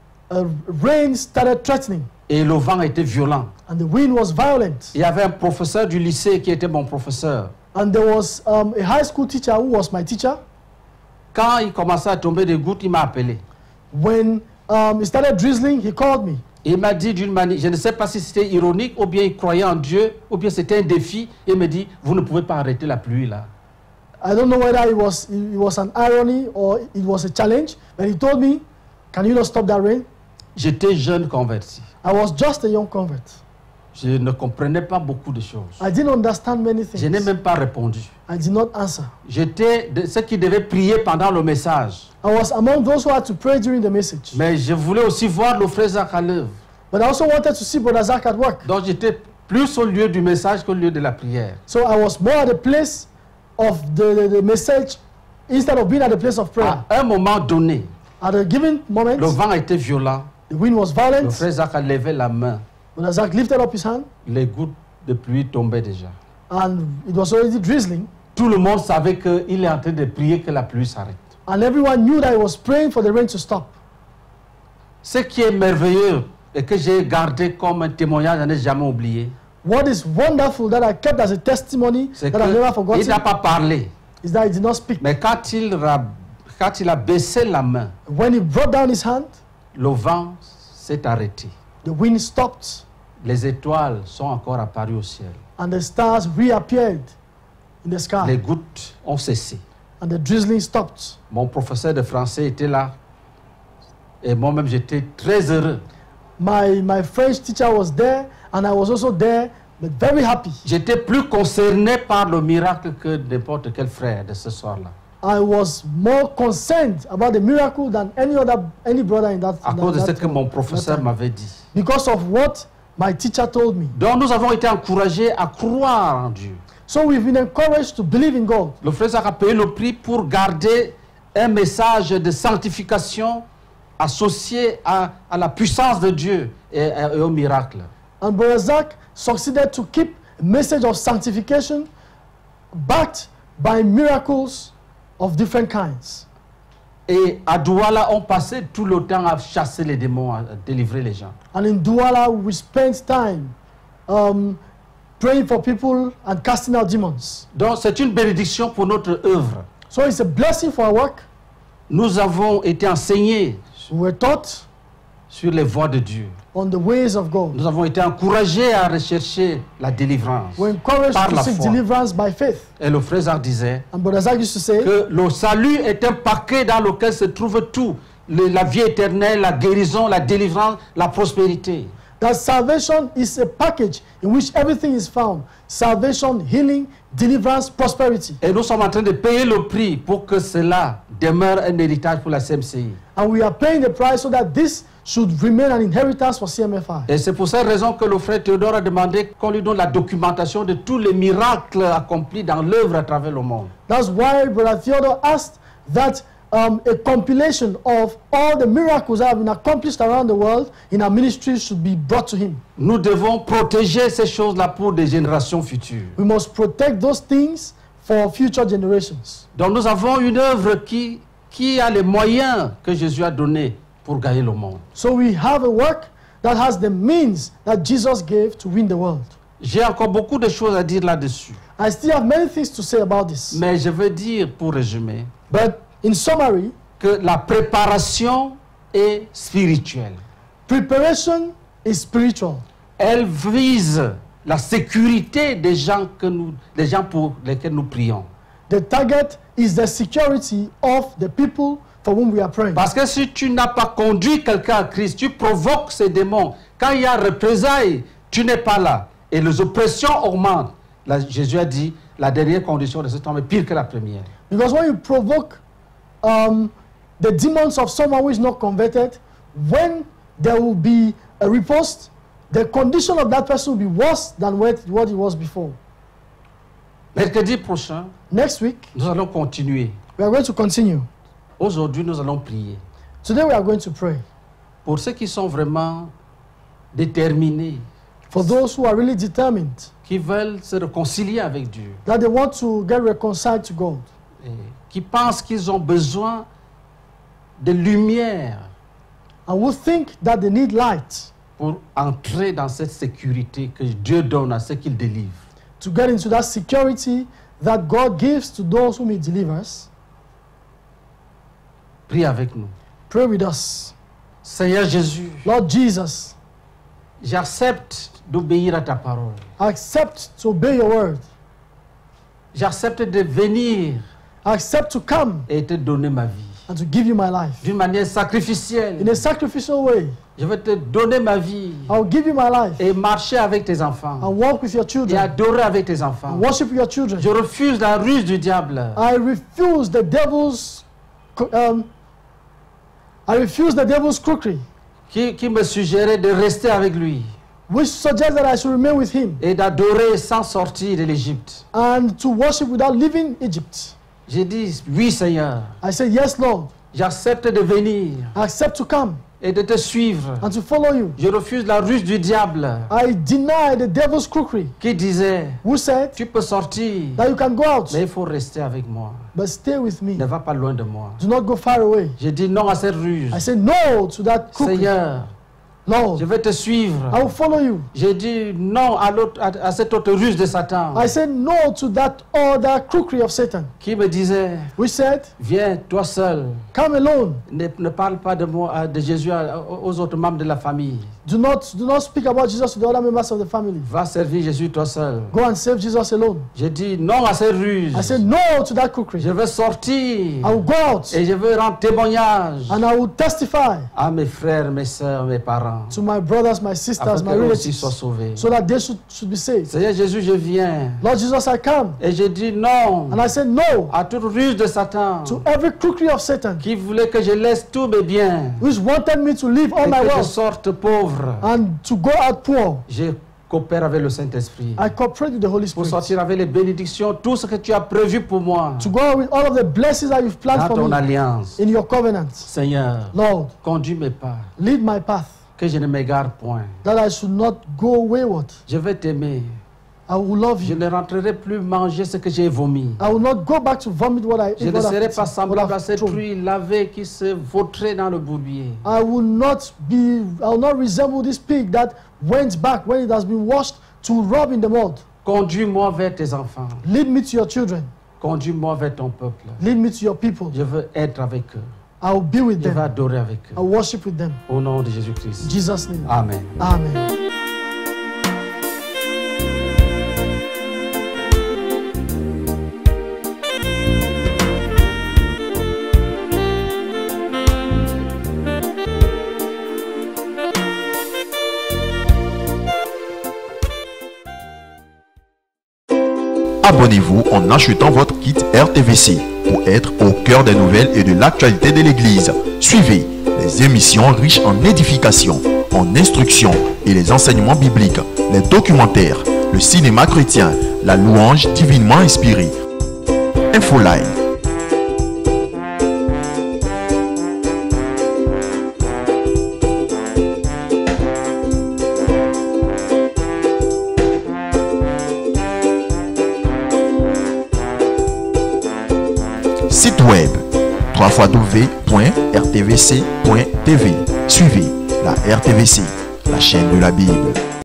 [SPEAKER 3] rain started threatening
[SPEAKER 2] Et le vent était violent.
[SPEAKER 3] and the wind was violent.
[SPEAKER 2] Il y avait un professeur du lycée qui était mon professeur.
[SPEAKER 3] And there was a high school teacher who was my teacher.
[SPEAKER 2] Quand il commençait à tomber des gouttes, il m'a appelé.
[SPEAKER 3] When it started drizzling, he called me.
[SPEAKER 2] Il m'a dit d'une manière, je ne sais pas si c'était ironique, ou bien il croyait en Dieu, ou bien c'était un défi. Il me dit, vous ne pouvez pas arrêter la pluie là.
[SPEAKER 3] I don't know whether it was an irony or it was a challenge, but he told me, can you not stop that rain?
[SPEAKER 2] J'étais jeune converti.
[SPEAKER 3] I was just a young convert.
[SPEAKER 2] Je ne comprenais pas beaucoup de choses.
[SPEAKER 3] I didn't understand many
[SPEAKER 2] Je n'ai
[SPEAKER 3] things.
[SPEAKER 2] même pas répondu.
[SPEAKER 3] I did not answer.
[SPEAKER 2] J'étais de ceux qui devaient prier pendant le message.
[SPEAKER 3] I was among those who had to pray during the message.
[SPEAKER 2] Mais je voulais aussi voir le frère Zach à l'œuvre.
[SPEAKER 3] But I also wanted to see Brother Zach at work.
[SPEAKER 2] Donc j'étais plus au lieu du message qu'au lieu de la prière.
[SPEAKER 3] So I was more at the place of the message instead of being at the place of prayer.
[SPEAKER 2] À un moment donné,
[SPEAKER 3] At a given moment,
[SPEAKER 2] le vent était violent.
[SPEAKER 3] the wind was
[SPEAKER 2] Le
[SPEAKER 3] violent.
[SPEAKER 2] frère Zach a levé la main.
[SPEAKER 3] Brother Zach lifted up his hand
[SPEAKER 2] Les gouttes de pluie tombaient déjà.
[SPEAKER 3] and it was already drizzling.
[SPEAKER 2] Tout le monde savait qu'il est en train de prier que la pluie s'arrête.
[SPEAKER 3] And everyone knew that he was praying for the rain to stop.
[SPEAKER 2] Ce qui est merveilleux et que j'ai gardé comme un témoignage, je n'ai jamais oublié,
[SPEAKER 3] What is wonderful that I kept as a testimony
[SPEAKER 2] c'est
[SPEAKER 3] that I've never
[SPEAKER 2] qu'il
[SPEAKER 3] forgotten
[SPEAKER 2] n'a pas parlé.
[SPEAKER 3] is that he did not speak.
[SPEAKER 2] Mais quand il a baissé la main,
[SPEAKER 3] When he brought down his hand,
[SPEAKER 2] le vent s'est arrêté.
[SPEAKER 3] the wind stopped
[SPEAKER 2] Les étoiles sont encore apparues au ciel.
[SPEAKER 3] and the stars reappeared in the
[SPEAKER 2] Les
[SPEAKER 3] sky
[SPEAKER 2] gouttes ont cessé.
[SPEAKER 3] and the drizzling stopped.
[SPEAKER 2] Mon professeur de français était là. Et moi-même, j'étais très heureux.
[SPEAKER 3] My French teacher was there and I was also there, but very happy.
[SPEAKER 2] J'étais plus concerné par le miracle que n'importe quel frère de ce soir-là.
[SPEAKER 3] I was more concerned about the miracle than any brother in that.
[SPEAKER 2] À
[SPEAKER 3] in
[SPEAKER 2] cause de
[SPEAKER 3] that
[SPEAKER 2] ce que mon
[SPEAKER 3] that
[SPEAKER 2] professeur
[SPEAKER 3] time.
[SPEAKER 2] m'avait dit.
[SPEAKER 3] Because of what my teacher told me.
[SPEAKER 2] Donc nous avons été encouragés à croire en Dieu.
[SPEAKER 3] So we've been encouraged to believe in God.
[SPEAKER 2] Le frère Zach a payé le prix pour garder un message de sanctification associé à la puissance de Dieu et au miracle.
[SPEAKER 3] And Brother Zach succeeded to keep a message of sanctification backed by miracles of different kinds.
[SPEAKER 2] Et à Douala, on passait tout le temps à chasser les démons, à délivrer les gens.
[SPEAKER 3] And in Douala, we spent time praying for people and casting out demons.
[SPEAKER 2] Donc c'est une bénédiction pour notre œuvre.
[SPEAKER 3] So it's a blessing for our work.
[SPEAKER 2] Nous avons été enseignés
[SPEAKER 3] We were taught
[SPEAKER 2] sur les voies de Dieu.
[SPEAKER 3] on the ways of God.
[SPEAKER 2] Nous avons été encouragés à rechercher la délivrance
[SPEAKER 3] We're encouraged
[SPEAKER 2] par
[SPEAKER 3] to
[SPEAKER 2] la
[SPEAKER 3] seek
[SPEAKER 2] foi.
[SPEAKER 3] deliverance by faith.
[SPEAKER 2] Et le frère Zach disait
[SPEAKER 3] And Brother Zach used to say
[SPEAKER 2] que le salut est un paquet dans lequel se trouve tout. La vie éternelle, la guérison, la délivrance, la prospérité.
[SPEAKER 3] that salvation is a package in which everything is found. Salvation, healing, deliverance, prosperity.
[SPEAKER 2] Et nous sommes en train de payer le prix pour que cela demeure un héritage pour la CMCI.
[SPEAKER 3] And we are paying the price so that this should remain an inheritance for CMFI.
[SPEAKER 2] Et c'est pour cette raison que le frère Théodore a demandé qu'on lui donne la documentation de tous les miracles accomplis dans l'œuvre à travers le monde.
[SPEAKER 3] That's why Brother Theodore asked that a compilation of all the miracles that have been accomplished around the world in our ministry should be brought to him.
[SPEAKER 2] Nous devons protéger ces choses-là pour des générations futures.
[SPEAKER 3] We must protect those things for future generations.
[SPEAKER 2] Donc nous avons une œuvre qui a les moyens que Jésus a donnés pour gagner le monde.
[SPEAKER 3] So we have a work that has the means that Jesus gave to win the world.
[SPEAKER 2] J'ai encore beaucoup de choses à dire là-dessus.
[SPEAKER 3] I still have many things to say about this.
[SPEAKER 2] Mais je veux dire, pour résumer,
[SPEAKER 3] But in summary,
[SPEAKER 2] que la préparation est spirituelle.
[SPEAKER 3] preparation is spiritual.
[SPEAKER 2] Elle vise la sécurité des gens pour lesquels nous prions.
[SPEAKER 3] The target is the security of the people for whom we are praying.
[SPEAKER 2] Parce que si tu n'as pas conduit quelqu'un à Christ, tu provoques ces démons. Quand il y a représailles, tu n'es pas là. Et les oppressions augmentent. Là, Jésus a dit, la dernière condition de cet homme est pire que la première.
[SPEAKER 3] Because when you provoke the demons of someone who is not converted, when there will be a riposte, the condition of that person will be worse than what it was before.
[SPEAKER 2] Mercredi prochain,
[SPEAKER 3] Next week,
[SPEAKER 2] nous allons continuer.
[SPEAKER 3] we are going to continue.
[SPEAKER 2] Aujourd'hui, nous allons prier.
[SPEAKER 3] Today we are going to pray
[SPEAKER 2] Pour ceux qui sont vraiment déterminés,
[SPEAKER 3] for those who are really determined,
[SPEAKER 2] qui veulent se réconcilier avec Dieu,
[SPEAKER 3] that they want to get reconciled to God,
[SPEAKER 2] et qui pensent qu'ils ont besoin de lumière
[SPEAKER 3] and who think that they need light
[SPEAKER 2] pour entrer dans cette sécurité que Dieu donne à ceux qu'il délivre.
[SPEAKER 3] to get into that security that God gives to those whom He delivers.
[SPEAKER 2] Prie avec nous.
[SPEAKER 3] Pray with us.
[SPEAKER 2] Seigneur Jésus,
[SPEAKER 3] Lord Jesus,
[SPEAKER 2] j'accepte d'obéir à ta parole.
[SPEAKER 3] I accept to obey your word.
[SPEAKER 2] J'accepte de venir
[SPEAKER 3] I accept to come
[SPEAKER 2] et te donner ma vie.
[SPEAKER 3] and to give you my life.
[SPEAKER 2] D'une manière sacrificielle,
[SPEAKER 3] In a sacrificial way,
[SPEAKER 2] je vais te donner ma vie
[SPEAKER 3] I will give you my life
[SPEAKER 2] et marcher avec tes enfants
[SPEAKER 3] and walk with your
[SPEAKER 2] et
[SPEAKER 3] children
[SPEAKER 2] adorer avec tes enfants.
[SPEAKER 3] and worship your children.
[SPEAKER 2] Je refuse la ruse du diable.
[SPEAKER 3] I refuse the devil's crookery,
[SPEAKER 2] Qui me suggérait de rester avec lui
[SPEAKER 3] which suggests that I should remain with him
[SPEAKER 2] et d'adorer sans sortir de l'Égypte.
[SPEAKER 3] and to worship without leaving Egypt.
[SPEAKER 2] J'ai dit, oui Seigneur,
[SPEAKER 3] I said, yes, Lord.
[SPEAKER 2] j'accepte de venir
[SPEAKER 3] I accept to come
[SPEAKER 2] et de te suivre.
[SPEAKER 3] and to follow you.
[SPEAKER 2] Je refuse la ruse du diable
[SPEAKER 3] I deny the devil's crookery,
[SPEAKER 2] qui disait,
[SPEAKER 3] who said
[SPEAKER 2] tu peux sortir,
[SPEAKER 3] that you can go out,
[SPEAKER 2] mais il faut rester avec moi.
[SPEAKER 3] but stay with me.
[SPEAKER 2] Ne va pas loin de moi.
[SPEAKER 3] Do not go far away.
[SPEAKER 2] J'ai dit non à cette ruse.
[SPEAKER 3] I said no to that crookery.
[SPEAKER 2] Seigneur,
[SPEAKER 3] Lord,
[SPEAKER 2] je vais te suivre.
[SPEAKER 3] I will follow you.
[SPEAKER 2] J'ai dit non à cette autre ruse de Satan
[SPEAKER 3] I said no to that other crookery of Satan,
[SPEAKER 2] qui me disait,
[SPEAKER 3] which said,
[SPEAKER 2] viens toi seul.
[SPEAKER 3] come alone.
[SPEAKER 2] Ne parle pas de moi, de Jésus aux autres membres de la famille.
[SPEAKER 3] Do not speak about Jesus to the other members of the family.
[SPEAKER 2] Va servir Jésus toi seul.
[SPEAKER 3] Go and save Jesus alone.
[SPEAKER 2] J'ai dit non à cette ruse.
[SPEAKER 3] I said no to that crookery.
[SPEAKER 2] Je veux sortir
[SPEAKER 3] I will go out
[SPEAKER 2] et je veux rendre témoignage
[SPEAKER 3] and I will testify
[SPEAKER 2] à mes frères, mes soeurs, mes parents,
[SPEAKER 3] to my brothers, my sisters,
[SPEAKER 2] afin
[SPEAKER 3] my
[SPEAKER 2] qu'eux aussi
[SPEAKER 3] relatives,
[SPEAKER 2] soient sauvés.
[SPEAKER 3] so that they should be saved.
[SPEAKER 2] Seigneur Jésus, je viens
[SPEAKER 3] Lord Jesus, I come.
[SPEAKER 2] et je dis non
[SPEAKER 3] And I said no
[SPEAKER 2] à toute ruse de Satan
[SPEAKER 3] to every crookery of Satan,
[SPEAKER 2] qui voulait que je laisse tous mes biens
[SPEAKER 3] which wanted me to leave all
[SPEAKER 2] et
[SPEAKER 3] my
[SPEAKER 2] que je
[SPEAKER 3] wealth
[SPEAKER 2] sorte pauvre.
[SPEAKER 3] and to go out poor.
[SPEAKER 2] Je coopère avec le Saint-Esprit
[SPEAKER 3] I cooperate with the Holy
[SPEAKER 2] pour
[SPEAKER 3] Spirit
[SPEAKER 2] sortir avec les bénédictions, tout ce que tu as prévu pour moi
[SPEAKER 3] to go out with all of the blessings that you've planned
[SPEAKER 2] dans
[SPEAKER 3] for
[SPEAKER 2] ton
[SPEAKER 3] me
[SPEAKER 2] alliance.
[SPEAKER 3] in your covenant.
[SPEAKER 2] Seigneur,
[SPEAKER 3] Lord,
[SPEAKER 2] conduis mes pas,
[SPEAKER 3] lead my path,
[SPEAKER 2] que je ne m'égare point.
[SPEAKER 3] that I should not go wayward.
[SPEAKER 2] Je vais t'aimer.
[SPEAKER 3] I will love
[SPEAKER 2] Je
[SPEAKER 3] you.
[SPEAKER 2] ne rentrerai plus manger ce que j'ai vomi.
[SPEAKER 3] I will not go back to vomit what I
[SPEAKER 2] Je ne serai pas
[SPEAKER 3] what
[SPEAKER 2] semblable à
[SPEAKER 3] I've
[SPEAKER 2] cette
[SPEAKER 3] thrown.
[SPEAKER 2] pluie lavée qui se vautrait dans le bourbier.
[SPEAKER 3] I will not resemble this pig that went back when it has been washed to rub in the mud.
[SPEAKER 2] Conduis-moi vers tes enfants.
[SPEAKER 3] Lead me to your children.
[SPEAKER 2] Conduis-moi vers ton peuple.
[SPEAKER 3] Lead me to your people.
[SPEAKER 2] Je veux être avec eux.
[SPEAKER 3] I will be with
[SPEAKER 2] Je vais
[SPEAKER 3] them.
[SPEAKER 2] adorer avec
[SPEAKER 3] I
[SPEAKER 2] eux.
[SPEAKER 3] will worship with them.
[SPEAKER 2] Au nom de
[SPEAKER 3] In
[SPEAKER 2] Jésus-Christ.
[SPEAKER 3] Jesus' name.
[SPEAKER 2] Amen.
[SPEAKER 3] Amen.
[SPEAKER 1] Abonnez-vous en achetant votre kit RTVC pour être au cœur des nouvelles et de l'actualité de l'Église. Suivez les émissions riches en édification, en instruction et les enseignements bibliques, les documentaires, le cinéma chrétien, la louange divinement inspirée. Infoline. Site web www.rtvc.tv. Suivez la RTVC, la chaîne de la Bible.